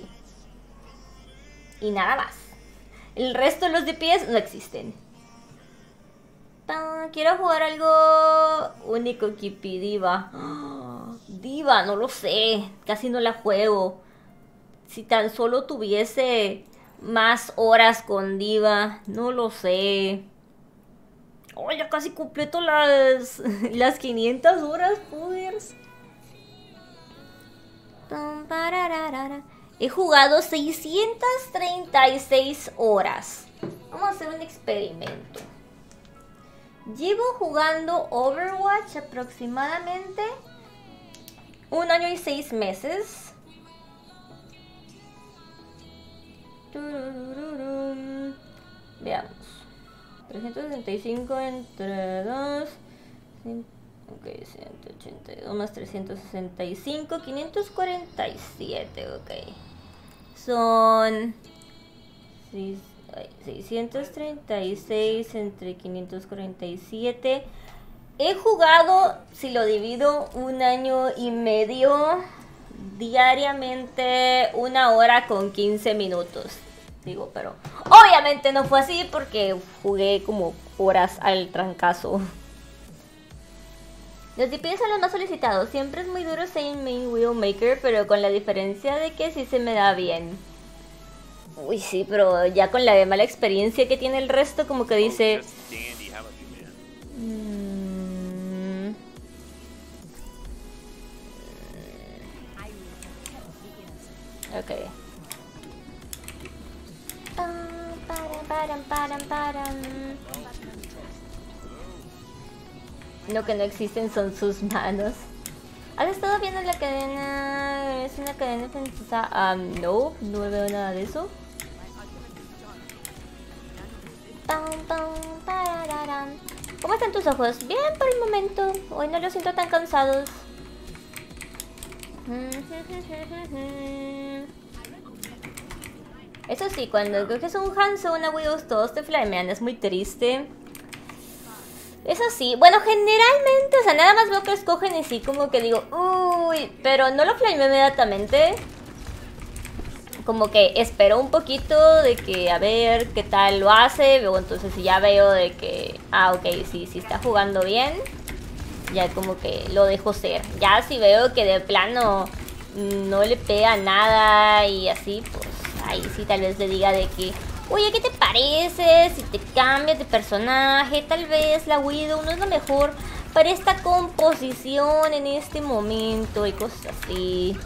Y nada más. El resto de los D P S no existen. Quiero jugar algo único, Kipi. Diva. Oh, Diva, no lo sé. Casi no la juego. Si tan solo tuviese más horas con Diva. No lo sé. Oh, ya casi completo las, las quinientas horas, puders. He jugado seiscientas treinta y seis horas. Vamos a hacer un experimento. Llevo jugando Overwatch aproximadamente un año y seis meses. Veamos. trescientos sesenta y cinco entre dos. Ok, ciento ochenta y dos más trescientos sesenta y cinco, quinientos cuarenta y siete, ok. Son seis, ay, seiscientos treinta y seis entre quinientos cuarenta y siete. He jugado, si lo divido, un año y medio diariamente, una hora con quince minutos. Digo, pero obviamente no fue así porque jugué como horas al trancazo. Los D P S son los más solicitados. Siempre es muy duro ser main Widowmaker, pero con la diferencia de que sí se me da bien. Uy, sí, pero ya con la mala experiencia que tiene el resto, como que dice... Mm, ok. Param, param, param. Lo que no existen son sus manos. ¿Has estado viendo la cadena? ¿Es una cadena francesa? Um, no, no veo nada de eso. ¿Cómo están tus ojos? Bien por el momento. Hoy no los siento tan cansados. Eso sí, cuando creo que es un Hanzo o una Widows, todos te flamean, es muy triste. Eso sí, bueno, generalmente, o sea, nada más veo que escogen y sí, como que digo, uy, pero no lo flameo inmediatamente. Como que espero un poquito de que, a ver qué tal lo hace. Luego entonces si ya veo de que, ah, ok, sí, sí está jugando bien, ya como que lo dejo ser. Ya si veo que de plano no le pega nada y así, pues ahí sí tal vez le diga de que, oye, ¿qué te parece si te cambias de personaje? Tal vez la Widow no es lo mejor para esta composición en este momento y cosas así.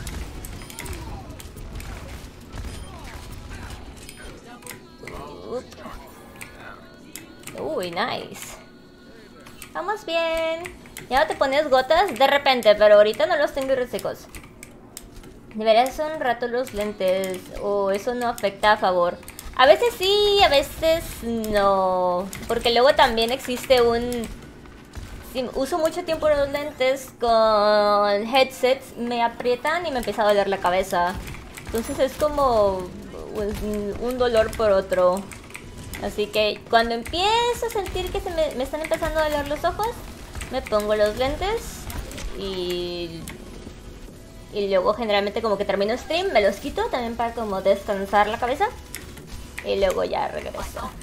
Uy, nice. Vamos bien. Ya no te pones gotas de repente, pero ahorita no los tengo resecos. Deberías hacer un rato los lentes, o eso no afecta a favor. A veces sí, a veces no. Porque luego también existe un... Si uso mucho tiempo los lentes con headsets, me aprietan y me empieza a doler la cabeza. Entonces es como un, un dolor por otro. Así que cuando empiezo a sentir que se me, me están empezando a doler los ojos, me pongo los lentes y... Y luego generalmente como que termino stream, me los quito también para como descansar la cabeza. Y luego ya regreso.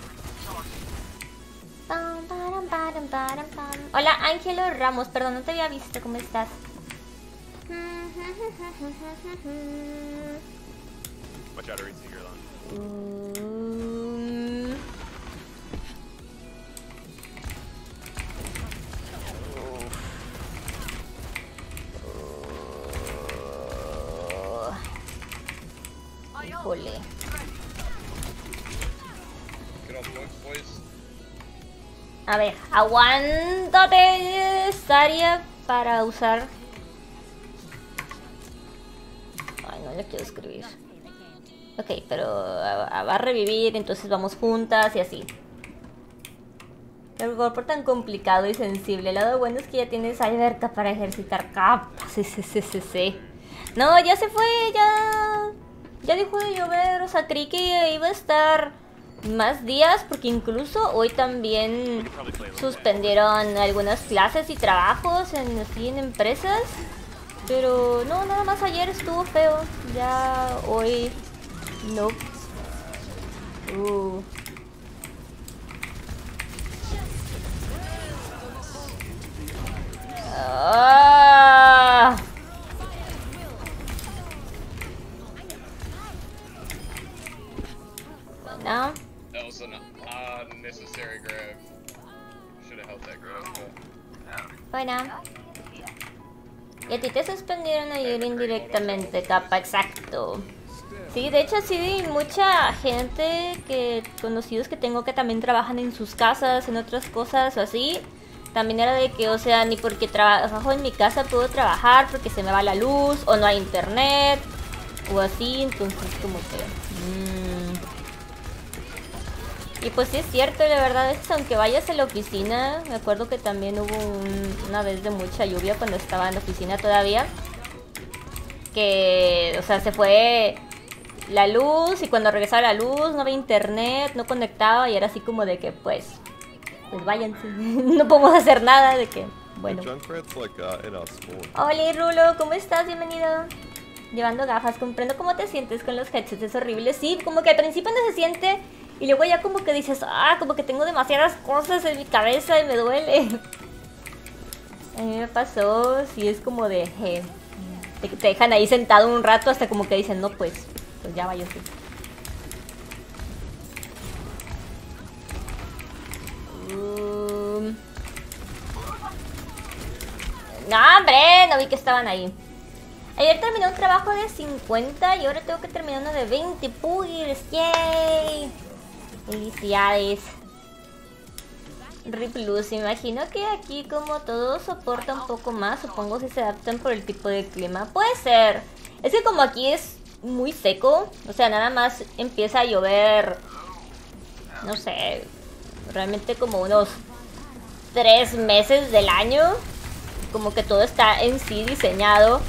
Hola Ángelo Ramos, perdón, no te había visto, ¿cómo estás? Watch out, Aritz, you're alone. Mm. Híjole. A ver, aguántate esta área para usar. Ay, no le quiero escribir. Ok, pero va a revivir, entonces vamos juntas y así. El cuerpo tan complicado y sensible. El lado bueno es que ya tienes alberca para ejercitar capas. Sí, sí, sí, sí, sí. No, ya se fue, ya... Ya dejó de llover, o sea, creí que iba a estar más días, porque incluso hoy también suspendieron algunas clases y trabajos en, así, en empresas. Pero no, nada más ayer estuvo feo, ya hoy no. Uh. Ah. Bueno. That was an unnecessary grab. Should have held that grab. But... Bueno. Y a ti te suspendieron ayer indirectamente, capa, exacto. Sí, de hecho sí, mucha gente que conocidos que tengo que también trabajan en sus casas, en otras cosas o así. También era de que, o sea, ni porque trabajo en mi casa puedo trabajar porque se me va la luz o no hay internet o así, entonces como que... Mmm. Y pues sí es cierto, la verdad es que aunque vayas a la oficina, me acuerdo que también hubo un, una vez de mucha lluvia cuando estaba en la oficina todavía, que, o sea, se fue la luz y cuando regresaba la luz no había internet, no conectaba y era así como de que pues, pues váyanse, no podemos hacer nada, de que, bueno. Hola Rulo, ¿cómo estás? Bienvenido. Llevando gafas, comprendo cómo te sientes con los headsets, es horrible. Sí, como que al principio no se siente y luego ya como que dices, ah, como que tengo demasiadas cosas en mi cabeza y me duele. A mí me pasó, sí, es como de, eh, te, te dejan ahí sentado un rato hasta como que dicen, no, pues, pues ya váyanse. Um... No, hombre, no vi que estaban ahí. Ayer terminé un trabajo de cincuenta y ahora tengo que terminar uno de veinte Puggers. ¡Yay! Felicidades. Rip Luz, imagino que aquí como todo soporta un poco más. Supongo si se adaptan por el tipo de clima. Puede ser. Es que como aquí es muy seco, o sea, nada más empieza a llover, no sé, realmente como unos tres meses del año. Como que todo está en sí diseñado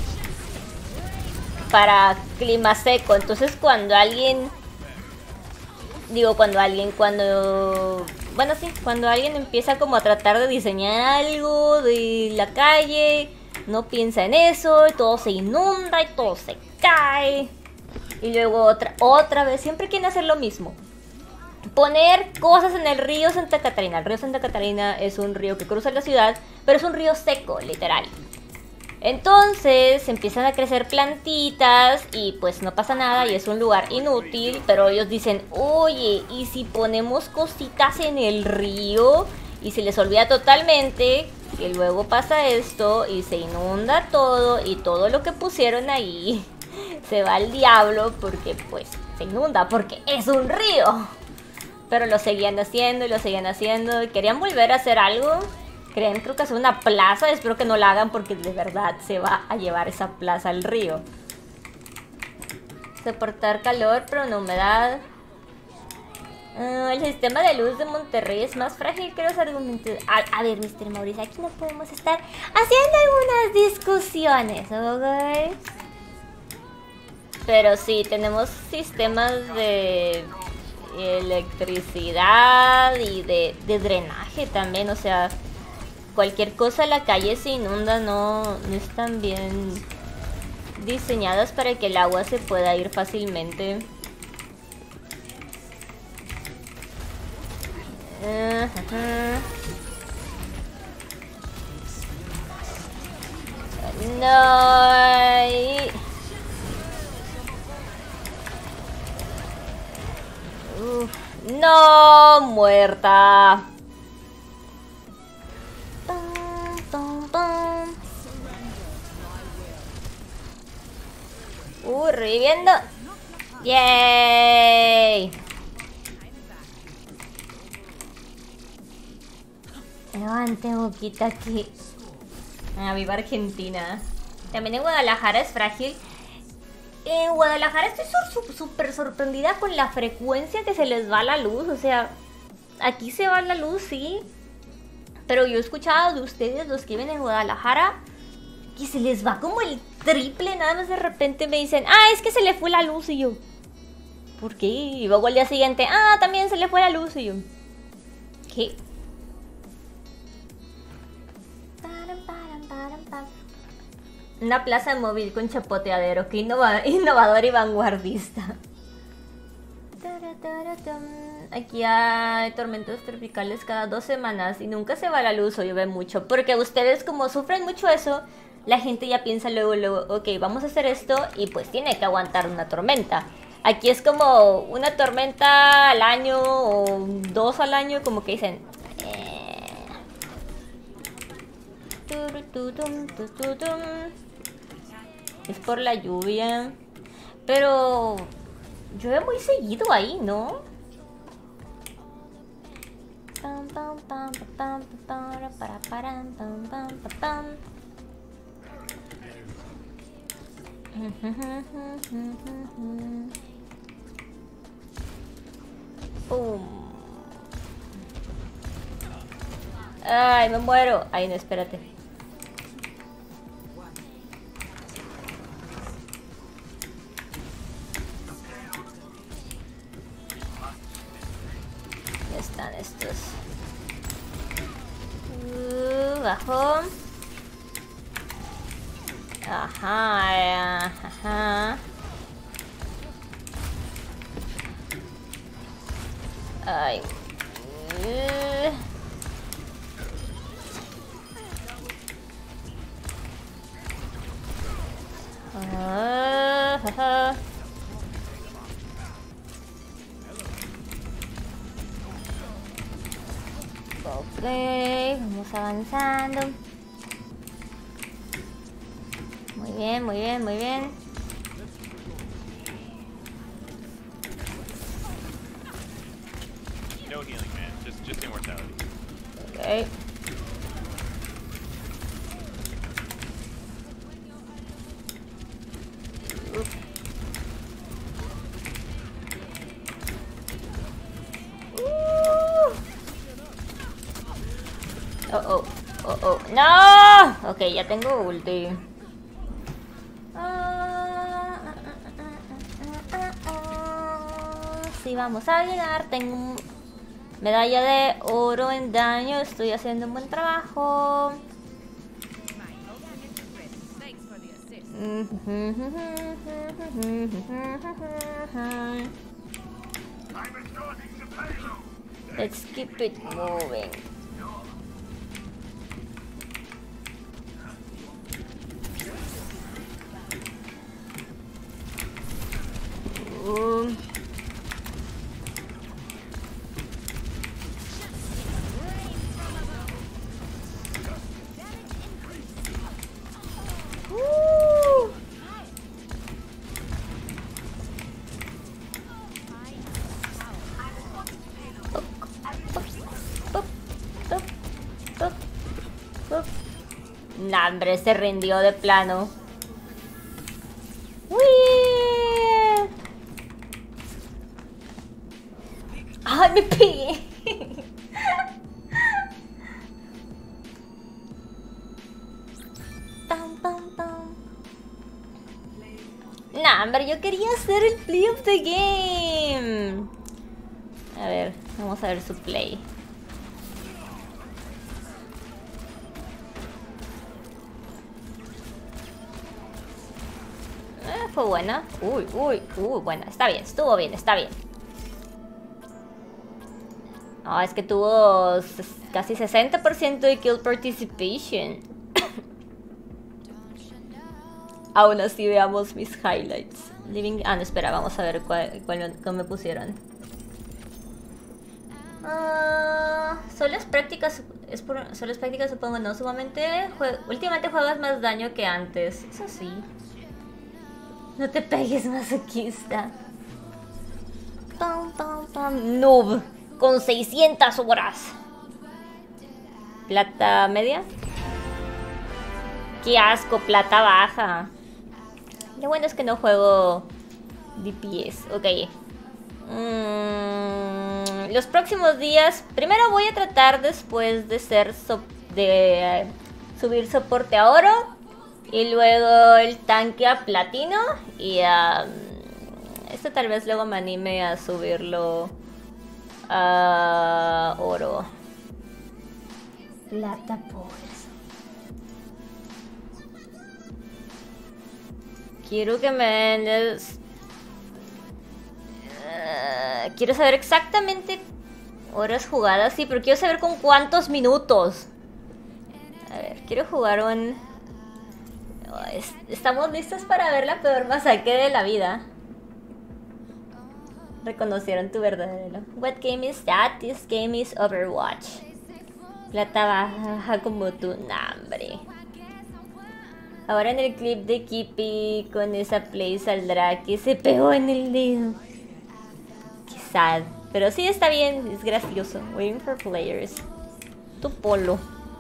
para clima seco. Entonces cuando alguien, digo cuando alguien, cuando, bueno sí, cuando alguien empieza como a tratar de diseñar algo de la calle, no piensa en eso, y todo se inunda y todo se cae. Y luego otra, otra vez, siempre quieren hacer lo mismo. Poner cosas en el río Santa Catarina. El río Santa Catarina es un río que cruza la ciudad, pero es un río seco, literal. Entonces empiezan a crecer plantitas y pues no pasa nada y es un lugar inútil, pero ellos dicen, oye, ¿y si ponemos cositas en el río? Y se les olvida totalmente que luego pasa esto y se inunda todo y todo lo que pusieron ahí se va al diablo porque pues se inunda, porque es un río. Pero lo seguían haciendo y lo seguían haciendo y querían volver a hacer algo. Creen, creo que hacer una plaza. Espero que no la hagan porque de verdad se va a llevar esa plaza al río. Soportar calor pero no humedad. Uh, el sistema de luz de Monterrey es más frágil que los argumentos. A, a ver, mister Mauricio, aquí no podemos estar haciendo algunas discusiones, ¿ok? Pero sí, tenemos sistemas de electricidad y de, de drenaje también, o sea, cualquier cosa en la calle se inunda, no, no están bien diseñadas para que el agua se pueda ir fácilmente. Uh-huh. No. Uf, no, muerta. Pum, pum, pum. Uh, reviviendo. Yay. Levante boquita aquí. Ah, viva Argentina. También en Guadalajara es frágil. En Guadalajara estoy súper sorprendida con la frecuencia que se les va la luz. O sea, aquí se va la luz, sí. Pero yo he escuchado de ustedes, los que viven en Guadalajara, que se les va como el triple. Nada más de repente me dicen, ah, es que se le fue la luz. Y yo, ¿por qué? Y luego al día siguiente, ah, también se le fue la luz. Y yo, ¿qué? Una plaza móvil con chapoteadero, que innova innovador y vanguardista. Aquí hay tormentas tropicales cada dos semanas y nunca se va la luz o llueve mucho. Porque ustedes como sufren mucho eso, la gente ya piensa luego, luego, ok, vamos a hacer esto y pues tiene que aguantar una tormenta. Aquí es como una tormenta al año o dos al año, como que dicen... Eh. Es por la lluvia. Pero llueve muy seguido ahí, ¿no? Boom. Ay, me muero. Ay, no, espérate. ¿Dónde están estos? Uh, bajo. Ajá, ajá. Ay. Uh. Ah, ajá. Ok, vamos avanzando. Muy bien, muy bien, muy bien. No healing, man. Just, just immortality. Ok. Oh, oh, oh, oh, no. Ok, ya tengo ulti. Sí, vamos a llegar. Tengo medalla de oro en daño. Estoy haciendo un buen trabajo. Let's keep it moving. Um. Woo. Nah, hombre, se rindió de plano. ¡Wii! ¡Ay, me pegué! Pam, pam, pam. Nah, hombre, yo quería hacer el play of the game. A ver, vamos a ver su play. Eh, fue buena. Uy, uy, uy, buena. Está bien, estuvo bien, está bien. No, es que tuvo casi sesenta por ciento de kill participation. Aún así veamos mis highlights. Living... Ah, no, espera, vamos a ver cuál, cuál, cuál me pusieron. Uh, solo es prácticas, es por, solo es prácticas supongo, no, sumamente, jue, últimamente juegas más daño que antes, eso sí. No te pegues, masoquista. Pam, pam, pam. Noob, con seiscientas horas. Plata media. Qué asco, plata baja. Lo bueno es que no juego D P S, ok. Mm, los próximos días, primero voy a tratar después de ser so de uh, subir soporte a oro y luego el tanque a platino y um, esto tal vez luego me anime a subirlo a oro. Plata pues. Quiero que me den el... Uh, quiero saber exactamente horas jugadas, sí, pero quiero saber con cuántos minutos. A ver, quiero jugar un... Oh, es... Estamos listos para ver la peor masacre de la vida. Reconocieron tu verdadero. What game is that? This game is Overwatch. Plata baja como tu nombre. Ahora en el clip de Kippy con esa play saldrá que se pegó en el dedo. Qué sad. Pero sí está bien, es gracioso. Waiting for players. Tu polo.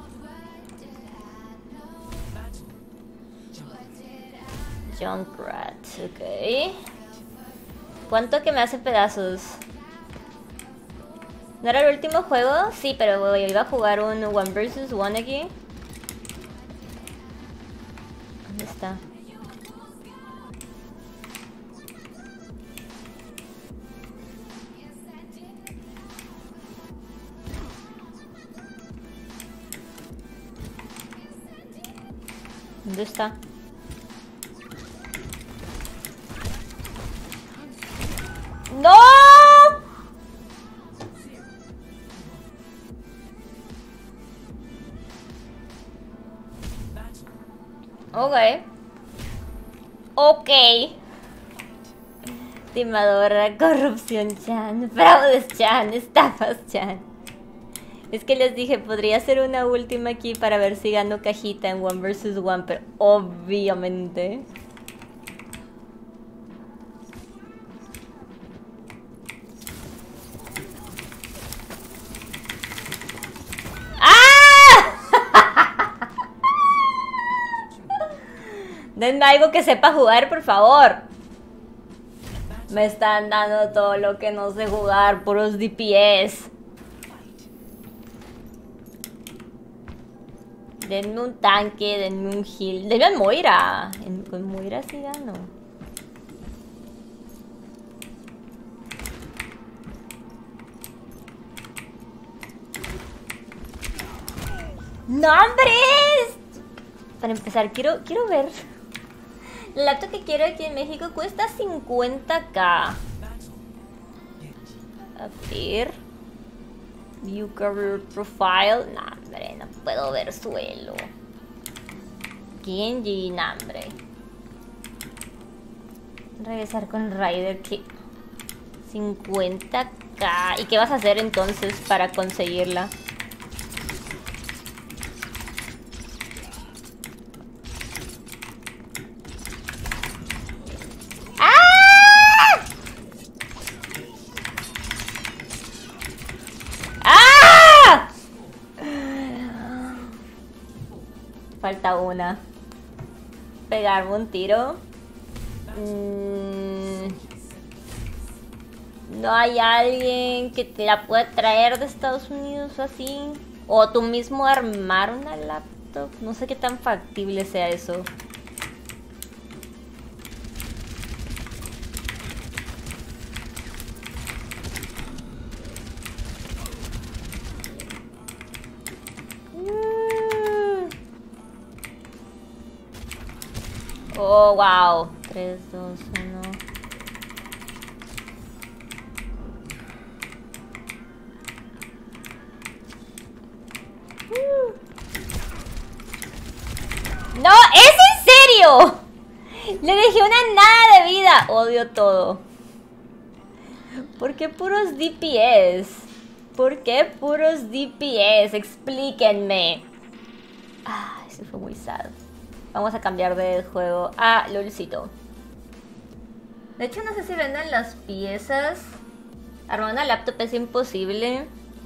Junkrat, ok. ¿Cuánto que me hace pedazos? ¿No era el último juego? Sí, pero iba a jugar un One versus One aquí. ¿Dónde está? ¿Dónde está? ¡No! Ok. Ok. Timadora, corrupción Chan, fraudes Chan, estafas Chan. Es que les dije, podría hacer una última aquí para ver si gano cajita en One versus One, pero obviamente... Denme algo que sepa jugar, por favor. Me están dando todo lo que no sé jugar, puros D P S. Denme un tanque, denme un heal. Denme a Moira. En, con Moira sí gano. ¡Nombres! Para empezar, quiero, quiero ver. El laptop que quiero aquí en México cuesta cincuenta k. A ver. View career profile. Nah, hombre, no puedo ver suelo. Genji, nah, hombre. Regresar con Ryder que cincuenta k. ¿Y qué vas a hacer entonces para conseguirla? Falta una. Pegarme un tiro. Mm, no hay alguien que te la pueda traer de Estados Unidos así. O tú mismo armar una laptop. No sé qué tan factible sea eso. Oh, wow. tres, dos, uno. ¡No! ¿Es en serio? Le dejé una nada de vida. Odio todo. ¿Por qué puros D P S? ¿Por qué puros D P S? Explíquenme. Ah, eso fue muy sad. Vamos a cambiar de juego a LOLcito. De hecho, no sé si venden las piezas. Armar una laptop es imposible.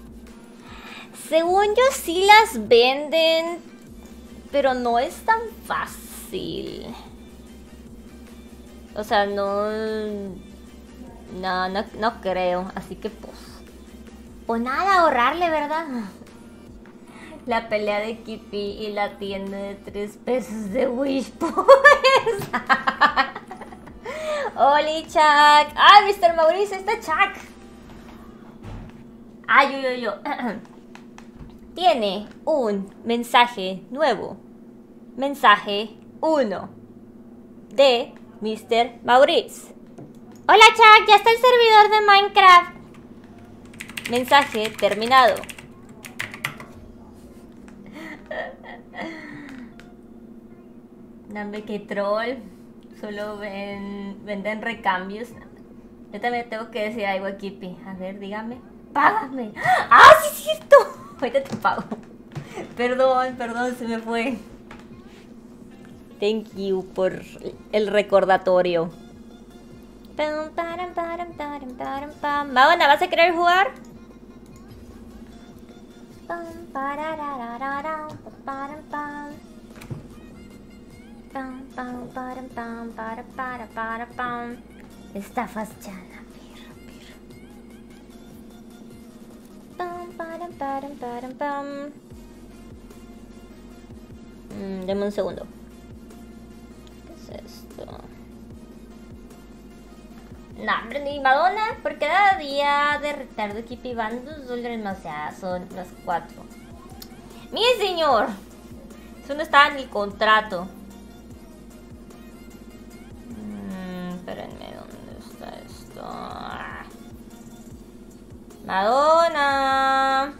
Según yo, sí las venden, pero no es tan fácil. O sea, no... No, no, no creo. Así que pues... Pues nada, ahorrarle, ¿verdad? La pelea de Kippy y la tienda de tres pesos de Wish, pues. Oli, Chuck. Ah, mister Mauricio, está Chuck. Ah, yo, yo, yo. Tiene un mensaje nuevo. Mensaje uno. De mister Maurice. Hola, Chuck, ya está el servidor de Minecraft. Mensaje terminado. Nambe, que troll. Solo ven, venden recambios. Yo también tengo que decir algo a Kippy. A ver, dígame. ¡Págame! ¡Ah, sí es cierto! Ahorita te pago. Perdón, perdón, se me fue. Thank you por el recordatorio. Maona, ¿vas a querer jugar? Estafas Chan. param, param, param, pam. Mm, deme un segundo. ¿Qué es esto? No, hombre, ni Madonna, por cada día de retardo equipi van dos dólares más, ya son las cuatro. ¡Mire, señor! Eso no estaba en el contrato. Mm, espérenme, ¿dónde está esto? Ah. Madonna.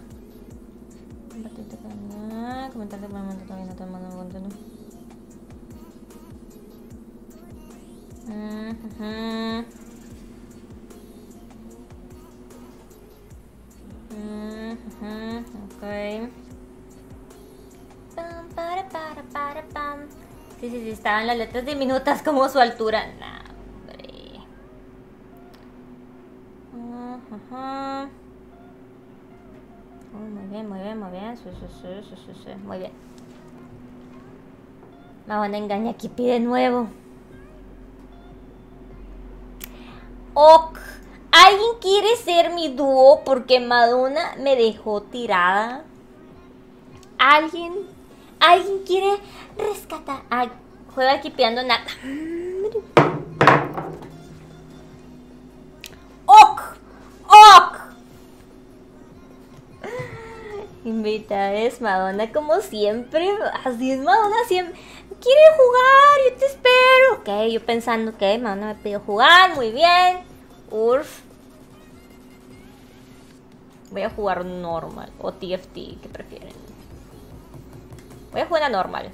Comentarte por el momento todavía no te mando contenido. Mm-hmm. Mm-hmm. Ok. Pam, para, para, para, pam. Sí, sí, sí, estaban las letras diminutas como su altura. Nah, hombre. Uh-huh. Oh, muy bien, muy bien, muy bien. Sí, sí, sí, sí, sí, sí. Muy bien. Me van a engañar aquí de nuevo. Ok. ¿Alguien quiere ser mi dúo porque Madonna me dejó tirada? ¿Alguien? ¿Alguien quiere rescatar? Ah, juega equipeando nada. Ok. Ok. Invita es Madonna como siempre. Así es Madonna siempre. ¿Quiere jugar? Yo te espero. Ok, yo pensando que okay, Madonna me pidió jugar. Muy bien. Urf. Voy a jugar normal. O T F T, ¿qué prefieren? Voy a jugar a normal.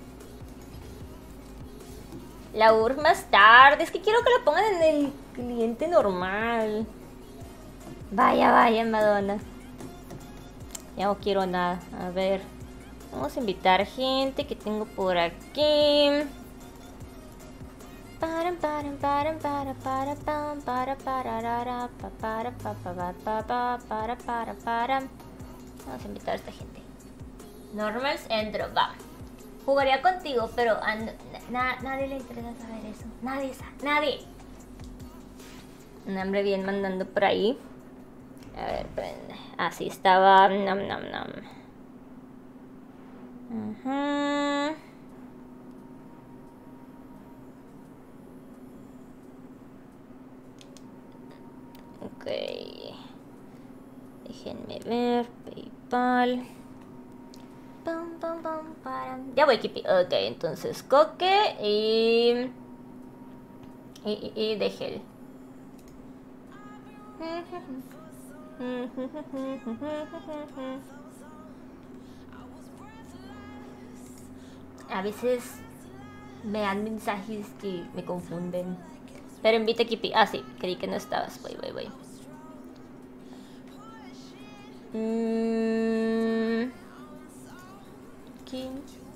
La U R F más tarde. Es que quiero que lo pongan en el cliente normal. Vaya, vaya, Madonna. Ya no quiero nada. A ver. Vamos a invitar gente que tengo por aquí. Para para para para para para para para para para para para para para. Vamos a invitar a esta gente. Normals entro, va. Jugaría contigo, pero a na nadie le interesa saber eso. Nadie sabe, nadie. Un hambre bien mandando por ahí. A ver, prende. Así estaba. Nam, nam, nam. Uh-huh. Ok. Déjenme ver. PayPal. Pum, pum, pum, para. Ya voy, Kipi. Ok, entonces Coque y. Y, y, y de gel. A veces me dan mensajes que me confunden. Pero invita a Kipi. Ah, sí, creí que no estabas. Voy, voy, voy. Mm. ¿Qué?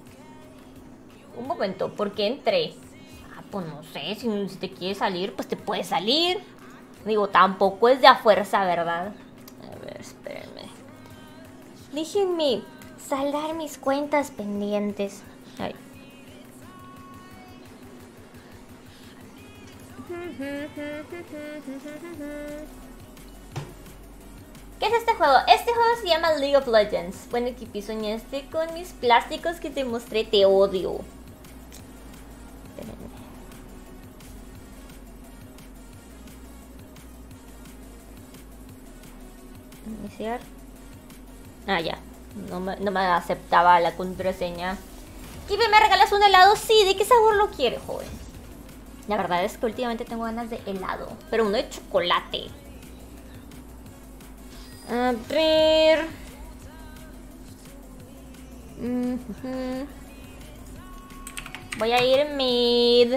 Un momento, ¿por qué entré? Ah, pues no sé, si, si te quieres salir, pues te puedes salir. Digo, tampoco es de a fuerza, ¿verdad? A ver, espérenme. Déjenme saldar mis cuentas pendientes. Ay. ¿Qué es este juego? Este juego se llama League of Legends. Bueno, Kipi, soñaste con mis plásticos que te mostré. Te odio. Espérenme. Iniciar. Ah, ya. No me, no me aceptaba la contraseña. Kipi, ¿me regalas un helado? Sí, ¿de qué sabor lo quiere, joven? La verdad es que últimamente tengo ganas de helado. Pero uno de chocolate. A ver. Uh-huh. Voy a ir mid.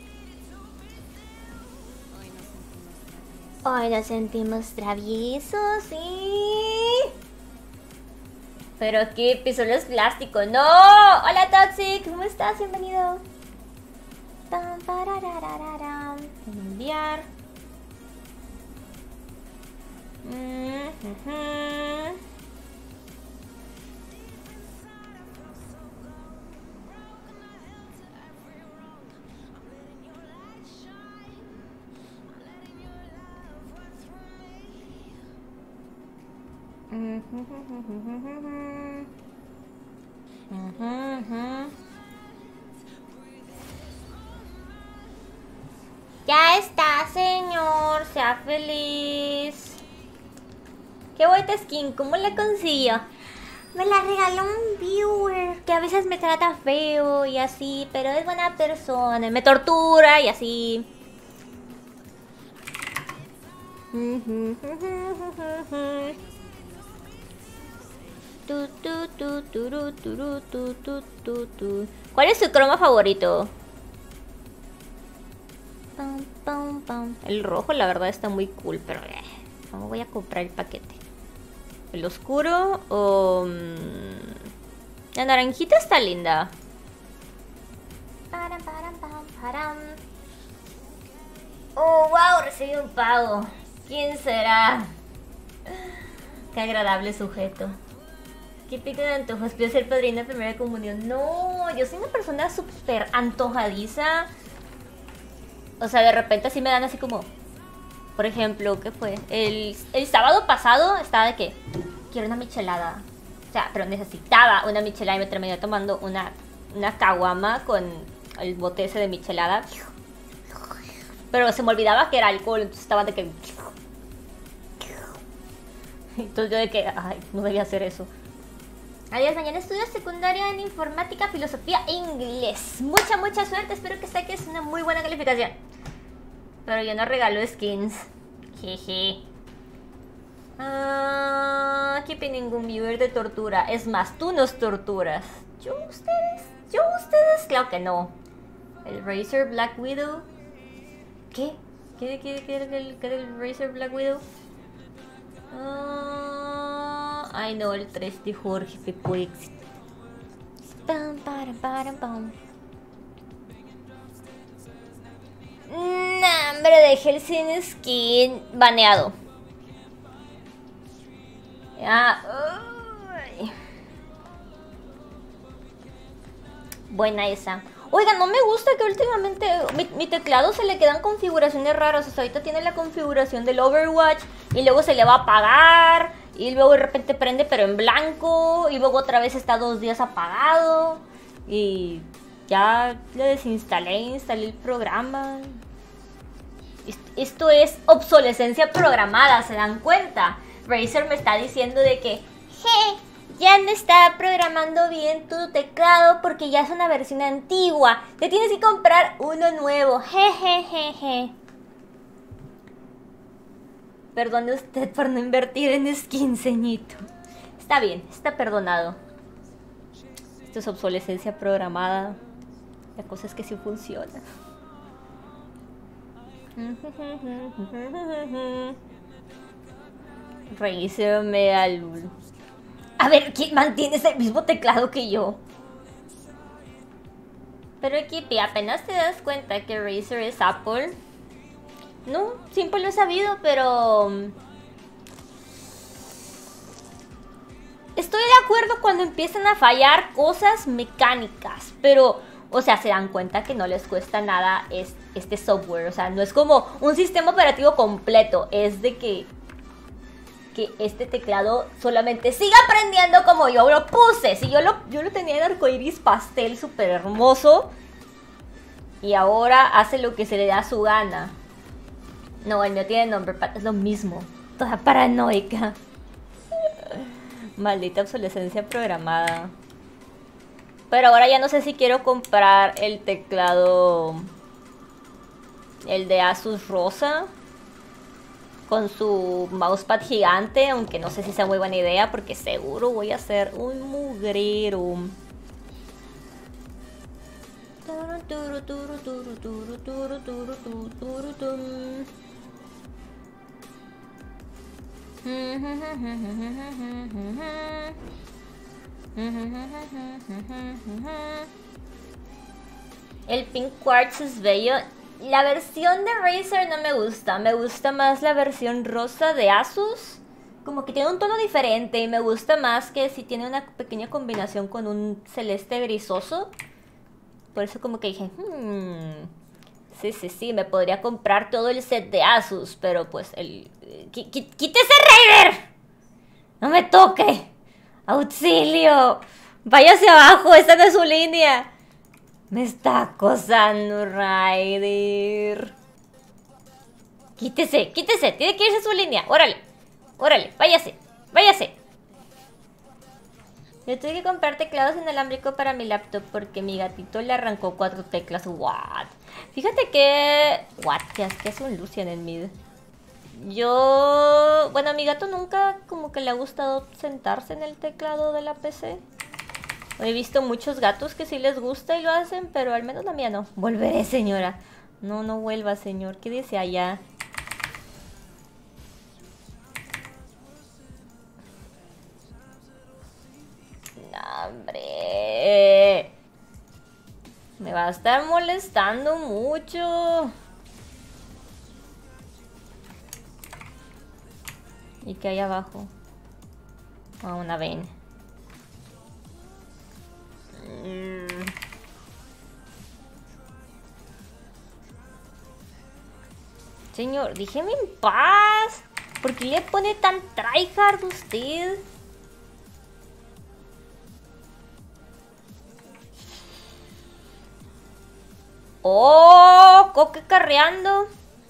Hoy nos sentimos traviesos, sí. Pero aquí pisó los plásticos. ¡No! Hola, Toxic. ¿Cómo estás? Bienvenido. Tam, parararararam. Enviar. Mm-hmm. Ya está, señor. Sea feliz. Qué bonita skin. ¿Cómo la consiguió? Me la regaló un viewer que a veces me trata feo y así, pero es buena persona. Me tortura y así. Tu, tu, tu, turu, turu, tu, tu, tu, tu. ¿Cuál es su croma favorito? Pam, pam, pam. El rojo la verdad está muy cool, pero eh, no voy a comprar el paquete. ¿El oscuro o...? Mmm, la naranjita está linda. Param, param, pam, param. Oh, wow, recibí un pago. ¿Quién será? Qué agradable sujeto. ¿Qué pico de antojos? ¿Pido ser padrino de primera comunión? No, yo soy una persona súper antojadiza. O sea, de repente así me dan así como... Por ejemplo, ¿qué fue? El, el sábado pasado estaba de que... Quiero una michelada. O sea, pero necesitaba una michelada y me terminé tomando una, una caguama con el bote ese de michelada. Pero se me olvidaba que era alcohol, entonces estaba de que... Entonces yo de que... Ay, no debía hacer eso. Adiós, mañana estudio secundaria en informática, filosofía e inglés. Mucha, mucha suerte, espero que saques una muy buena calificación. Pero yo no regalo skins. Jeje. Ah, aquí hay ningún viewer de tortura. Es más, tú nos torturas. Yo ustedes, yo ustedes, claro que no. El Razer Black Widow. ¿Qué? ¿Qué, qué, qué era el, qué era el Razer Black Widow? Ah, ay no, el tres de Jorge Pepuex. Pam, pam, pam, pam. Nah, hombre, dejé el sin skin baneado. Ya. Uy. Buena esa. Oigan, no me gusta que últimamente mi, mi teclado se le quedan configuraciones raras. O sea, ahorita tiene la configuración del Overwatch y luego se le va a apagar y luego de repente prende pero en blanco y luego otra vez está dos días apagado y ya le desinstalé, instalé el programa. Esto es obsolescencia programada, ¿se dan cuenta? Razer me está diciendo de que je, ya no está programando bien tu teclado porque ya es una versión antigua. Te tienes que comprar uno nuevo. Jejejeje. Perdone usted por no invertir en skin, ceñito. Está bien, está perdonado. Esto es obsolescencia programada. La cosa es que sí funciona. Razer me da lul. A ver, ¿quién mantiene el mismo teclado que yo? Pero Equipi, apenas te das cuenta que Razer es Apple. No, siempre lo he sabido, pero... Estoy de acuerdo cuando empiezan a fallar cosas mecánicas, pero... O sea, se dan cuenta que no les cuesta nada es, este software. O sea, no es como un sistema operativo completo. Es de que... Que este teclado solamente siga aprendiendo como yo lo puse. Si yo lo, yo lo tenía en arcoiris pastel súper hermoso. Y ahora hace lo que se le da a su gana. No, el mío tiene nombre, es lo mismo. Toda paranoica. Maldita obsolescencia programada. Pero ahora ya no sé si quiero comprar el teclado. El de Asus rosa. Con su mousepad gigante. Aunque no sé si sea muy buena idea. Porque seguro voy a hacer un mugrero. El Pink Quartz es bello. La versión de Razer no me gusta. Me gusta más la versión rosa de Asus. Como que tiene un tono diferente. Y me gusta más que si tiene una pequeña combinación con un celeste grisoso. Por eso como que dije, hmm, sí, sí, sí, me podría comprar todo el set de Asus. Pero pues el... ¡Quítese, Razer! ¡No me toque! ¡Auxilio! ¡Vaya hacia abajo! ¡Esa no es su línea! Me está acosando, Ryder. Quítese, quítese. Tiene que irse a su línea. Órale, órale, váyase, váyase. Yo tuve que comprar teclados inalámbricos para mi laptop porque mi gatito le arrancó cuatro teclas. What? Fíjate que... What? ¿Qué hace un Lucian en mid? Yo... Bueno, a mi gato nunca como que le ha gustado sentarse en el teclado de la P C. He visto muchos gatos que sí les gusta y lo hacen, pero al menos la mía no. Volveré, señora. No, no vuelva, señor. Quédese allá. No, hombre. Me va a estar molestando mucho. ¿Y qué hay abajo? Ah, una ven. Mm. Señor, déjeme en paz. ¿Por qué le pone tan tryhard usted? ¡Oh! Coque carreando.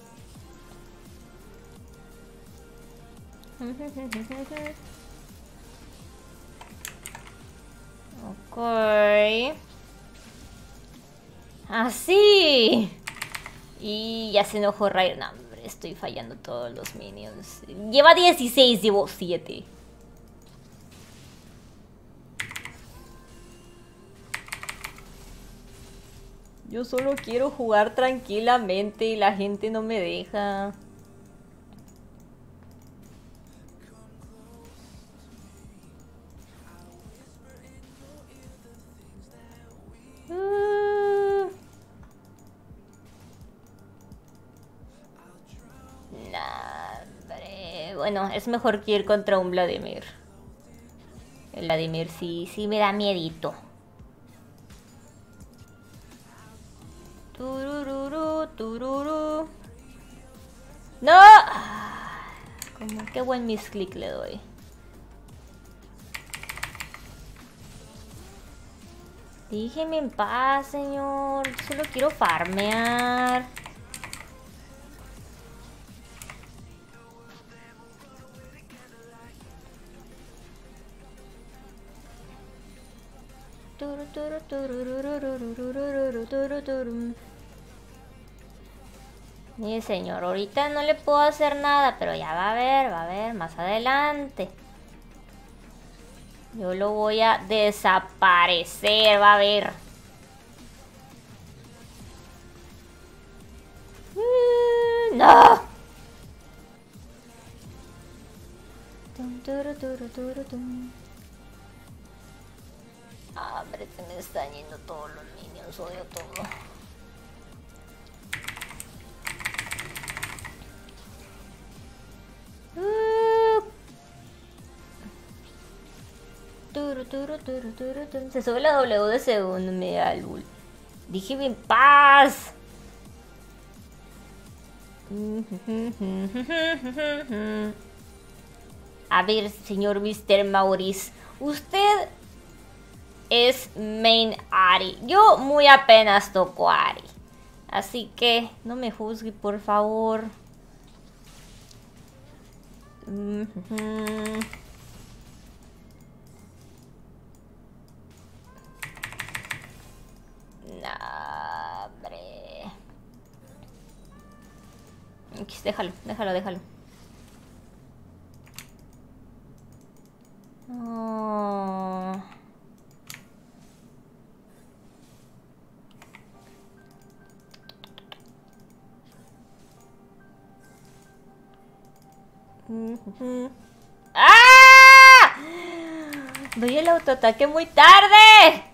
Ok. Así. Y ya se enojó Ryder. No, hombre, estoy fallando todos los minions. Lleva dieciséis, llevo siete. Yo solo quiero jugar tranquilamente y la gente no me deja. Uh. Nah, hombre. Bueno, es mejor que ir contra un Vladimir. El Vladimir sí, sí me da miedito. Turururu, tururu. ¡No! Como qué buen misclick le doy. Déjeme en paz, señor. Solo quiero farmear. Mire, señor, ahorita no le puedo hacer nada, pero ya va a ver, va a ver, más adelante. Yo lo voy a desaparecer, va a ver. Mm, ¡no! Tum, turu, turu, turu, tum. Ah, hombre, se me están yendo todos los minions, odio todo. Uh. Turu, turu, turu, turu, turu. Se sube la W de segundo, me da el bull. Déjeme en paz. A ver, señor mister Maurice, usted es main Ahri. Yo muy apenas toco Ahri. Así que no me juzgue, por favor. Mm-hmm. Nah, hombre. Déjalo, déjalo, déjalo. Oh. Mm-hmm. ¡Ah! Doy el autoataque muy tarde.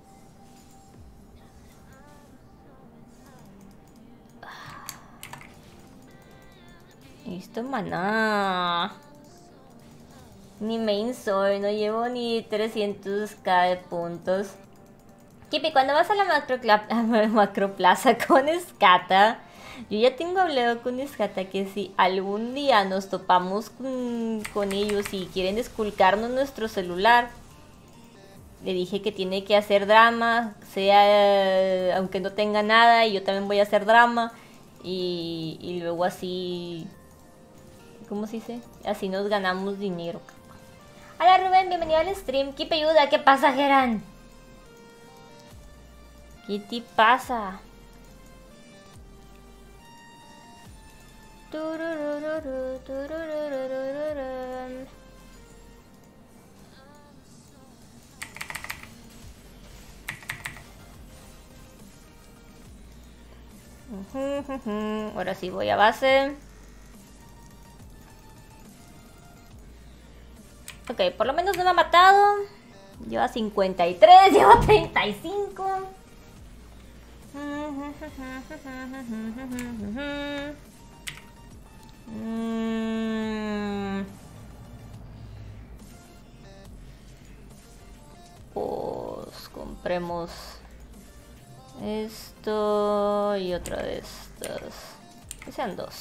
Listo, maná. Ni main soy, no llevo ni trescientos k de puntos. Kipi, cuando vas a la macro, macro plaza con Escata, Yo ya tengo hablado con Escata que si algún día nos topamos con, con ellos y quieren esculcarnos nuestro celular, le dije que tiene que hacer drama, sea aunque no tenga nada, y yo también voy a hacer drama. Y, y luego así... ¿Cómo se dice? Así nos ganamos dinero. Hola Rubén, bienvenido al stream. ¿Qué te ayuda? ¿Qué pasa, Geran? ¿Qué te pasa? Tururururu, turururururu. Ahora sí voy a base. Ok, por lo menos no me ha matado. Lleva cincuenta y tres, lleva treinta y cinco. Pues compremos esto y otra de estas. Que sean dos.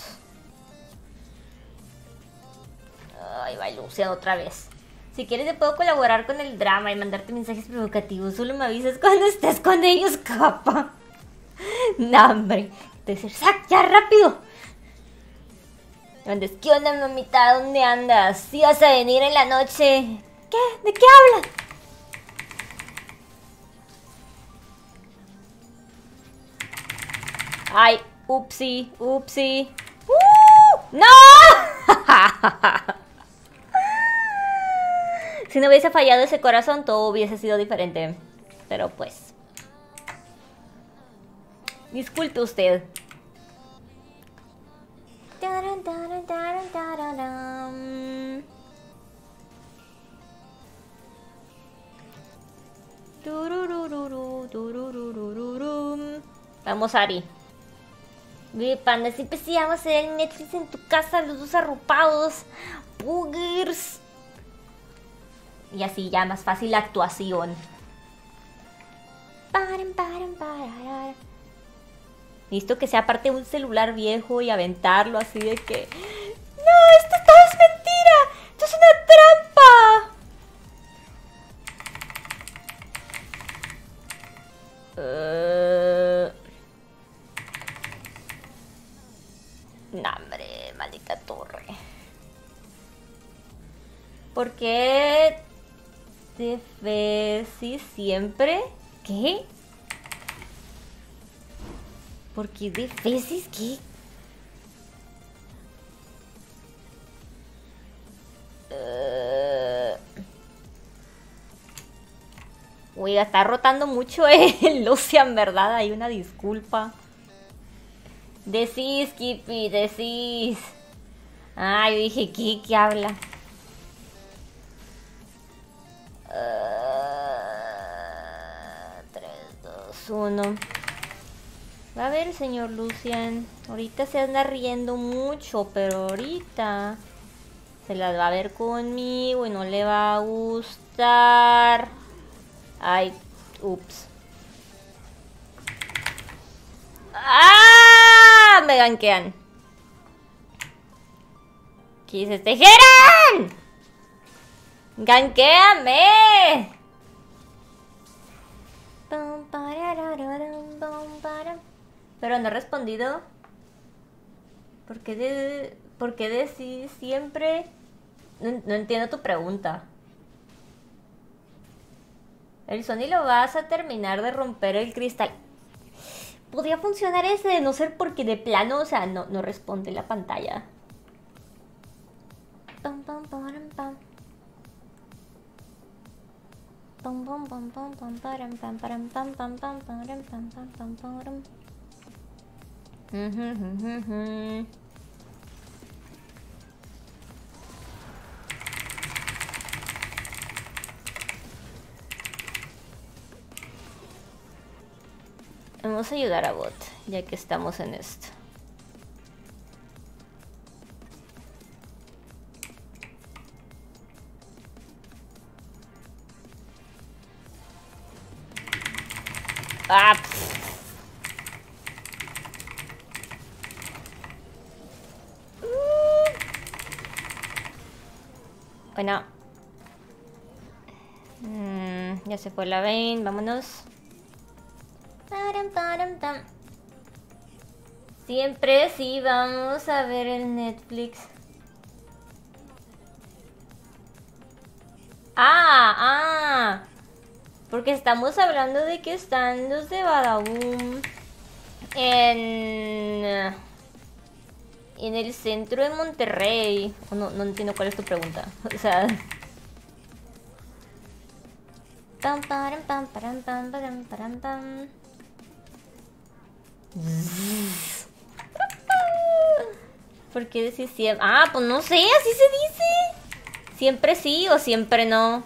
Ay, va Lucian otra vez. Si quieres te puedo colaborar con el drama y mandarte mensajes provocativos. Solo me avisas cuando estés con ellos, capa. No, hombre. Te decir, ¡sac, ya, rápido! ¿Dónde es? ¿Qué onda, mamita? ¿Dónde andas? ¿Sí vas a venir en la noche? ¿Qué? ¿De qué hablas? Ay, upsi, upsi. ¡Uh! ¡No! Si no hubiese fallado ese corazón, todo hubiese sido diferente. Pero pues... disculpe usted. Vamos, Ari. Vive Panda, siempre sí vamos a hacer el Netflix en tu casa, los dos arropados. Boogers. Y así ya más fácil la actuación. Listo que sea aparte un celular viejo y aventarlo así de que... ¡No! ¡Esto todo es mentira! ¡Esto es una trampa! Uh... No, hombre, maldita torre. ¿Por qué te ves siempre? ¿Qué? ¿Por qué de feces? ¿Qué? Uh... Uy, está rotando mucho el Lucian, ¿verdad? Hay una disculpa. Decís, Kippy, decís. Ah, yo dije, ¿qué? ¿Qué habla? tres, dos, uno. Va a ver, señor Lucian. Ahorita se anda riendo mucho, pero ahorita se las va a ver conmigo y no le va a gustar. Ay, ups. ¡Ah! Me gankean. ¿Qué dice este Geran? ¡Ganquéame! Pero no he respondido. ¿Por qué, de, ¿por qué decís siempre? No, no entiendo tu pregunta. El Sony lo vas a terminar de romper el cristal. Podría funcionar ese de no ser porque de plano, o sea, no, no responde la pantalla. Pam, pam, pam, pam. Pam pam pam pam pam pam pam pam pam pam pam pam pam pam pam. Vamos a ayudar a Bot, ya que estamos en esto. Ah, Bueno. Mm, ya se fue la Vayne, vámonos. Param, param, tam. Siempre sí vamos a ver el Netflix. Ah, ah. Porque estamos hablando de que están los de Badaboom en... en el centro de Monterrey. No, no entiendo cuál es tu pregunta. O sea... Pam, param, pam, param, pam, param, param, pam. ¿Por qué decís siempre? Ah, pues no sé, así se dice. Siempre sí o siempre no.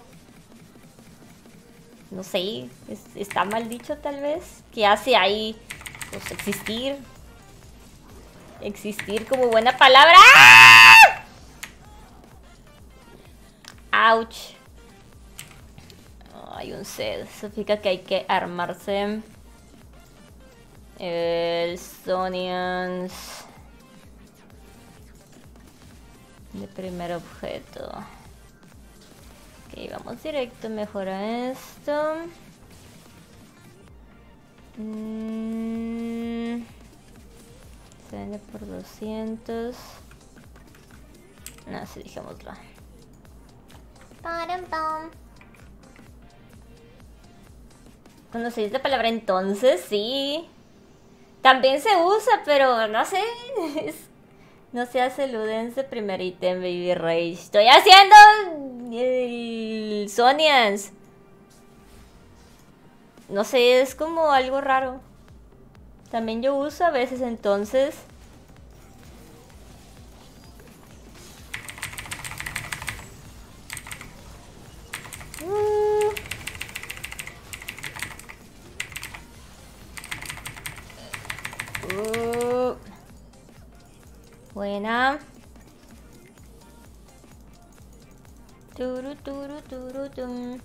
No sé, es, está mal dicho tal vez. ¿Qué hace ahí? Pues existir. Existir como buena palabra. ¡Ah! ¡Auch! Hay un set. Eso significa que hay que armarse. El Sonians. De primer objeto. Ok, vamos directo. Mejora esto. Mm, se vende por doscientos. No, sí, dejémoslo. Param, pam. Cuando se dice la palabra entonces, sí. También se usa, pero no sé. Es, no se hace ludense primer ítem, baby rage. Estoy haciendo el Sonians. No sé, es como algo raro. También yo uso a veces entonces. Uh. Uh. Buena. Turu, turu, turu, tum.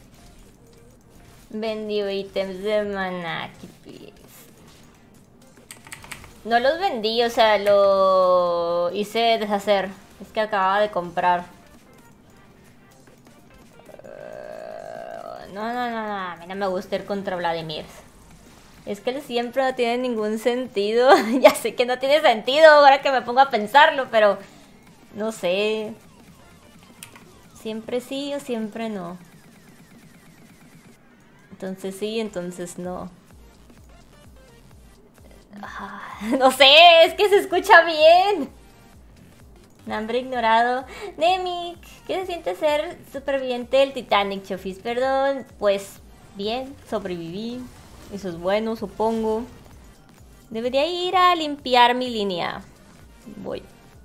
Vendió ítems de Manaki, please. No los vendí, o sea, lo hice deshacer. Es que acababa de comprar. Uh, no, no, no, no. A mí no me gusta ir contra Vladimir. Es que él siempre no tiene ningún sentido. Ya sé que no tiene sentido ahora que me pongo a pensarlo, pero... no sé. Siempre sí o siempre no. Entonces sí, entonces no. Ah, no sé, es que se escucha bien. Nombre ignorado. Nemik, ¿qué se siente ser superviviente del Titanic, Chofis? Perdón, pues bien, sobreviví. Eso es bueno, supongo. Debería ir a limpiar mi línea. Voy.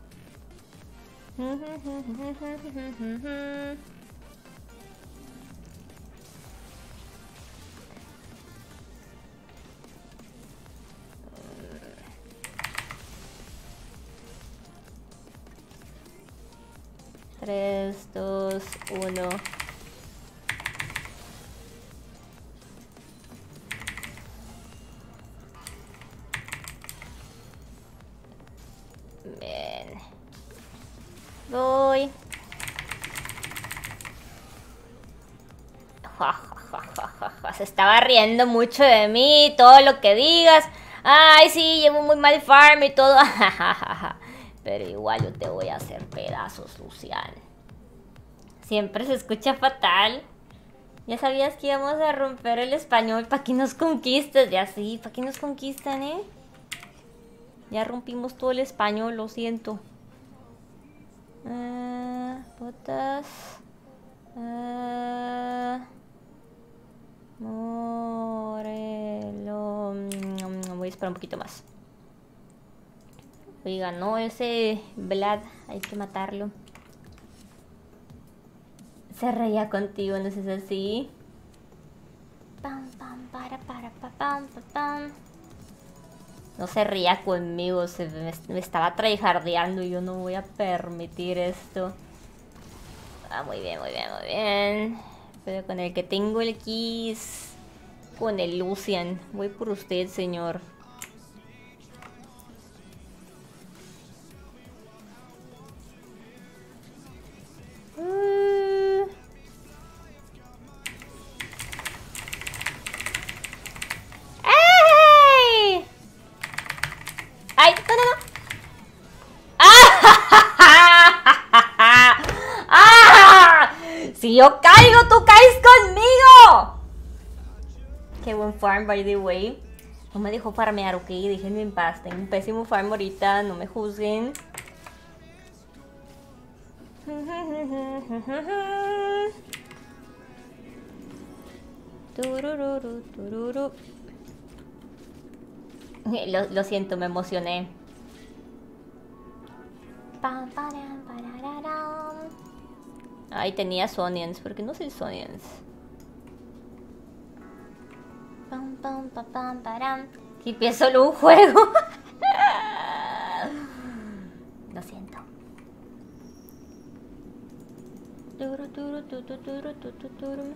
tres, dos, uno. Bien. Voy. Ja, ja, ja, ja, ja, ja. Se estaba riendo mucho de mí, todo lo que digas. Ay, sí, llevo muy mal farm y todo. Pero igual yo te voy a hacer pedazos, Lucian. Siempre se escucha fatal. Ya sabías que íbamos a romper el español para que nos conquistes. Ya sí, para que nos conquistan, ¿eh? Ya rompimos todo el español, lo siento. Uh, botas. Uh, Morelo. Voy a esperar un poquito más. Oiga, no, ese Vlad, hay que matarlo. Se reía contigo, ¿no es así? Pam, pam, para, para, pa, pam, pa, pam. No se ría conmigo, se me, me estaba tryhardeando y yo no voy a permitir esto. Ah, muy bien, muy bien, muy bien. Pero con el que tengo el kiss, con el Lucian. Voy por usted, señor. Uh. Si yo caigo, tú caes conmigo. Qué buen farm, by the way. No me dejó farmear, ok. Déjenme en paz. Tengo un pésimo farm ahorita. No me juzguen. Turururu, tururu. Lo, lo siento, me emocioné. Pam, param, parararam. Ay, tenía Sonians. ¿Por qué no soy Sonians? Pam, pam, pam, pam, param. Si es solo un juego. Lo siento. Turu, turu, tu, tu, turu, tu, tu, turu.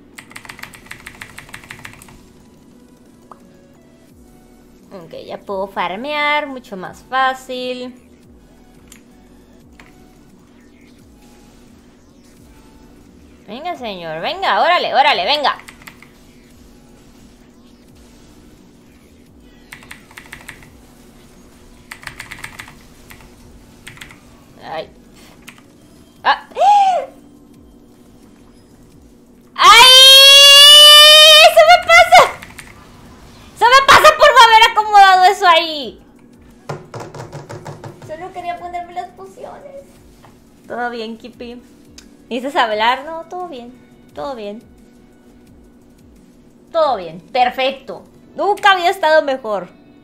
Ok, ya puedo farmear mucho más fácil. Venga, señor, venga, órale, órale, venga. Ay. ¡Ah! ¡Ay! ¡Eso me pasa! ¡Eso me pasa por no haber acomodado eso ahí! Solo quería ponerme las pociones. Todo bien, Kippy. ¿Dices hablar? No, todo bien. Todo bien. Todo bien. Perfecto. Nunca había estado mejor.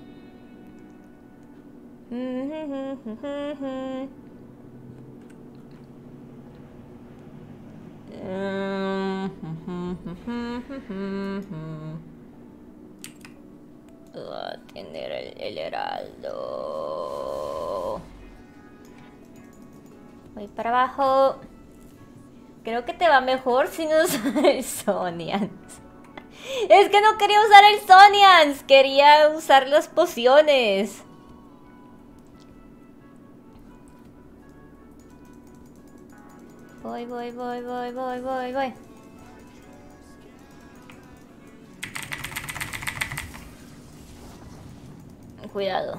Tener el, el heraldo. Voy para abajo. Creo que te va mejor si no usas el Sonians. Es que no quería usar el Sonians. Quería usar las pociones. Voy, voy, voy, voy, voy, voy, voy. Cuidado.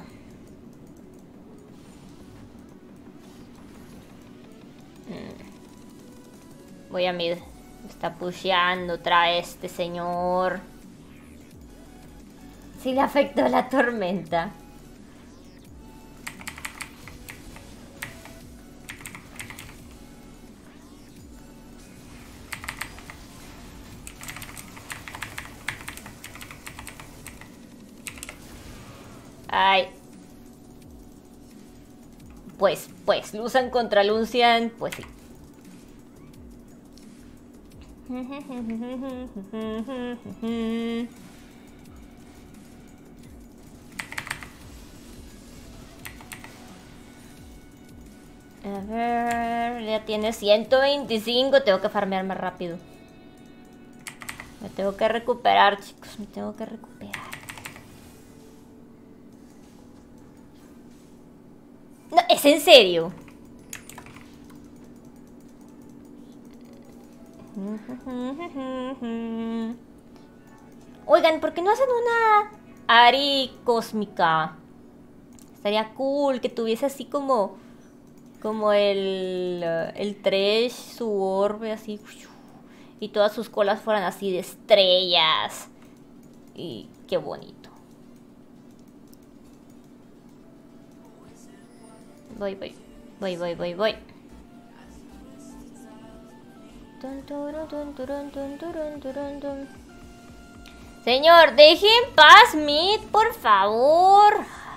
Voy a mid. Está pusheando otra este señor. Sí le afectó la tormenta. Ay. Pues, pues, Lucian contra Lucian, pues sí. A ver, ya tiene ciento veinticinco, tengo que farmear más rápido. Me tengo que recuperar, chicos, me tengo que recuperar. No, ¿es en serio? Oigan, ¿por qué no hacen una Ari cósmica? Estaría cool que tuviese así como Como el El Thresh, su orbe así, y todas sus colas fueran así de estrellas. Y qué bonito. Voy, voy, voy, voy, voy, voy. Señor, deje en paz Mid, por favor.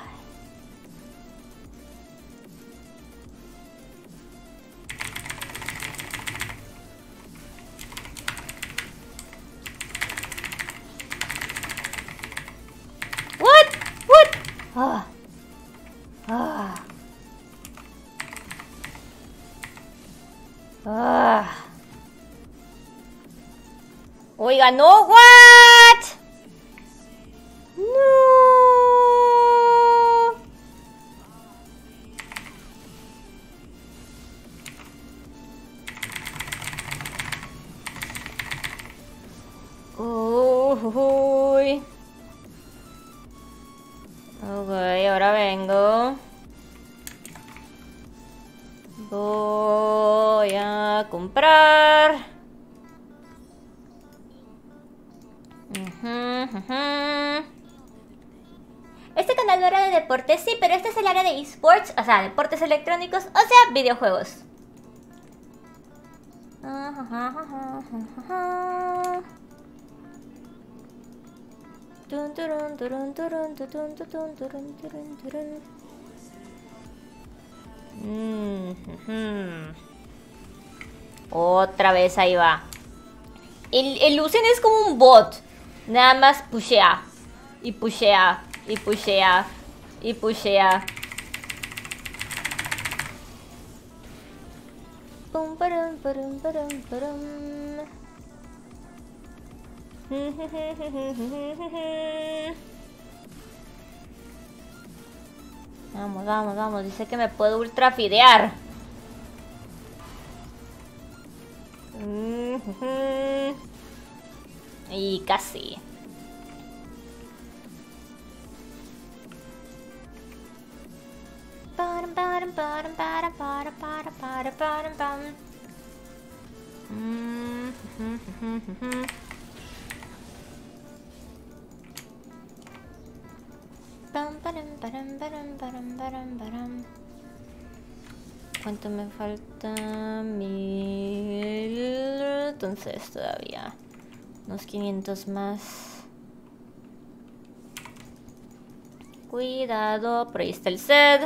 What? What? Ah. Ah. Ah. Oiga, no, what? No. Uy. Ok, ahora vengo. Voy a comprar Este canal no era de deportes, sí, pero este es el área de esports, o sea, deportes electrónicos, o sea, videojuegos. Otra vez ahí va. El, el Lucian es como un bot. Nada más pushea. Y pushea. Y pushea. Y pushea. Pum, parum, parum, parum, parum. Vamos, vamos, vamos. Dice que me puedo ultrafidear. Y casi. Param, param, param, param, param, param, param, param, pam. Mm, Pam, param, param, param, param, param, param. ¿Cuánto me falta? Mil. Entonces todavía unos quinientos más. Cuidado, por ahí está el sed.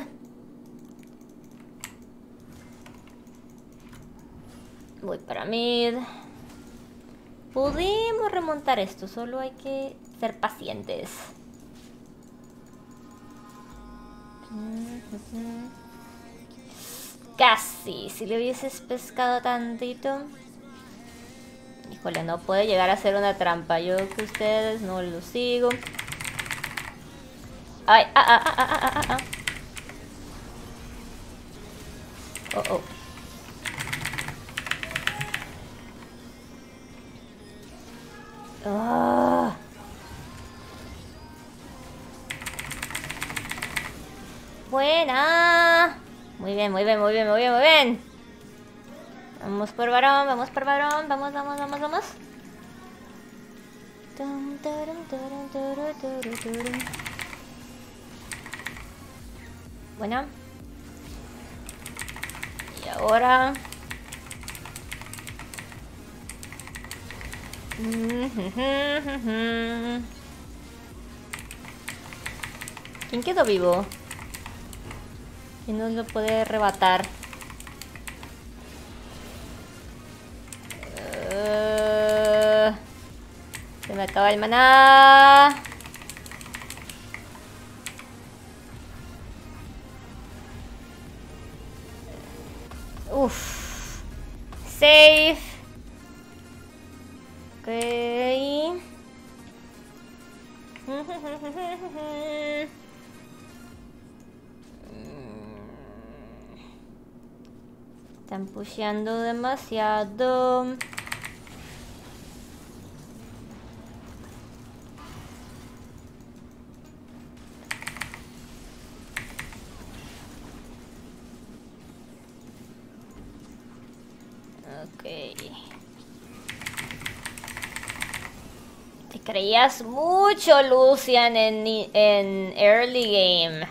Voy para mid. Podemos remontar esto, solo hay que ser pacientes. Casi, si le hubieses pescado tantito. Híjole, no puede llegar a ser una trampa. Yo que ustedes no lo sigo. Ay, ah, ah, ah, ah, ah, ah. Oh, oh. Oh. Buena. Muy bien, muy bien, muy bien, muy bien, muy bien. Vamos por varón, vamos por varón. Vamos, vamos, vamos, vamos. Bueno. Y ahora... ¿Quién quedó vivo? ¿Quién nos lo puede arrebatar? Uh, se me acaba el maná. Uff. Safe. Ok. Están pusheando demasiado. Ok. Te creías mucho, Lucian, en, en early game.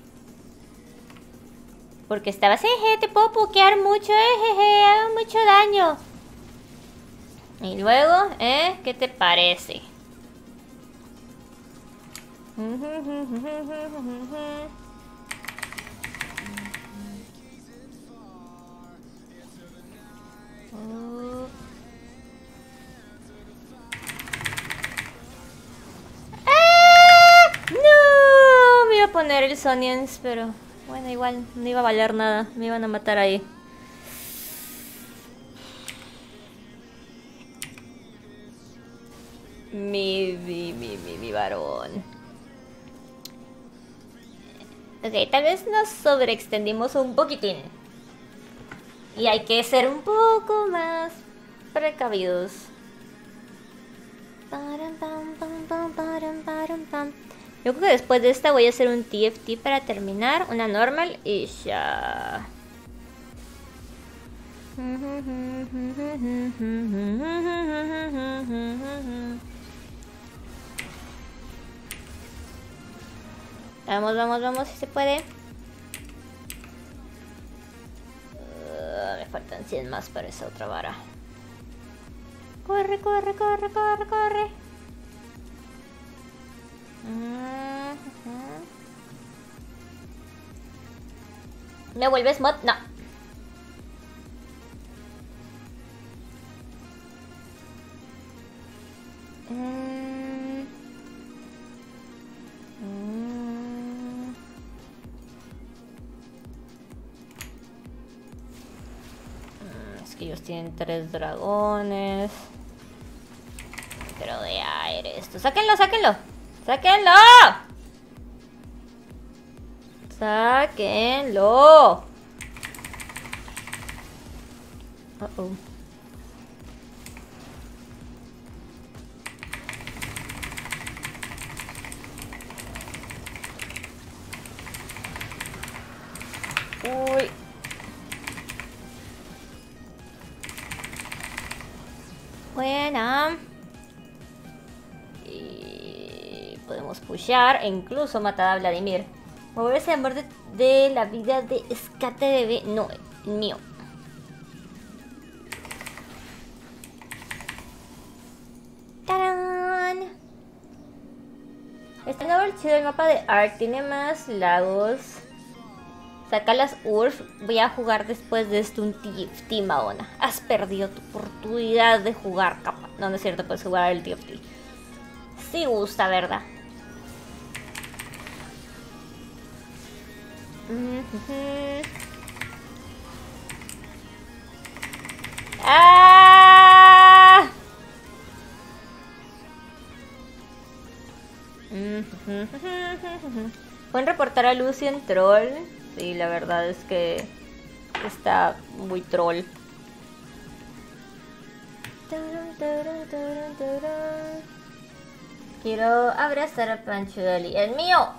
Porque estabas, jeje, te puedo pokear mucho, jeje, hago mucho daño. Y luego, ¿eh? ¿Qué te parece? Uh. ¡Ah! No, me iba a poner el Sonians, pero bueno, igual no iba a valer nada. Me iban a matar ahí. Mi, mi, mi, mi, mi varón. Ok, tal vez nos sobreextendimos un poquitín. Y hay que ser un poco más precavidos. Yo creo que después de esta voy a hacer un T F T para terminar. Una normal y ya. Vamos, vamos, vamos, si se puede. Uh, me faltan cien más para esa otra vara. Corre, corre, corre, corre, corre. Uh-huh. ¿Me vuelves mod? No. Mm. Mm. Es que ellos tienen tres dragones. Pero de aire esto. ¡Sáquenlo, sáquenlo! ¡Sáquenlo! ¡Sáquenlo! Uh-oh. Uy. Buena. Y podemos pushear e incluso matar a Vladimir. Moverse en borde de la vida de Escate bebé. No, el mío. ¡Tarán! Está nuevo el chido el mapa de Ark. Tiene más lagos. Saca las U R F. Voy a jugar después de esto un T F T, Maona. Has perdido tu oportunidad de jugar, capa. No, no es cierto, puedes jugar el T F T. Sí gusta, ¿verdad? ¡Ah! ¿Pueden reportar a Lucian troll? Sí, la verdad es que está muy troll. Quiero abrazar a Panchueli. ¡El mío!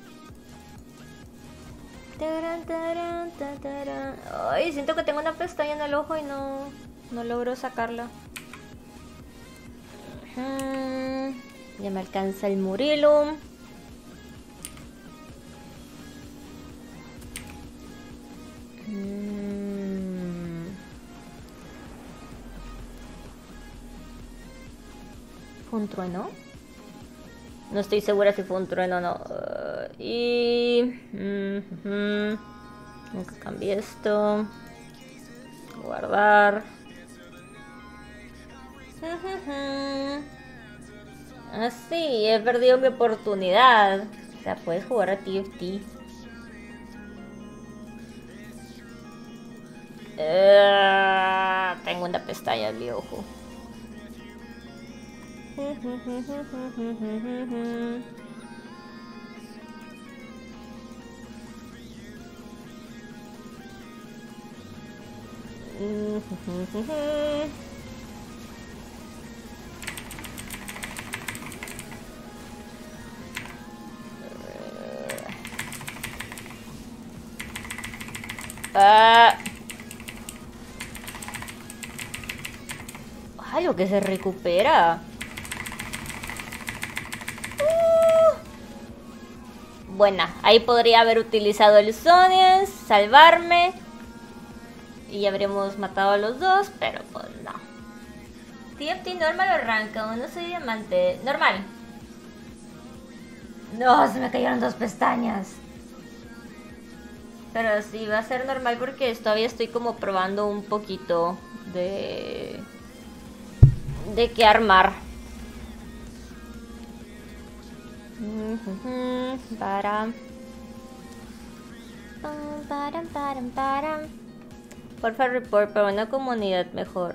Ay, siento que tengo una pestaña en el ojo y no, no logro sacarla. Ya me alcanza el Murilum. ¿Fue un trueno? No estoy segura si fue un trueno o no. Uh, y... Uh-huh. Nunca cambié esto. Guardar. Uh-huh. Ah, sí, he perdido mi oportunidad. O sea, puedes jugar a T F T. Uh, tengo una pestaña en mi ojo. Ah. Ah, lo que se recupera. Buena, ahí podría haber utilizado el Sonias, salvarme y habríamos matado a los dos, pero pues no. T F T normal o rank, no soy diamante. Normal. No, se me cayeron dos pestañas. Pero sí, va a ser normal porque todavía estoy como probando un poquito de... de qué armar. Para. Param, param, param. Porfa, report para una comunidad mejor.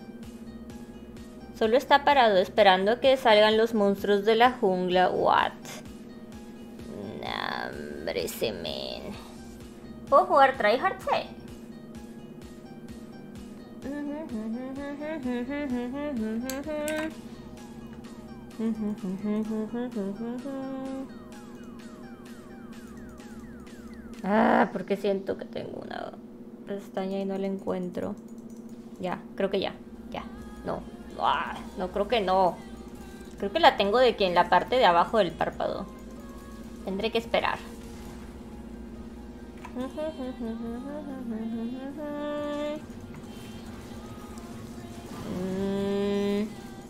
Solo está parado esperando a que salgan los monstruos de la jungla. What? Hombre, ese men. ¿Puedo jugar tryhard? Sí. Ah, porque siento que tengo una pestaña y no la encuentro. Ya, creo que ya, ya. No, ah, no creo que no. Creo que la tengo de que en la parte de abajo del párpado. Tendré que esperar. Mm.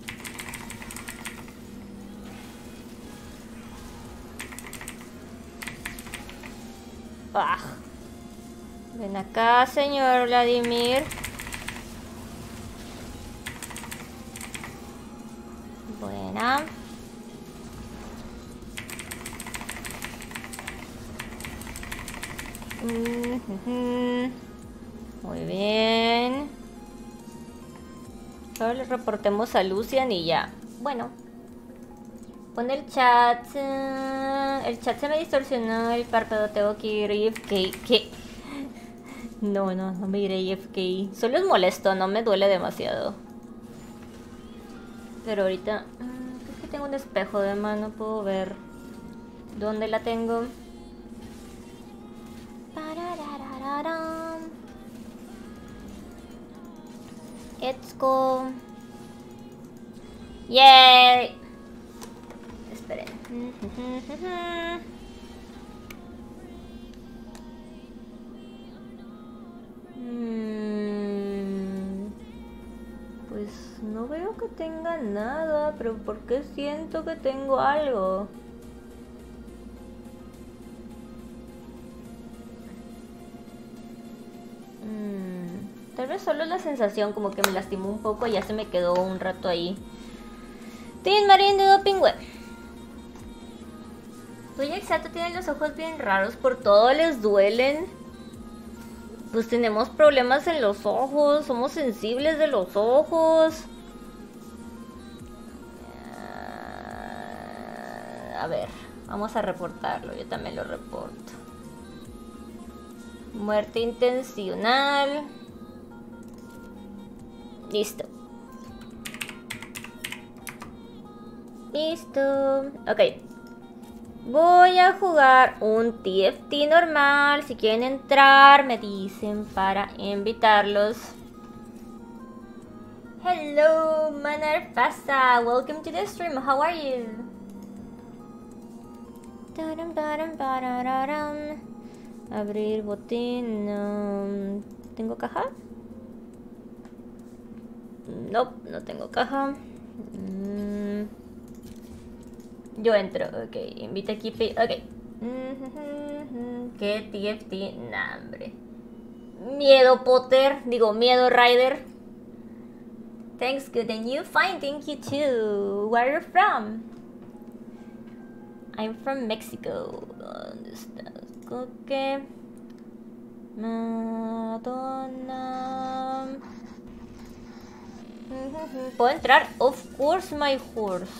Ah. Ven acá, señor Vladimir. Buena. Muy bien. Solo le reportemos a Lucian y ya. Bueno. Pon el chat. El chat se me distorsionó el párpado. Tengo que ir A F K. ¿Qué? No, no, no me iré A F K. Solo es molesto, no me duele demasiado. Pero ahorita... Es que tengo un espejo de mano, puedo ver dónde la tengo. Let's go. Yay. Esperen. Hmm. Pues no veo que tenga nada, pero ¿por qué siento que tengo algo? Hmm. Tal vez solo la sensación como que me lastimó un poco y ya se me quedó un rato ahí. Tin Marín de Doping Web. Oye, exacto, tienen los ojos bien raros, por todo les duelen. Pues tenemos problemas en los ojos, somos sensibles de los ojos. A ver, vamos a reportarlo, yo también lo reporto. Muerte intencional. Listo. Listo. Ok. Voy a jugar un T F T normal. Si quieren entrar, me dicen para invitarlos. Hello, Manar Pasta. Welcome to the stream. How are you? Abrir botín. Um, ¿Tengo caja? No, no tengo caja. Mm. Yo entro, ok. Invita aquí. Ok. ¿Qué T F T? Nah, hombre. Miedo Potter. Digo, miedo Rider. Thanks, good and you? Fine, thank you too. Where are you from? I'm from Mexico. ¿Dónde estás? Ok. Madonna. ¿Puedo entrar? Of course, my horse.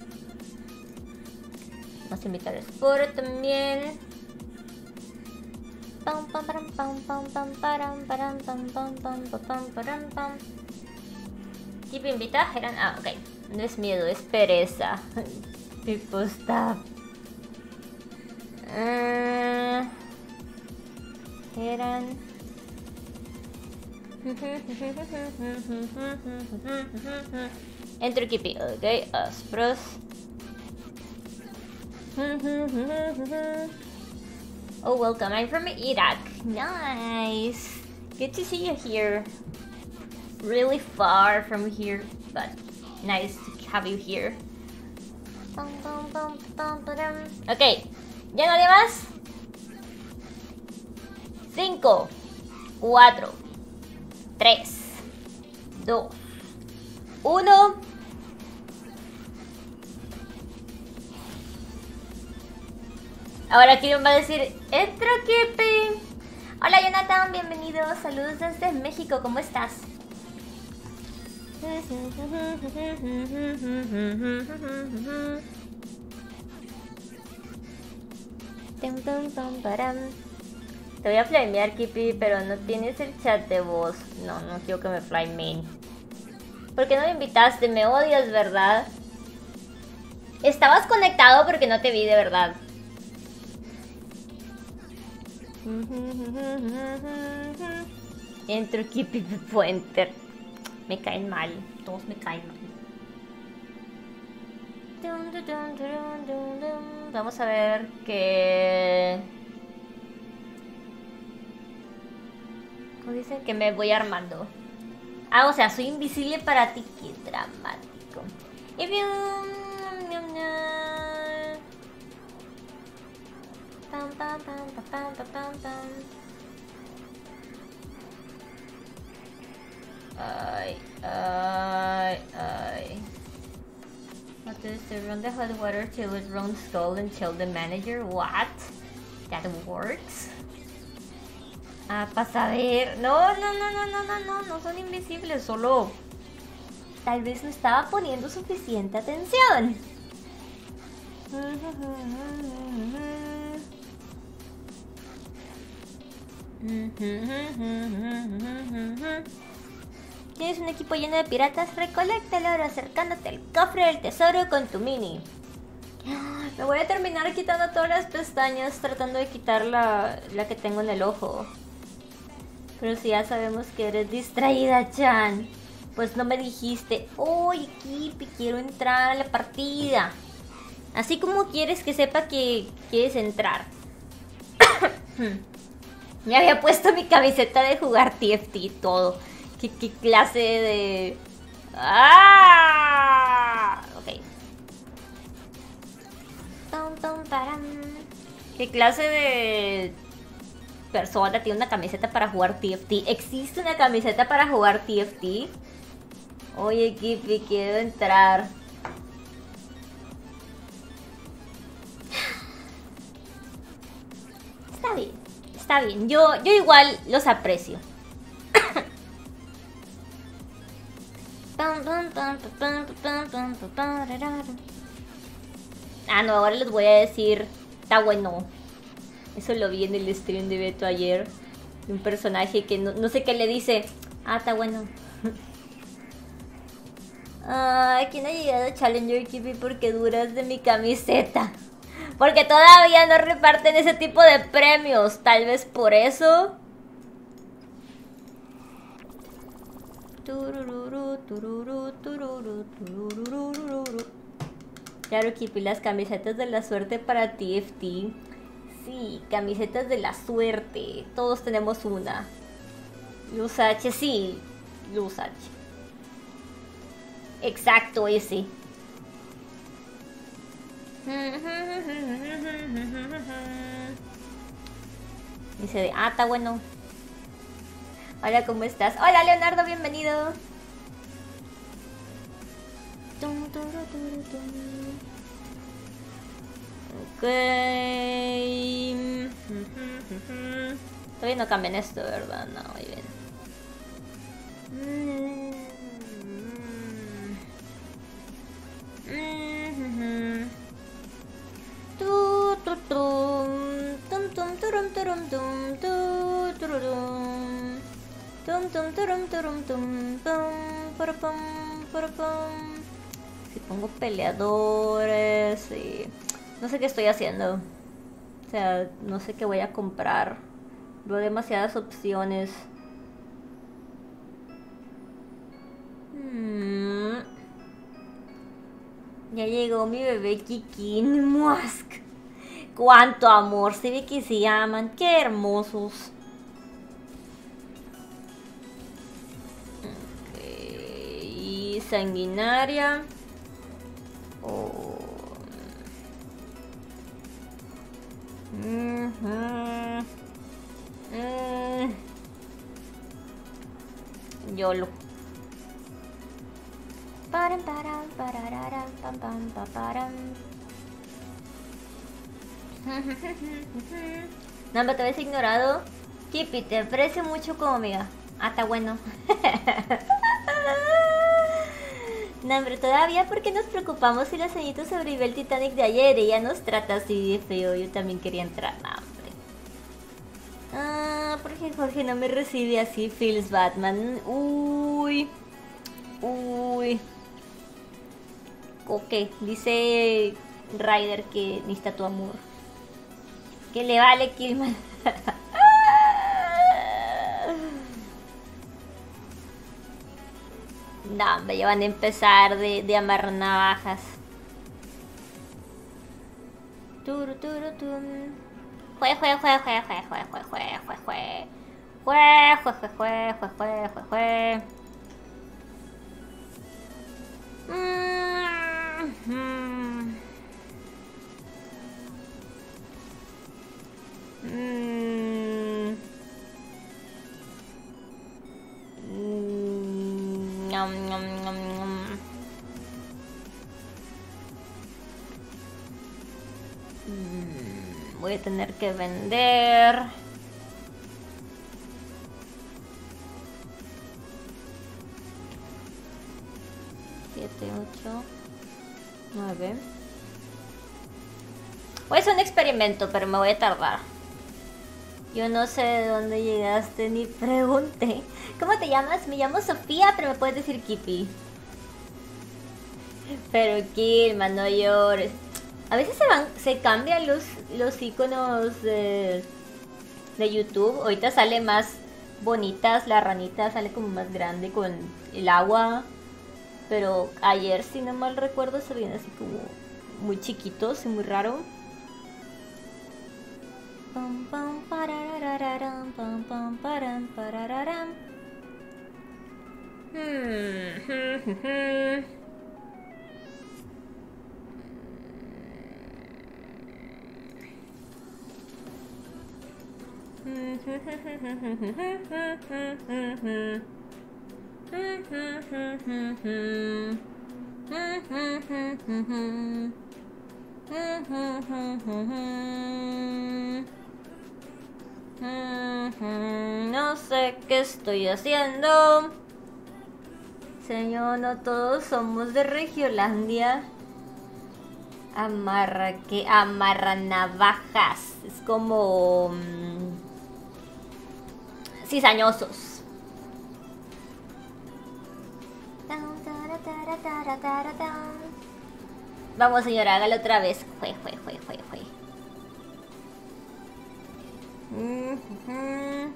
Vamos a invitar a Sport también. Pam pam pam pam pam pam pam pam pam pam pam pam pam pam. Tipo invita, eran. Ah, ok. No es miedo, es pereza. Tipo stop. Uh, eran. Entro Kipi, ok. Aspros. Oh, welcome. I'm from Iraq. Nice. Good to see you here. Really far from here, but nice to have you here. Ok. ¿Ya nadie más? cinco, cuatro, tres, dos, uno. Ahora Kirion va a decir, entro Kipi. Hola Jonathan, bienvenido. Saludos desde México, ¿cómo estás? Te voy a flamear, Kipi, pero no tienes el chat de voz. No, no quiero que me flameen. ¿Por qué no me invitaste? Me odias, ¿verdad? Estabas conectado porque no te vi de verdad. Entro Kipi Puenter. Me caen mal. Todos me caen mal. Dun, dun, dun, dun, dun, dun. Vamos a ver que... ¿Cómo dicen? Que me voy armando. Ah, o sea, soy invisible para ti. Qué dramático. If you... Pam, pam, pam, pam, pam, pam, pam. Ay, ay, ay. What does the run the hot water till it runs cold and tell the manager? What? That works? Ah, para saber. No, no, no, no, no, no, no, no son invisibles, solo tal vez no estaba poniendo suficiente atención. Tienes un equipo lleno de piratas, recolecta el oro acercándote al cofre del tesoro con tu mini. Me voy a terminar quitando todas las pestañas tratando de quitar la, la que tengo en el ojo. Pero si ya sabemos que eres distraída, Chan, pues no me dijiste, oye, Kipi, quiero entrar a la partida. Así como quieres que sepa que quieres entrar. Me había puesto mi camiseta de jugar T F T y todo. ¿Qué, qué clase de...? ¡Ah! Ok. Tum, tum, param. ¿Qué clase de persona tiene una camiseta para jugar T F T? ¿Existe una camiseta para jugar T F T? Oye, Kipi, quiero entrar. Está bien, está bien. Yo, yo igual los aprecio. Ah, no, ahora les voy a decir, está bueno. Eso lo vi en el stream de Beto ayer. Un personaje que no, no sé qué le dice. Ah, está bueno. Ay, ¿quién ha llegado a Challenger, Kipi? Porque duras de mi camiseta. Porque todavía no reparten ese tipo de premios. Tal vez por eso. Turururu, tururu, tururu, turururu. Claro, Kipi, las camisetas de la suerte para T F T. Sí, camisetas de la suerte. Todos tenemos una. Luz H, sí. Luz H. Exacto, ese. Dice de, ah, está bueno. Hola, ¿cómo estás? Hola, Leonardo, bienvenido. Ok. Todavía no cambian esto, ¿verdad? No, muy bien. Tu, tu, tum, tum, tum, turum, turum, tum, tu, tururum. Tum, tum, turum, turum, tum, tum, parapam, parapam. Si pongo peleadores y... no sé qué estoy haciendo. O sea, no sé qué voy a comprar. Veo demasiadas opciones. Hmm. Ya llegó mi bebé Kikin Musk. Cuánto amor, se ve que se llaman. Qué hermosos. Okay. Sanguinaria. Oh. Mm-hmm. Mm. YOLO. Param, param, pararam, pam, pam, pam, param. No, me te ves ignorado. Kipi, te aprecio mucho como amiga. Ah, está bueno. No, hombre, todavía porque nos preocupamos si la ceñito sobrevivió el Titanic de ayer. Ella nos trata así de feo. Yo también quería entrar. No, hombre. Ah, porque Jorge no me recibe así, feels Batman. Uy. Uy. Ok, dice Ryder que necesita tu amor. Que le vale Killman. No, hombre, ya van a empezar de, de amarrar navajas. Turu, turu, tum. Jue, jue, jue, jue, jue, jue, jue, jue, jue, jue. Jue, jue, jue, jue, jue, jue, jue, jue. Mm-hmm. Mm. Mm. Nom, nom, nom, nom. Mm. Voy a tener que vender. Siete, ocho, nueve. Voy a hacer un experimento, pero me voy a tardar. Yo no sé de dónde llegaste ni pregunté. ¿Cómo te llamas? Me llamo Sofía, pero me puedes decir Kippy. Pero Kilma, no llores. A veces se van, se cambian los, los iconos de, de YouTube. Ahorita sale más bonitas, la ranita sale como más grande con el agua. Pero ayer, si no mal recuerdo, se veían así como muy chiquitos y muy raro. Pam, pam, pararararam, pam, pam, param, parararam. Hmm, hmm, hmm, hmm. No sé qué estoy haciendo. Señor, no todos somos de Regiolandia. Amarra que amarra navajas. Es como mmm, cizañosos. Vamos, señora, hágalo otra vez. Jue, jue, jue, jue, jue. Mm-hmm.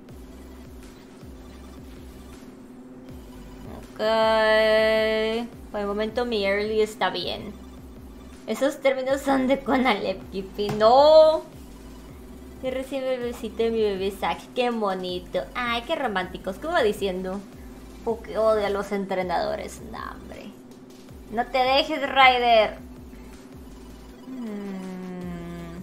Ok. Por el momento mi early está bien. Esos términos son de Conalep, Kippy. ¡No! Y recién bebecito de mi bebé Zack. ¡Qué bonito! ¡Ay, qué románticos! ¿Cómo va diciendo? Porque odio a los entrenadores. No, hombre. No te dejes, Ryder. Hmm.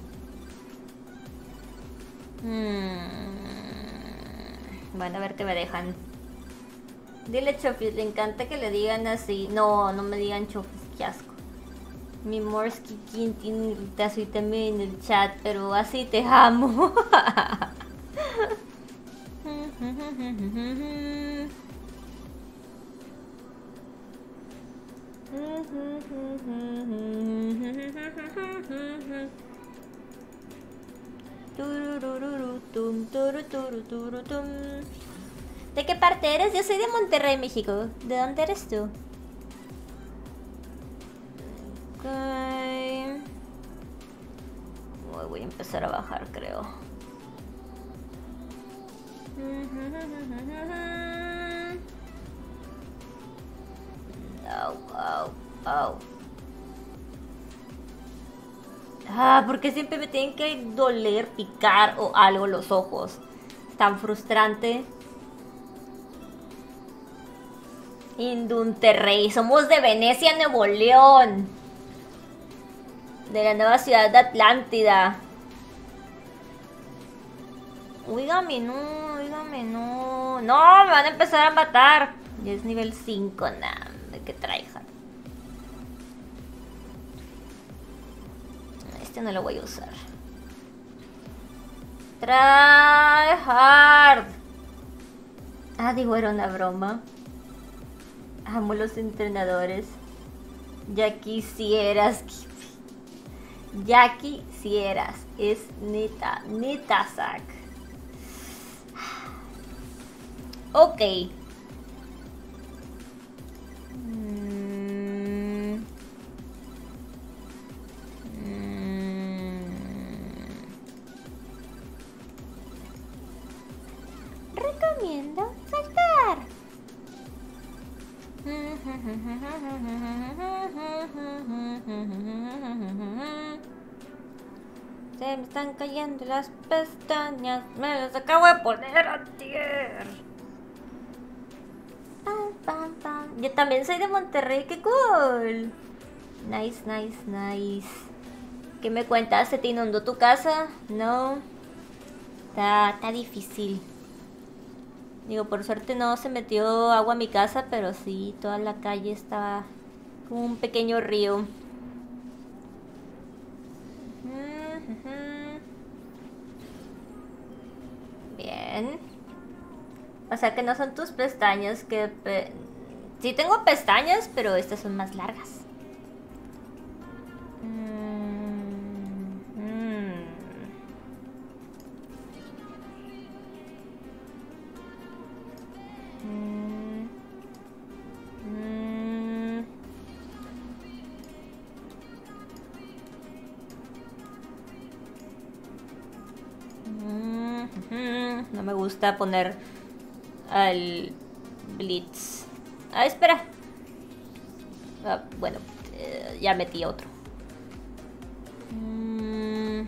Hmm. Bueno, a ver qué me dejan. Dile Chofis, le encanta que le digan así. No, no me digan Chofis, qué asco. Mi Morsky Quintin te soy también en el chat, pero así te amo. ¿De qué parte eres? Yo soy de Monterrey, México. ¿De dónde eres tú? Okay. Voy a empezar a bajar, creo. Au, au, au. Ah, porque siempre me tienen que doler, picar o algo los ojos. Tan frustrante. Indunterrey, somos de Venecia, Nuevo León. De la nueva ciudad de Atlántida. Oígame, no, oígame, no. No, me van a empezar a matar. Ya es nivel cinco, nah, de que tryhard. Este no lo voy a usar. Tryhard. Ah, digo, era una broma. Amo los entrenadores. Ya quisieras, ya quisieras. Es neta, neta, Zack. Ok. Mm. Mm. Recomiendo saltar. Se me están cayendo las pestañas. Me las acabo de poner antier. Pam, pam, pam. Yo también soy de Monterrey, qué cool. Nice, nice, nice. ¿Qué me cuentas? ¿Se te inundó tu casa? No. Está, está difícil. Digo, por suerte no se metió agua a mi casa, pero sí, toda la calle estaba como un pequeño río. Bien. O sea que no son tus pestañas, que... Pe... Sí tengo pestañas, pero estas son más largas. No me gusta poner al Blitz. Ah, espera. Ah, bueno, eh, ya metí otro. Mm.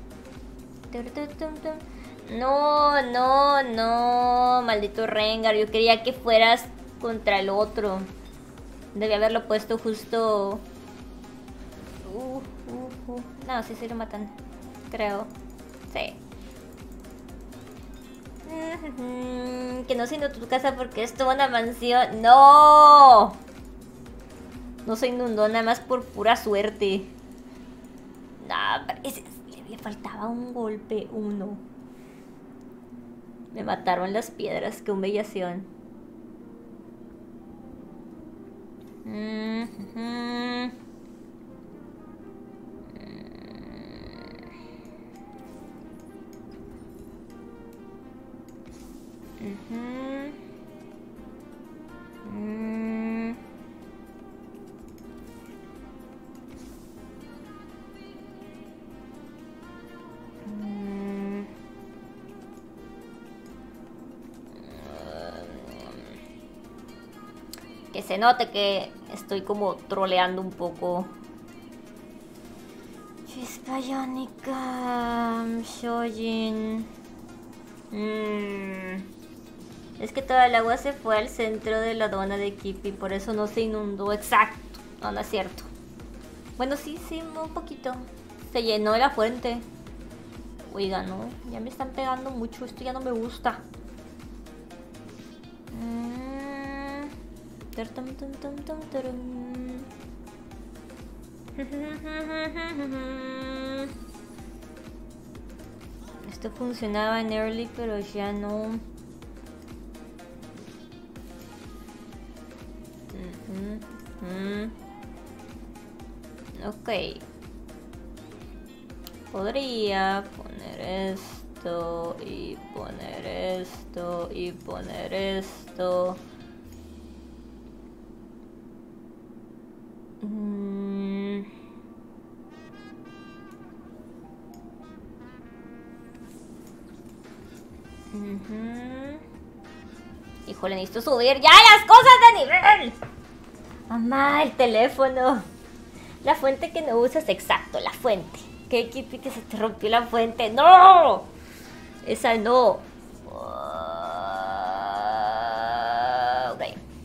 No, no, no, maldito Rengar. Yo quería que fueras contra el otro. Debí haberlo puesto justo. Uh, uh, uh. No, sí, sí lo matan. Creo. Sí. Que no se inundó tu casa porque es toda una mansión. ¡No! No se inundó nada más por pura suerte. No, parece le faltaba un golpe, uno. Me mataron las piedras, qué humillación. Mm-hmm. Mm-hmm. Mm. Mm. Que se note que estoy como troleando un poco. Chispa iónica, Shojin. Mm. Es que toda el agua se fue al centro de la dona de Kipi, por eso no se inundó. Exacto. No, no es cierto. Bueno, sí, sí, un poquito. Se llenó la fuente. Oiga, no. Ya me están pegando mucho. Esto ya no me gusta. Mm. Esto funcionaba en early, pero ya no. Mm-hmm. Ok. Podría poner esto y poner esto y poner esto. Mm. Uh-huh. Híjole, necesito subir ya las cosas de nivel. Mamá, el teléfono. La fuente que no usas, exacto, la fuente. ¿Qué equipo que se te rompió la fuente? ¡No! Esa no. Uh, ok.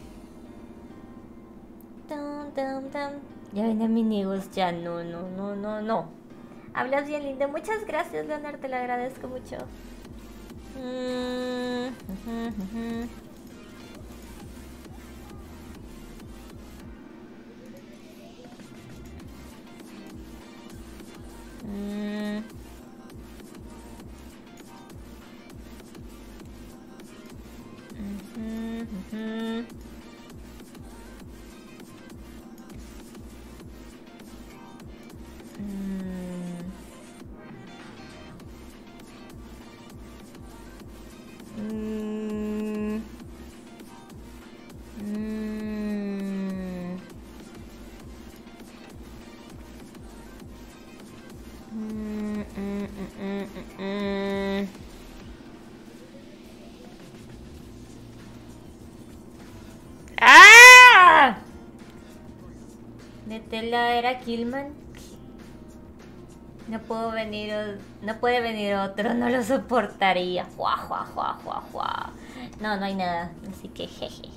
Dum, dum, dum. Ya ven amigos, ya no, no, no, no, no. Hablas bien lindo. Muchas gracias, Leonard, te lo agradezco mucho. Mm, uh-huh, uh-huh. Mm. Uh-huh, uh-huh. Mm. Mm. Mm. Mm, mm, mm, mm, mm. ¡Ah! ¿De tela era Killman? No puedo venir, no puede venir otro, no lo soportaría. Jua, jua, jua, jua, jua. No, no hay nada, así que jeje.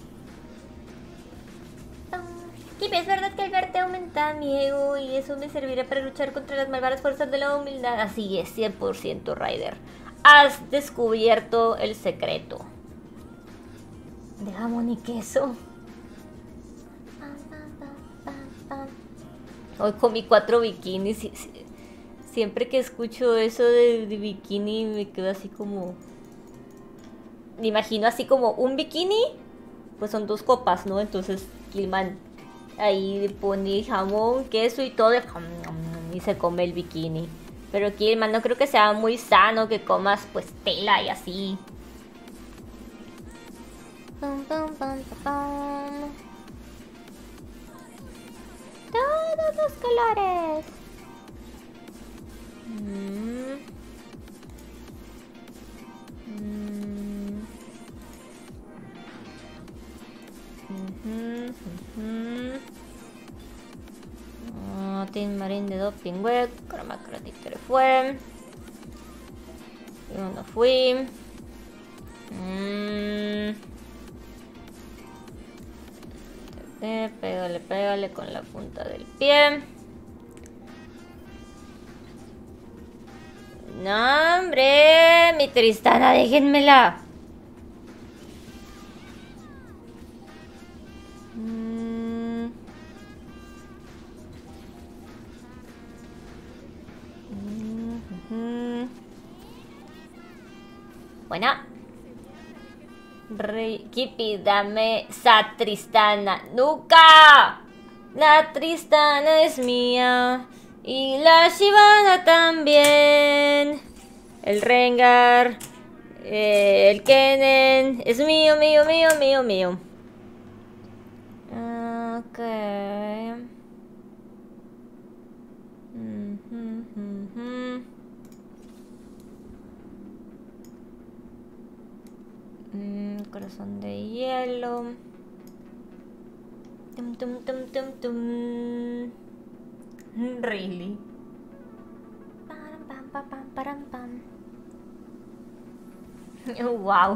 Kipi, es verdad que al verte aumenta mi ego y eso me servirá para luchar contra las malvadas fuerzas de la humildad. Así es, cien por ciento, Ryder. Has descubierto el secreto. De jamón y queso. Hoy comí cuatro bikinis. Siempre que escucho eso de, de bikini me quedo así como... Me imagino así como un bikini. Pues son dos copas, ¿no? Entonces Killman ahí pone jamón, queso y todo y se come el bikini. Pero Killman, no creo que sea muy sano que comas pues tela y así. Pum, pum, pum, pum. Todos los colores. Mm. Mm. Uh-huh, uh-huh. Oh, Team Marine de Doping Web, Chromacratic fue. Yo no fui. Mm. Eh, pégale, pégale con la punta del pie. No, hombre, mi Tristana, déjenmela. Mm. Mm-hmm. Buena. Rey, Kipi, dame esa Tristana. ¡Nunca! La Tristana es mía. Y la Shyvana también. El Rengar. Eh, el Kennen. Es mío, mío, mío, mío, mío. Ok. Mm-hmm. Mm, corazón de hielo. Tum, tum, tum, tum, tum. Really. Pam, pam, pam, pam, pam, pam. Wow.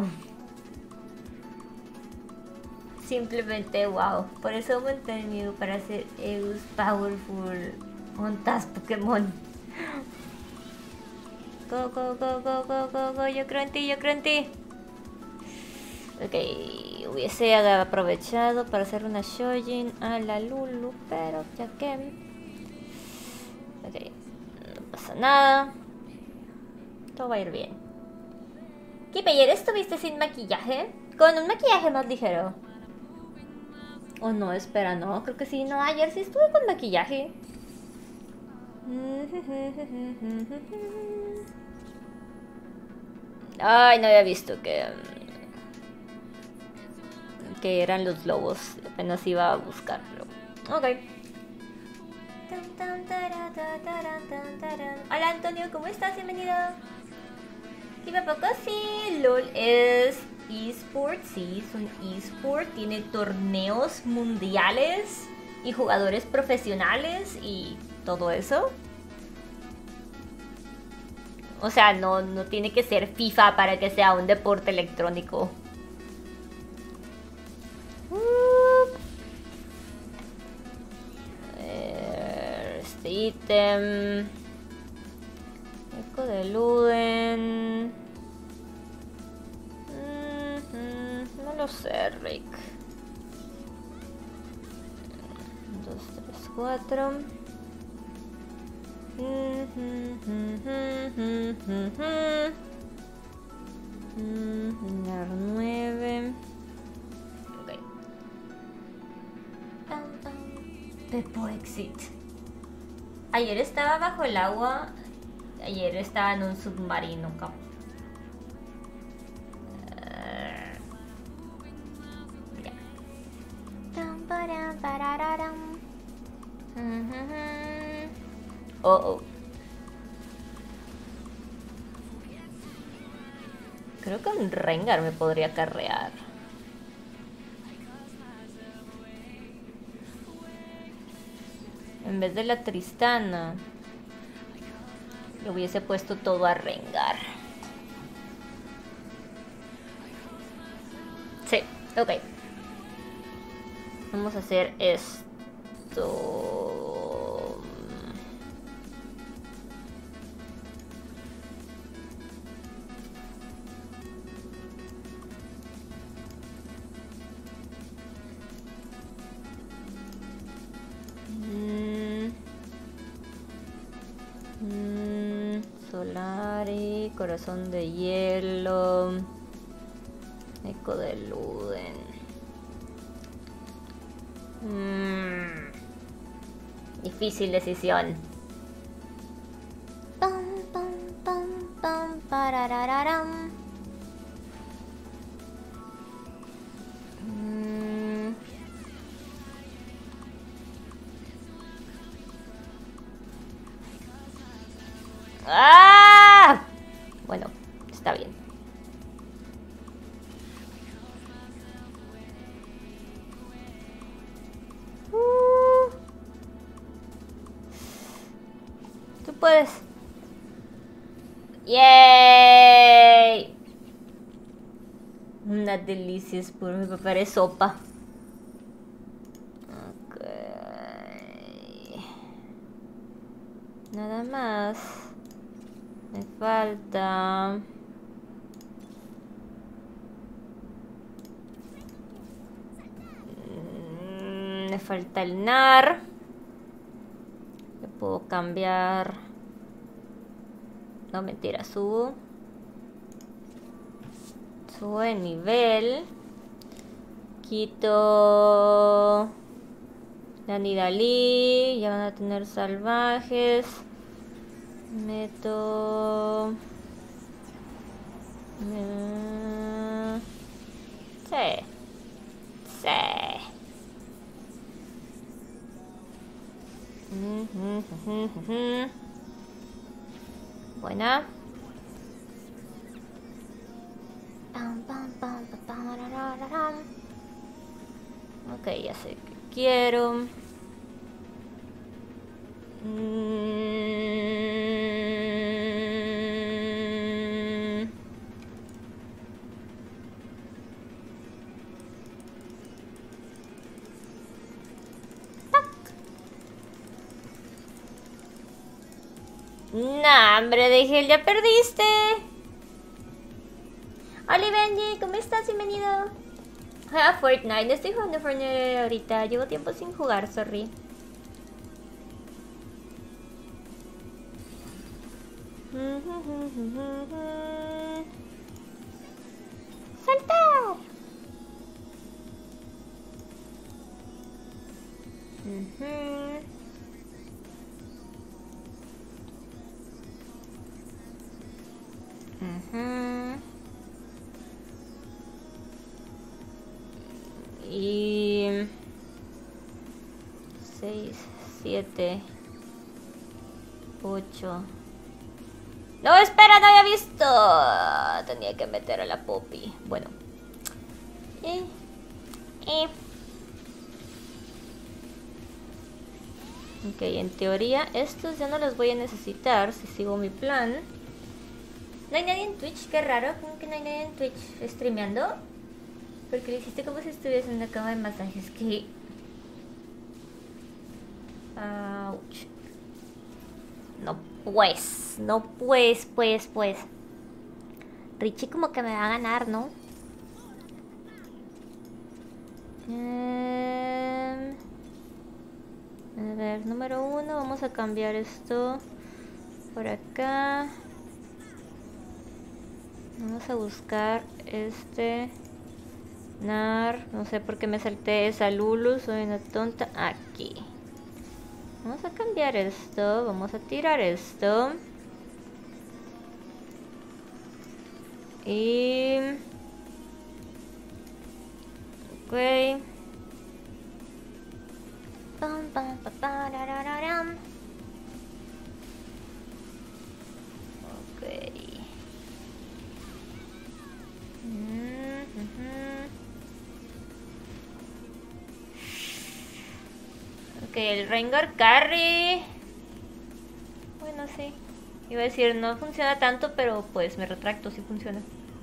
Simplemente wow. Por eso aumenté el miedo para hacer Eus Powerful Montas Pokémon. Go, go, go, go, go, go, go. Yo creo en ti, yo creo en ti. Ok, hubiese aprovechado para hacer una Shojin a la Lulu, pero ya que... Ok, no pasa nada. Todo va a ir bien. Kipi, ¿ayer estuviste sin maquillaje? Con un maquillaje más ligero. Oh no, espera, no, creo que sí, no, ayer sí estuve con maquillaje. Ay, no había visto que... que eran los lobos. Apenas iba a buscarlo. Ok. Hola Antonio, ¿cómo estás? Bienvenido. ¿Y a poco sí? LOL es eSport, sí, es un eSport. Tiene torneos mundiales y jugadores profesionales y todo eso. O sea, no, no tiene que ser FIFA para que sea un deporte electrónico. Eh, este ítem. Eco de Luden. Mm-hmm. No lo sé, Rick. Dos, tres, cuatro. nueve. Ok. Pepo Exit. Ayer estaba bajo el agua. Ayer estaba en un submarino, cap. Uh, ya. Oh, oh. Creo que un Rengar me podría carrear. En vez de la Tristana. Lo hubiese puesto todo a Rengar. Sí, ok. Vamos a hacer esto. Mm. Mm. Solari, corazón de hielo, eco de Luden. Mm. Difícil decisión. Pam, pam, pam, pam, pararararam. Mm. ¡Ah! Bueno, está bien. Uh. Tú puedes. ¡Yay! Una delicia, es puro, me preparé sopa. Ok. Nada más. Me falta... Mm, me falta el nar. Le puedo cambiar... No, mentira, subo. Subo de nivel. Quito... La Nidalí. Ya van a tener salvajes. Meto... Uh, sí. Sí. Uh, uh, uh, uh, uh. Buena. Pam, pam, pam, pam, pam, ra, ra, ra, ra. Ok, ya sé que quiero. Mm. Nah, hombre, de Gel, ya perdiste. Hola Benji, ¿cómo estás? Bienvenido. Ah, Fortnite, no estoy jugando Fortnite ahorita. Llevo tiempo sin jugar, sorry. ¡Saltar! Uh-huh. Uh-huh. Y... seis, siete, ocho... No, espera, no había visto. Tenía que meter a la Poppy. Bueno. Eh. Eh. Ok, en teoría estos ya no los voy a necesitar si sigo mi plan. ¿No hay nadie en Twitch? Qué raro. ¿Cómo que no hay nadie en Twitch streameando? Porque lo hiciste como si estuviese en una cama de masajes. Que... Ouch. No pues, no pues, pues, pues. Richie como que me va a ganar, ¿no? Eh... A ver, número uno, vamos a cambiar esto por acá. Vamos a buscar este Nar. No sé por qué me salté esa Lulu, soy una tonta. Aquí. Vamos a cambiar esto, vamos a tirar esto. Y... ok. Pam, pam, pam, pararararam. Ok. Mm, uh-huh. Ok, el Rengar Carry. Bueno, sí. Iba a decir, no funciona tanto, pero pues me retracto, sí funciona.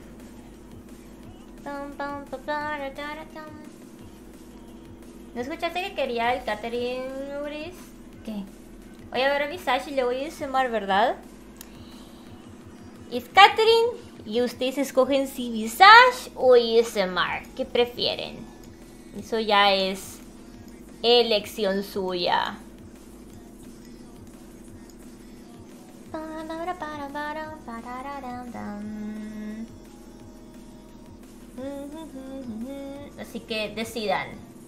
¿No escuchaste que quería el Catherine, Luris? ¿Qué? Voy a ver a Visage y le voy a llamar, ¿verdad? Es Catherine y ustedes escogen si Visage o A S M R. ¿Qué prefieren? Eso ya es elección suya. Así que decidan.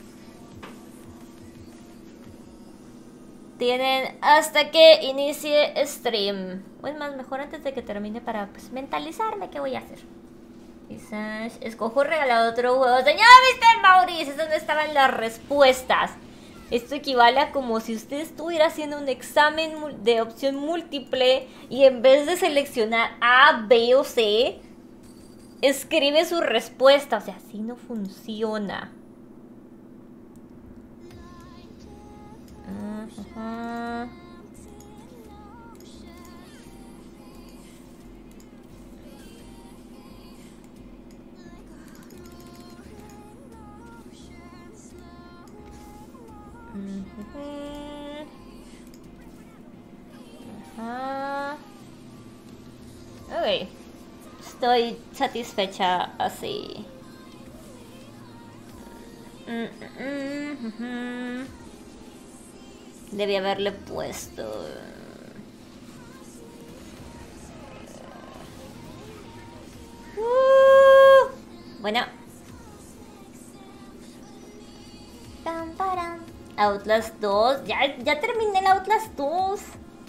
Tienen hasta que inicie stream. O es más, mejor antes de que termine para pues, mentalizarme qué voy a hacer. Quizás escojo regalar otro juego. Señor mister Maurice, esas no estaban las respuestas. Esto equivale a como si usted estuviera haciendo un examen de opción múltiple y en vez de seleccionar A, B o C, escribe su respuesta. O sea, así no funciona. Uh-huh. Uh-huh. Uh-huh. Ok, estoy satisfecha así. Uh-huh. Debí haberle puesto... Uh, bueno. Outlast dos. Ya, ya terminé el Outlast dos.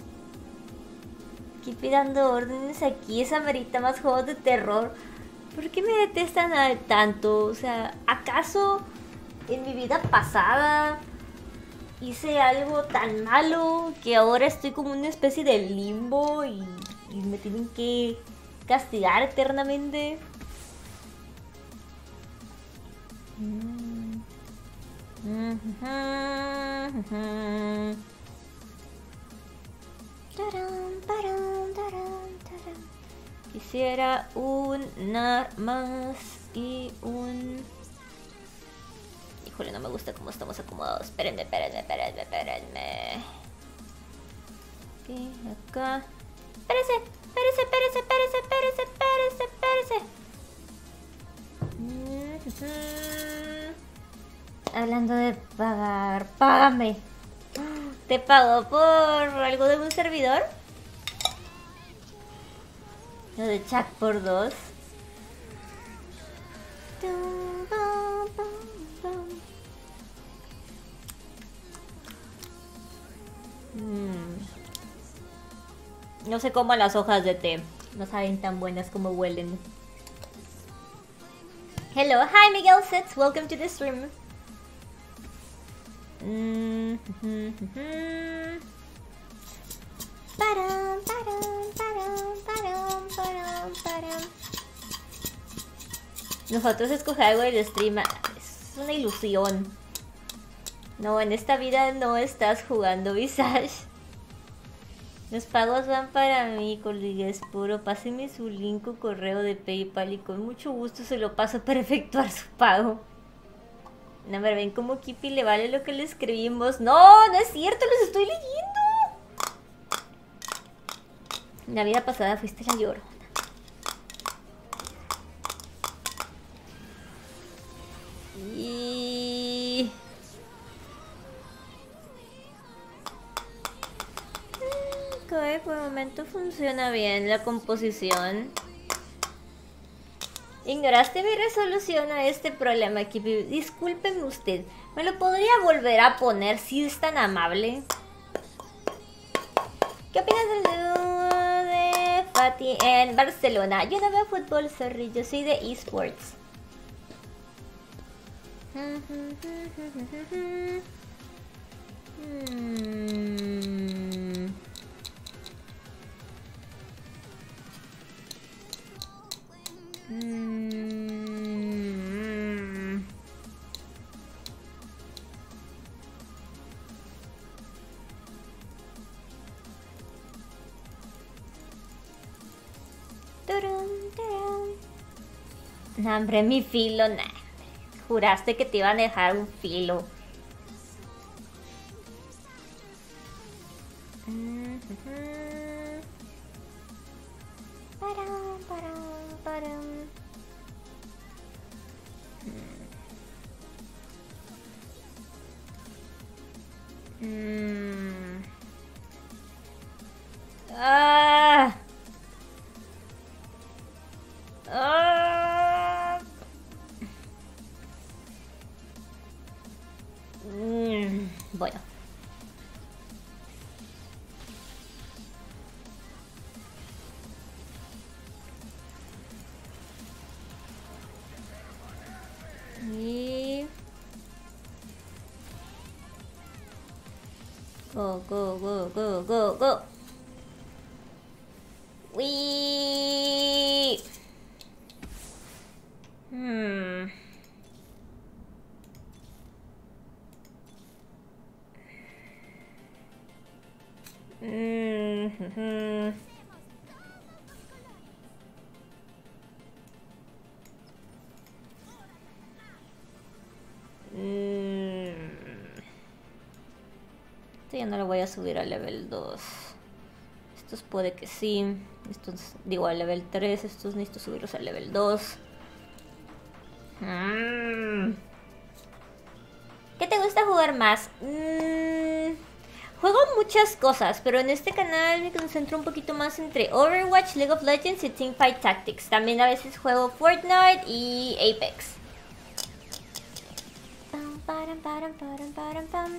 Aquí pidiendo órdenes aquí. Esa merita más juegos de terror. ¿Por qué me detestan a tanto? O sea, ¿acaso en mi vida pasada hice algo tan malo que ahora estoy como una especie de limbo y, y me tienen que castigar eternamente? Mm. Mm-hmm. Taran, taran, taran, taran. Quisiera un más y un... Híjole, no me gusta cómo estamos acomodados. Espérenme, espérenme, espérenme, espérenme. Aquí, acá. Espérese, espérese, espérese, espérese, espérese, espérese, espérese. Mm-hmm. Hablando de pagar, págame. ¿Te pagó por algo de un servidor? Lo de chat por dos. Mm. No sé cómo las hojas de té. No saben tan buenas como huelen. Hello, hi Miguel Sets, welcome to the stream. Mm -hmm -hmm. Param, param, param, param, param, param. Nosotros escoger algo del stream es una ilusión. No, en esta vida no estás jugando Visage. Los pagos van para mí, colegas. Puro, páseme su link o correo de PayPal y con mucho gusto se lo paso para efectuar su pago. No, pero ven como Kipi le vale lo que le escribimos. No, no es cierto, los estoy leyendo. La vida pasada fuiste la llorona. Y... Ok, por el momento funciona bien la composición. Ignoraste mi resolución a este problema, Kipi. Discúlpeme usted. ¿Me lo podría volver a poner si es tan amable? ¿Qué opinas del de Fati en Barcelona? Yo no veo fútbol, sorry. Yo soy de esports. Hmm. Mm. Nah, hombre, mi filo, nah. Juraste que te iban a dejar un filo. Param, param, param. Mm. Ah. Ah. Mm. Bueno. Y... Go, go, go, go, go, go. Wee. Hmm. Mm-hmm. Mm. Esto ya no lo voy a subir al level dos. Estos puede que sí. Estos, digo, al level tres. Estos necesito subirlos al level dos. Mm. ¿Qué te gusta jugar más? Mm. Juego muchas cosas, pero en este canal me concentro un poquito más entre Overwatch, League of Legends y Teamfight Tactics. También a veces juego Fortnite y Apex. Pam, param, param, param, param, pam.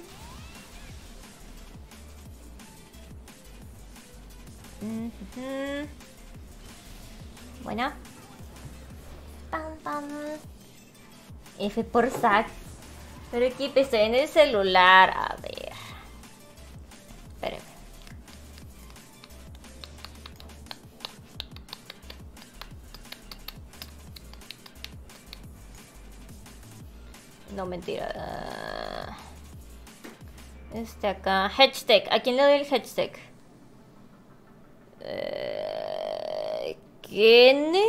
Mm-hmm. Bueno. Pam, pam. F por sac. Pero aquí estoy en el celular. A ver. Espérenme. No, mentira. Este acá. Hedgetech. ¿A quién le doy el Hedgetech? Eh, ¿Kennen?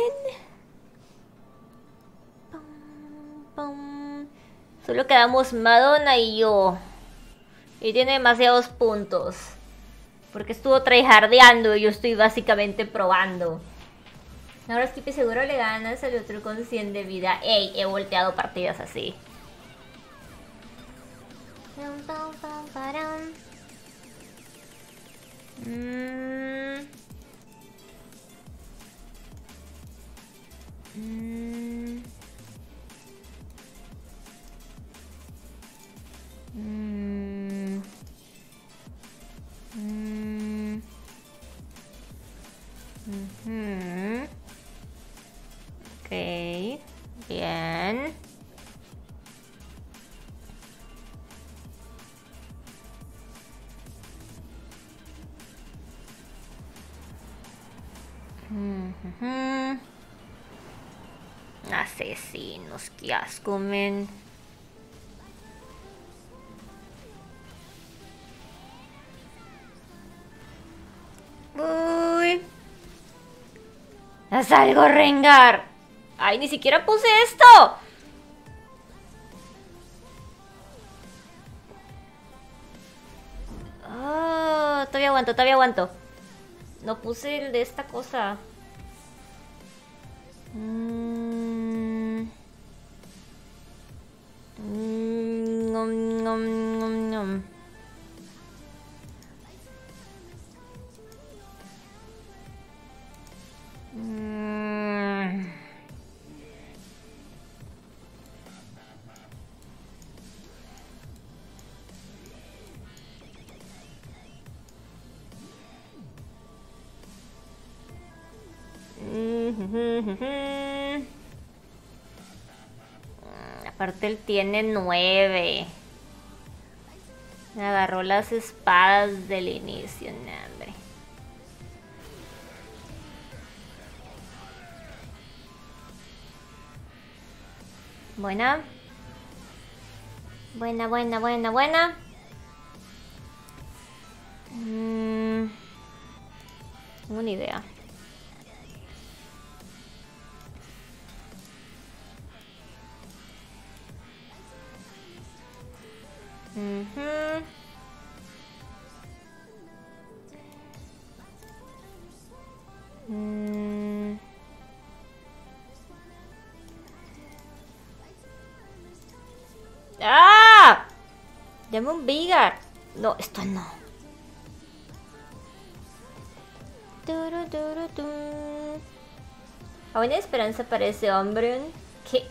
Pum, pum. Solo quedamos Madonna y yo. Y tiene demasiados puntos. Porque estuvo tryhardeando y yo estoy básicamente probando. Ahora Skippy seguro le ganas al otro con cien de vida. Ey, he volteado partidas así. Mm. Mm. Mm. Mm. Mm-hmm. Ok, bien. Mm-hmm. Asesinos, qué asco, men. Uy. ¡Haz algo, Rengar! ¡Ay, ni siquiera puse esto! Oh, todavía aguanto, todavía aguanto. No puse el de esta cosa. Mm. Mm, nom, nom, nom, nom. Mm. Mm. Aparte él tiene nueve. Me agarró las espadas del inicio, no, hombre. Buena. Buena, buena, buena, buena. Mm. Tengo una idea. Ujú. Mm. ¡Ah! Llame un Vigar. No, esto no. Turu, turu, tu. ¿Aún hay esperanza para ese hombre? ¿Qué?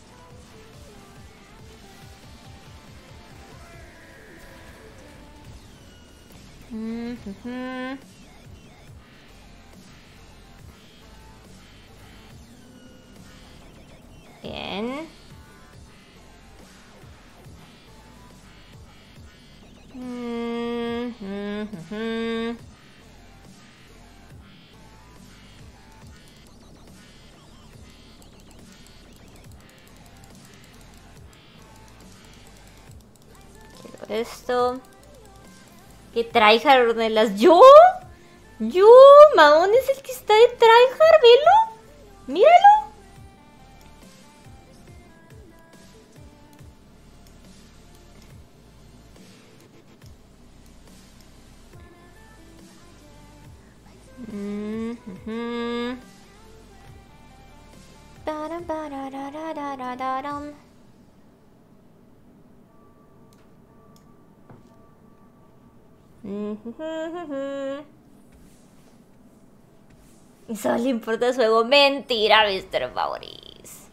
Mm -hmm. Bien. Mm -hmm. Quiero esto. ¿Qué tryhard, Ornelas? ¿Yo? ¿Yo? Mahón es el que está de tryhard, ¿velo? ¡Míralo! Mm -hmm. Ba-dum, ba-da-da-da-da-da-dum. Mm -hmm. Y solo le importa su ego. Mentira, mister Maurice.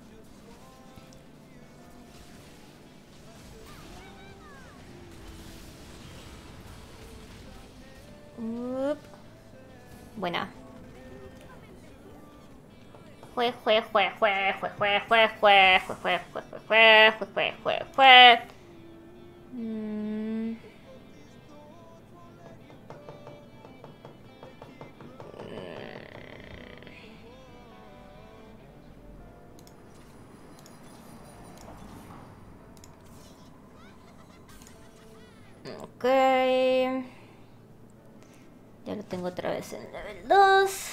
Up. Buena. Jue, jue, jue, jue, jue, jue, jue, jue, jue, jue, jue, jue, jue, jue, jue, jue. Mm. Ok. Ya lo tengo otra vez en level dos.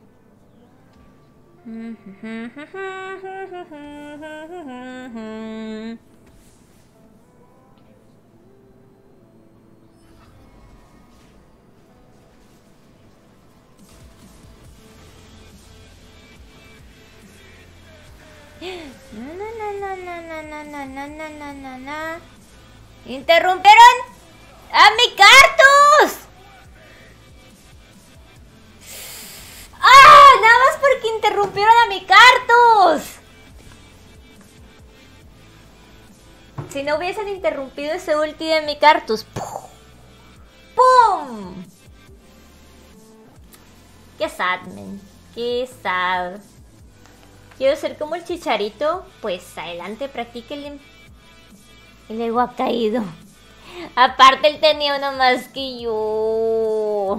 No, no, no, no, no, no, no, no, no, no, no, no. ¡Interrumpieron a mi Cartus! ¡Ah! Nada más porque interrumpieron a mi Cartus. Si no hubiesen interrumpido ese ulti de mi Cartus. ¡Pum! ¡Pum! Qué sad, man. Qué sad. Quiero ser como el Chicharito. Pues adelante, practíquenle. El ego ha caído. Aparte él tenía uno más que yo.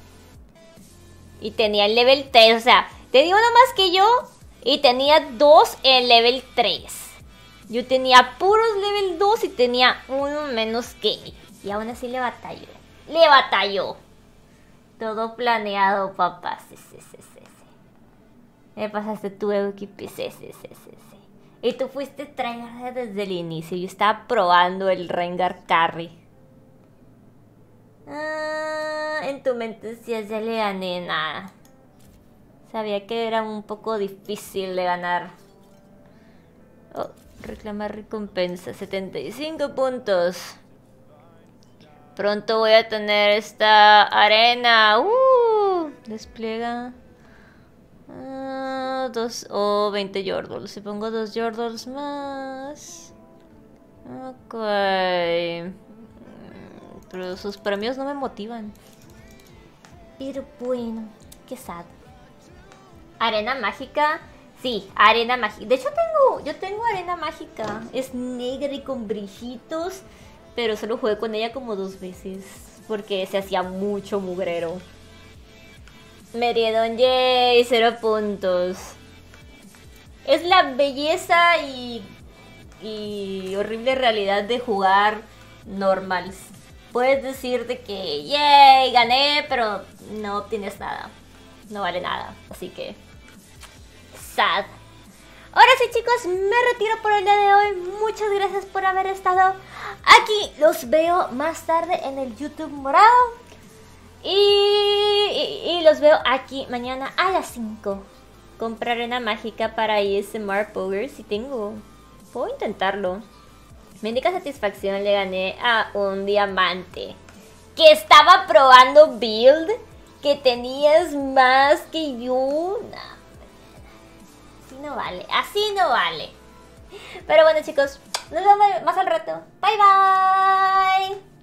Y tenía el level tres. O sea, tenía uno más que yo. Y tenía dos en level tres. Yo tenía puros level dos y tenía uno menos que él. Y aún así le batalló. Le batalló. Todo planeado, papá. Sí, sí, sí, sí, sí. Me pasaste tu equipo. Sí, sí, sí, sí, sí. Y tú fuiste tryhard desde el inicio. Yo estaba probando el Rengar Carry. Ah, en tu mente decías, ya le gané, nada. Sabía que era un poco difícil de ganar. Oh, reclamar recompensa. setenta y cinco puntos. Pronto voy a tener esta arena. Uh, despliega. Uh, dos o oh, veinte Yordles. Si pongo dos Yordles más. Ok. Pero sus premios no me motivan. Pero bueno, qué sad. Arena mágica. Sí, arena mágica. De hecho tengo, yo tengo arena mágica. Es negra y con brillitos. Pero solo jugué con ella como dos veces. Porque se hacía mucho mugrero. Meriedon, yay, cero puntos. Es la belleza y, y horrible realidad de jugar normals. Puedes decirte que, yay, gané, pero no obtienes nada. No vale nada, así que... sad. Ahora sí, chicos, me retiro por el día de hoy. Muchas gracias por haber estado aquí. Los veo más tarde en el YouTube morado. Y, y, y los veo aquí mañana a las cinco. Compraré una mágica para A S M R Power si tengo. Puedo intentarlo. Me indica satisfacción, le gané a un diamante que estaba probando build, que tenías más que yo. No. Así no vale, así no vale. Pero bueno, chicos, nos vemos más al rato. Bye bye.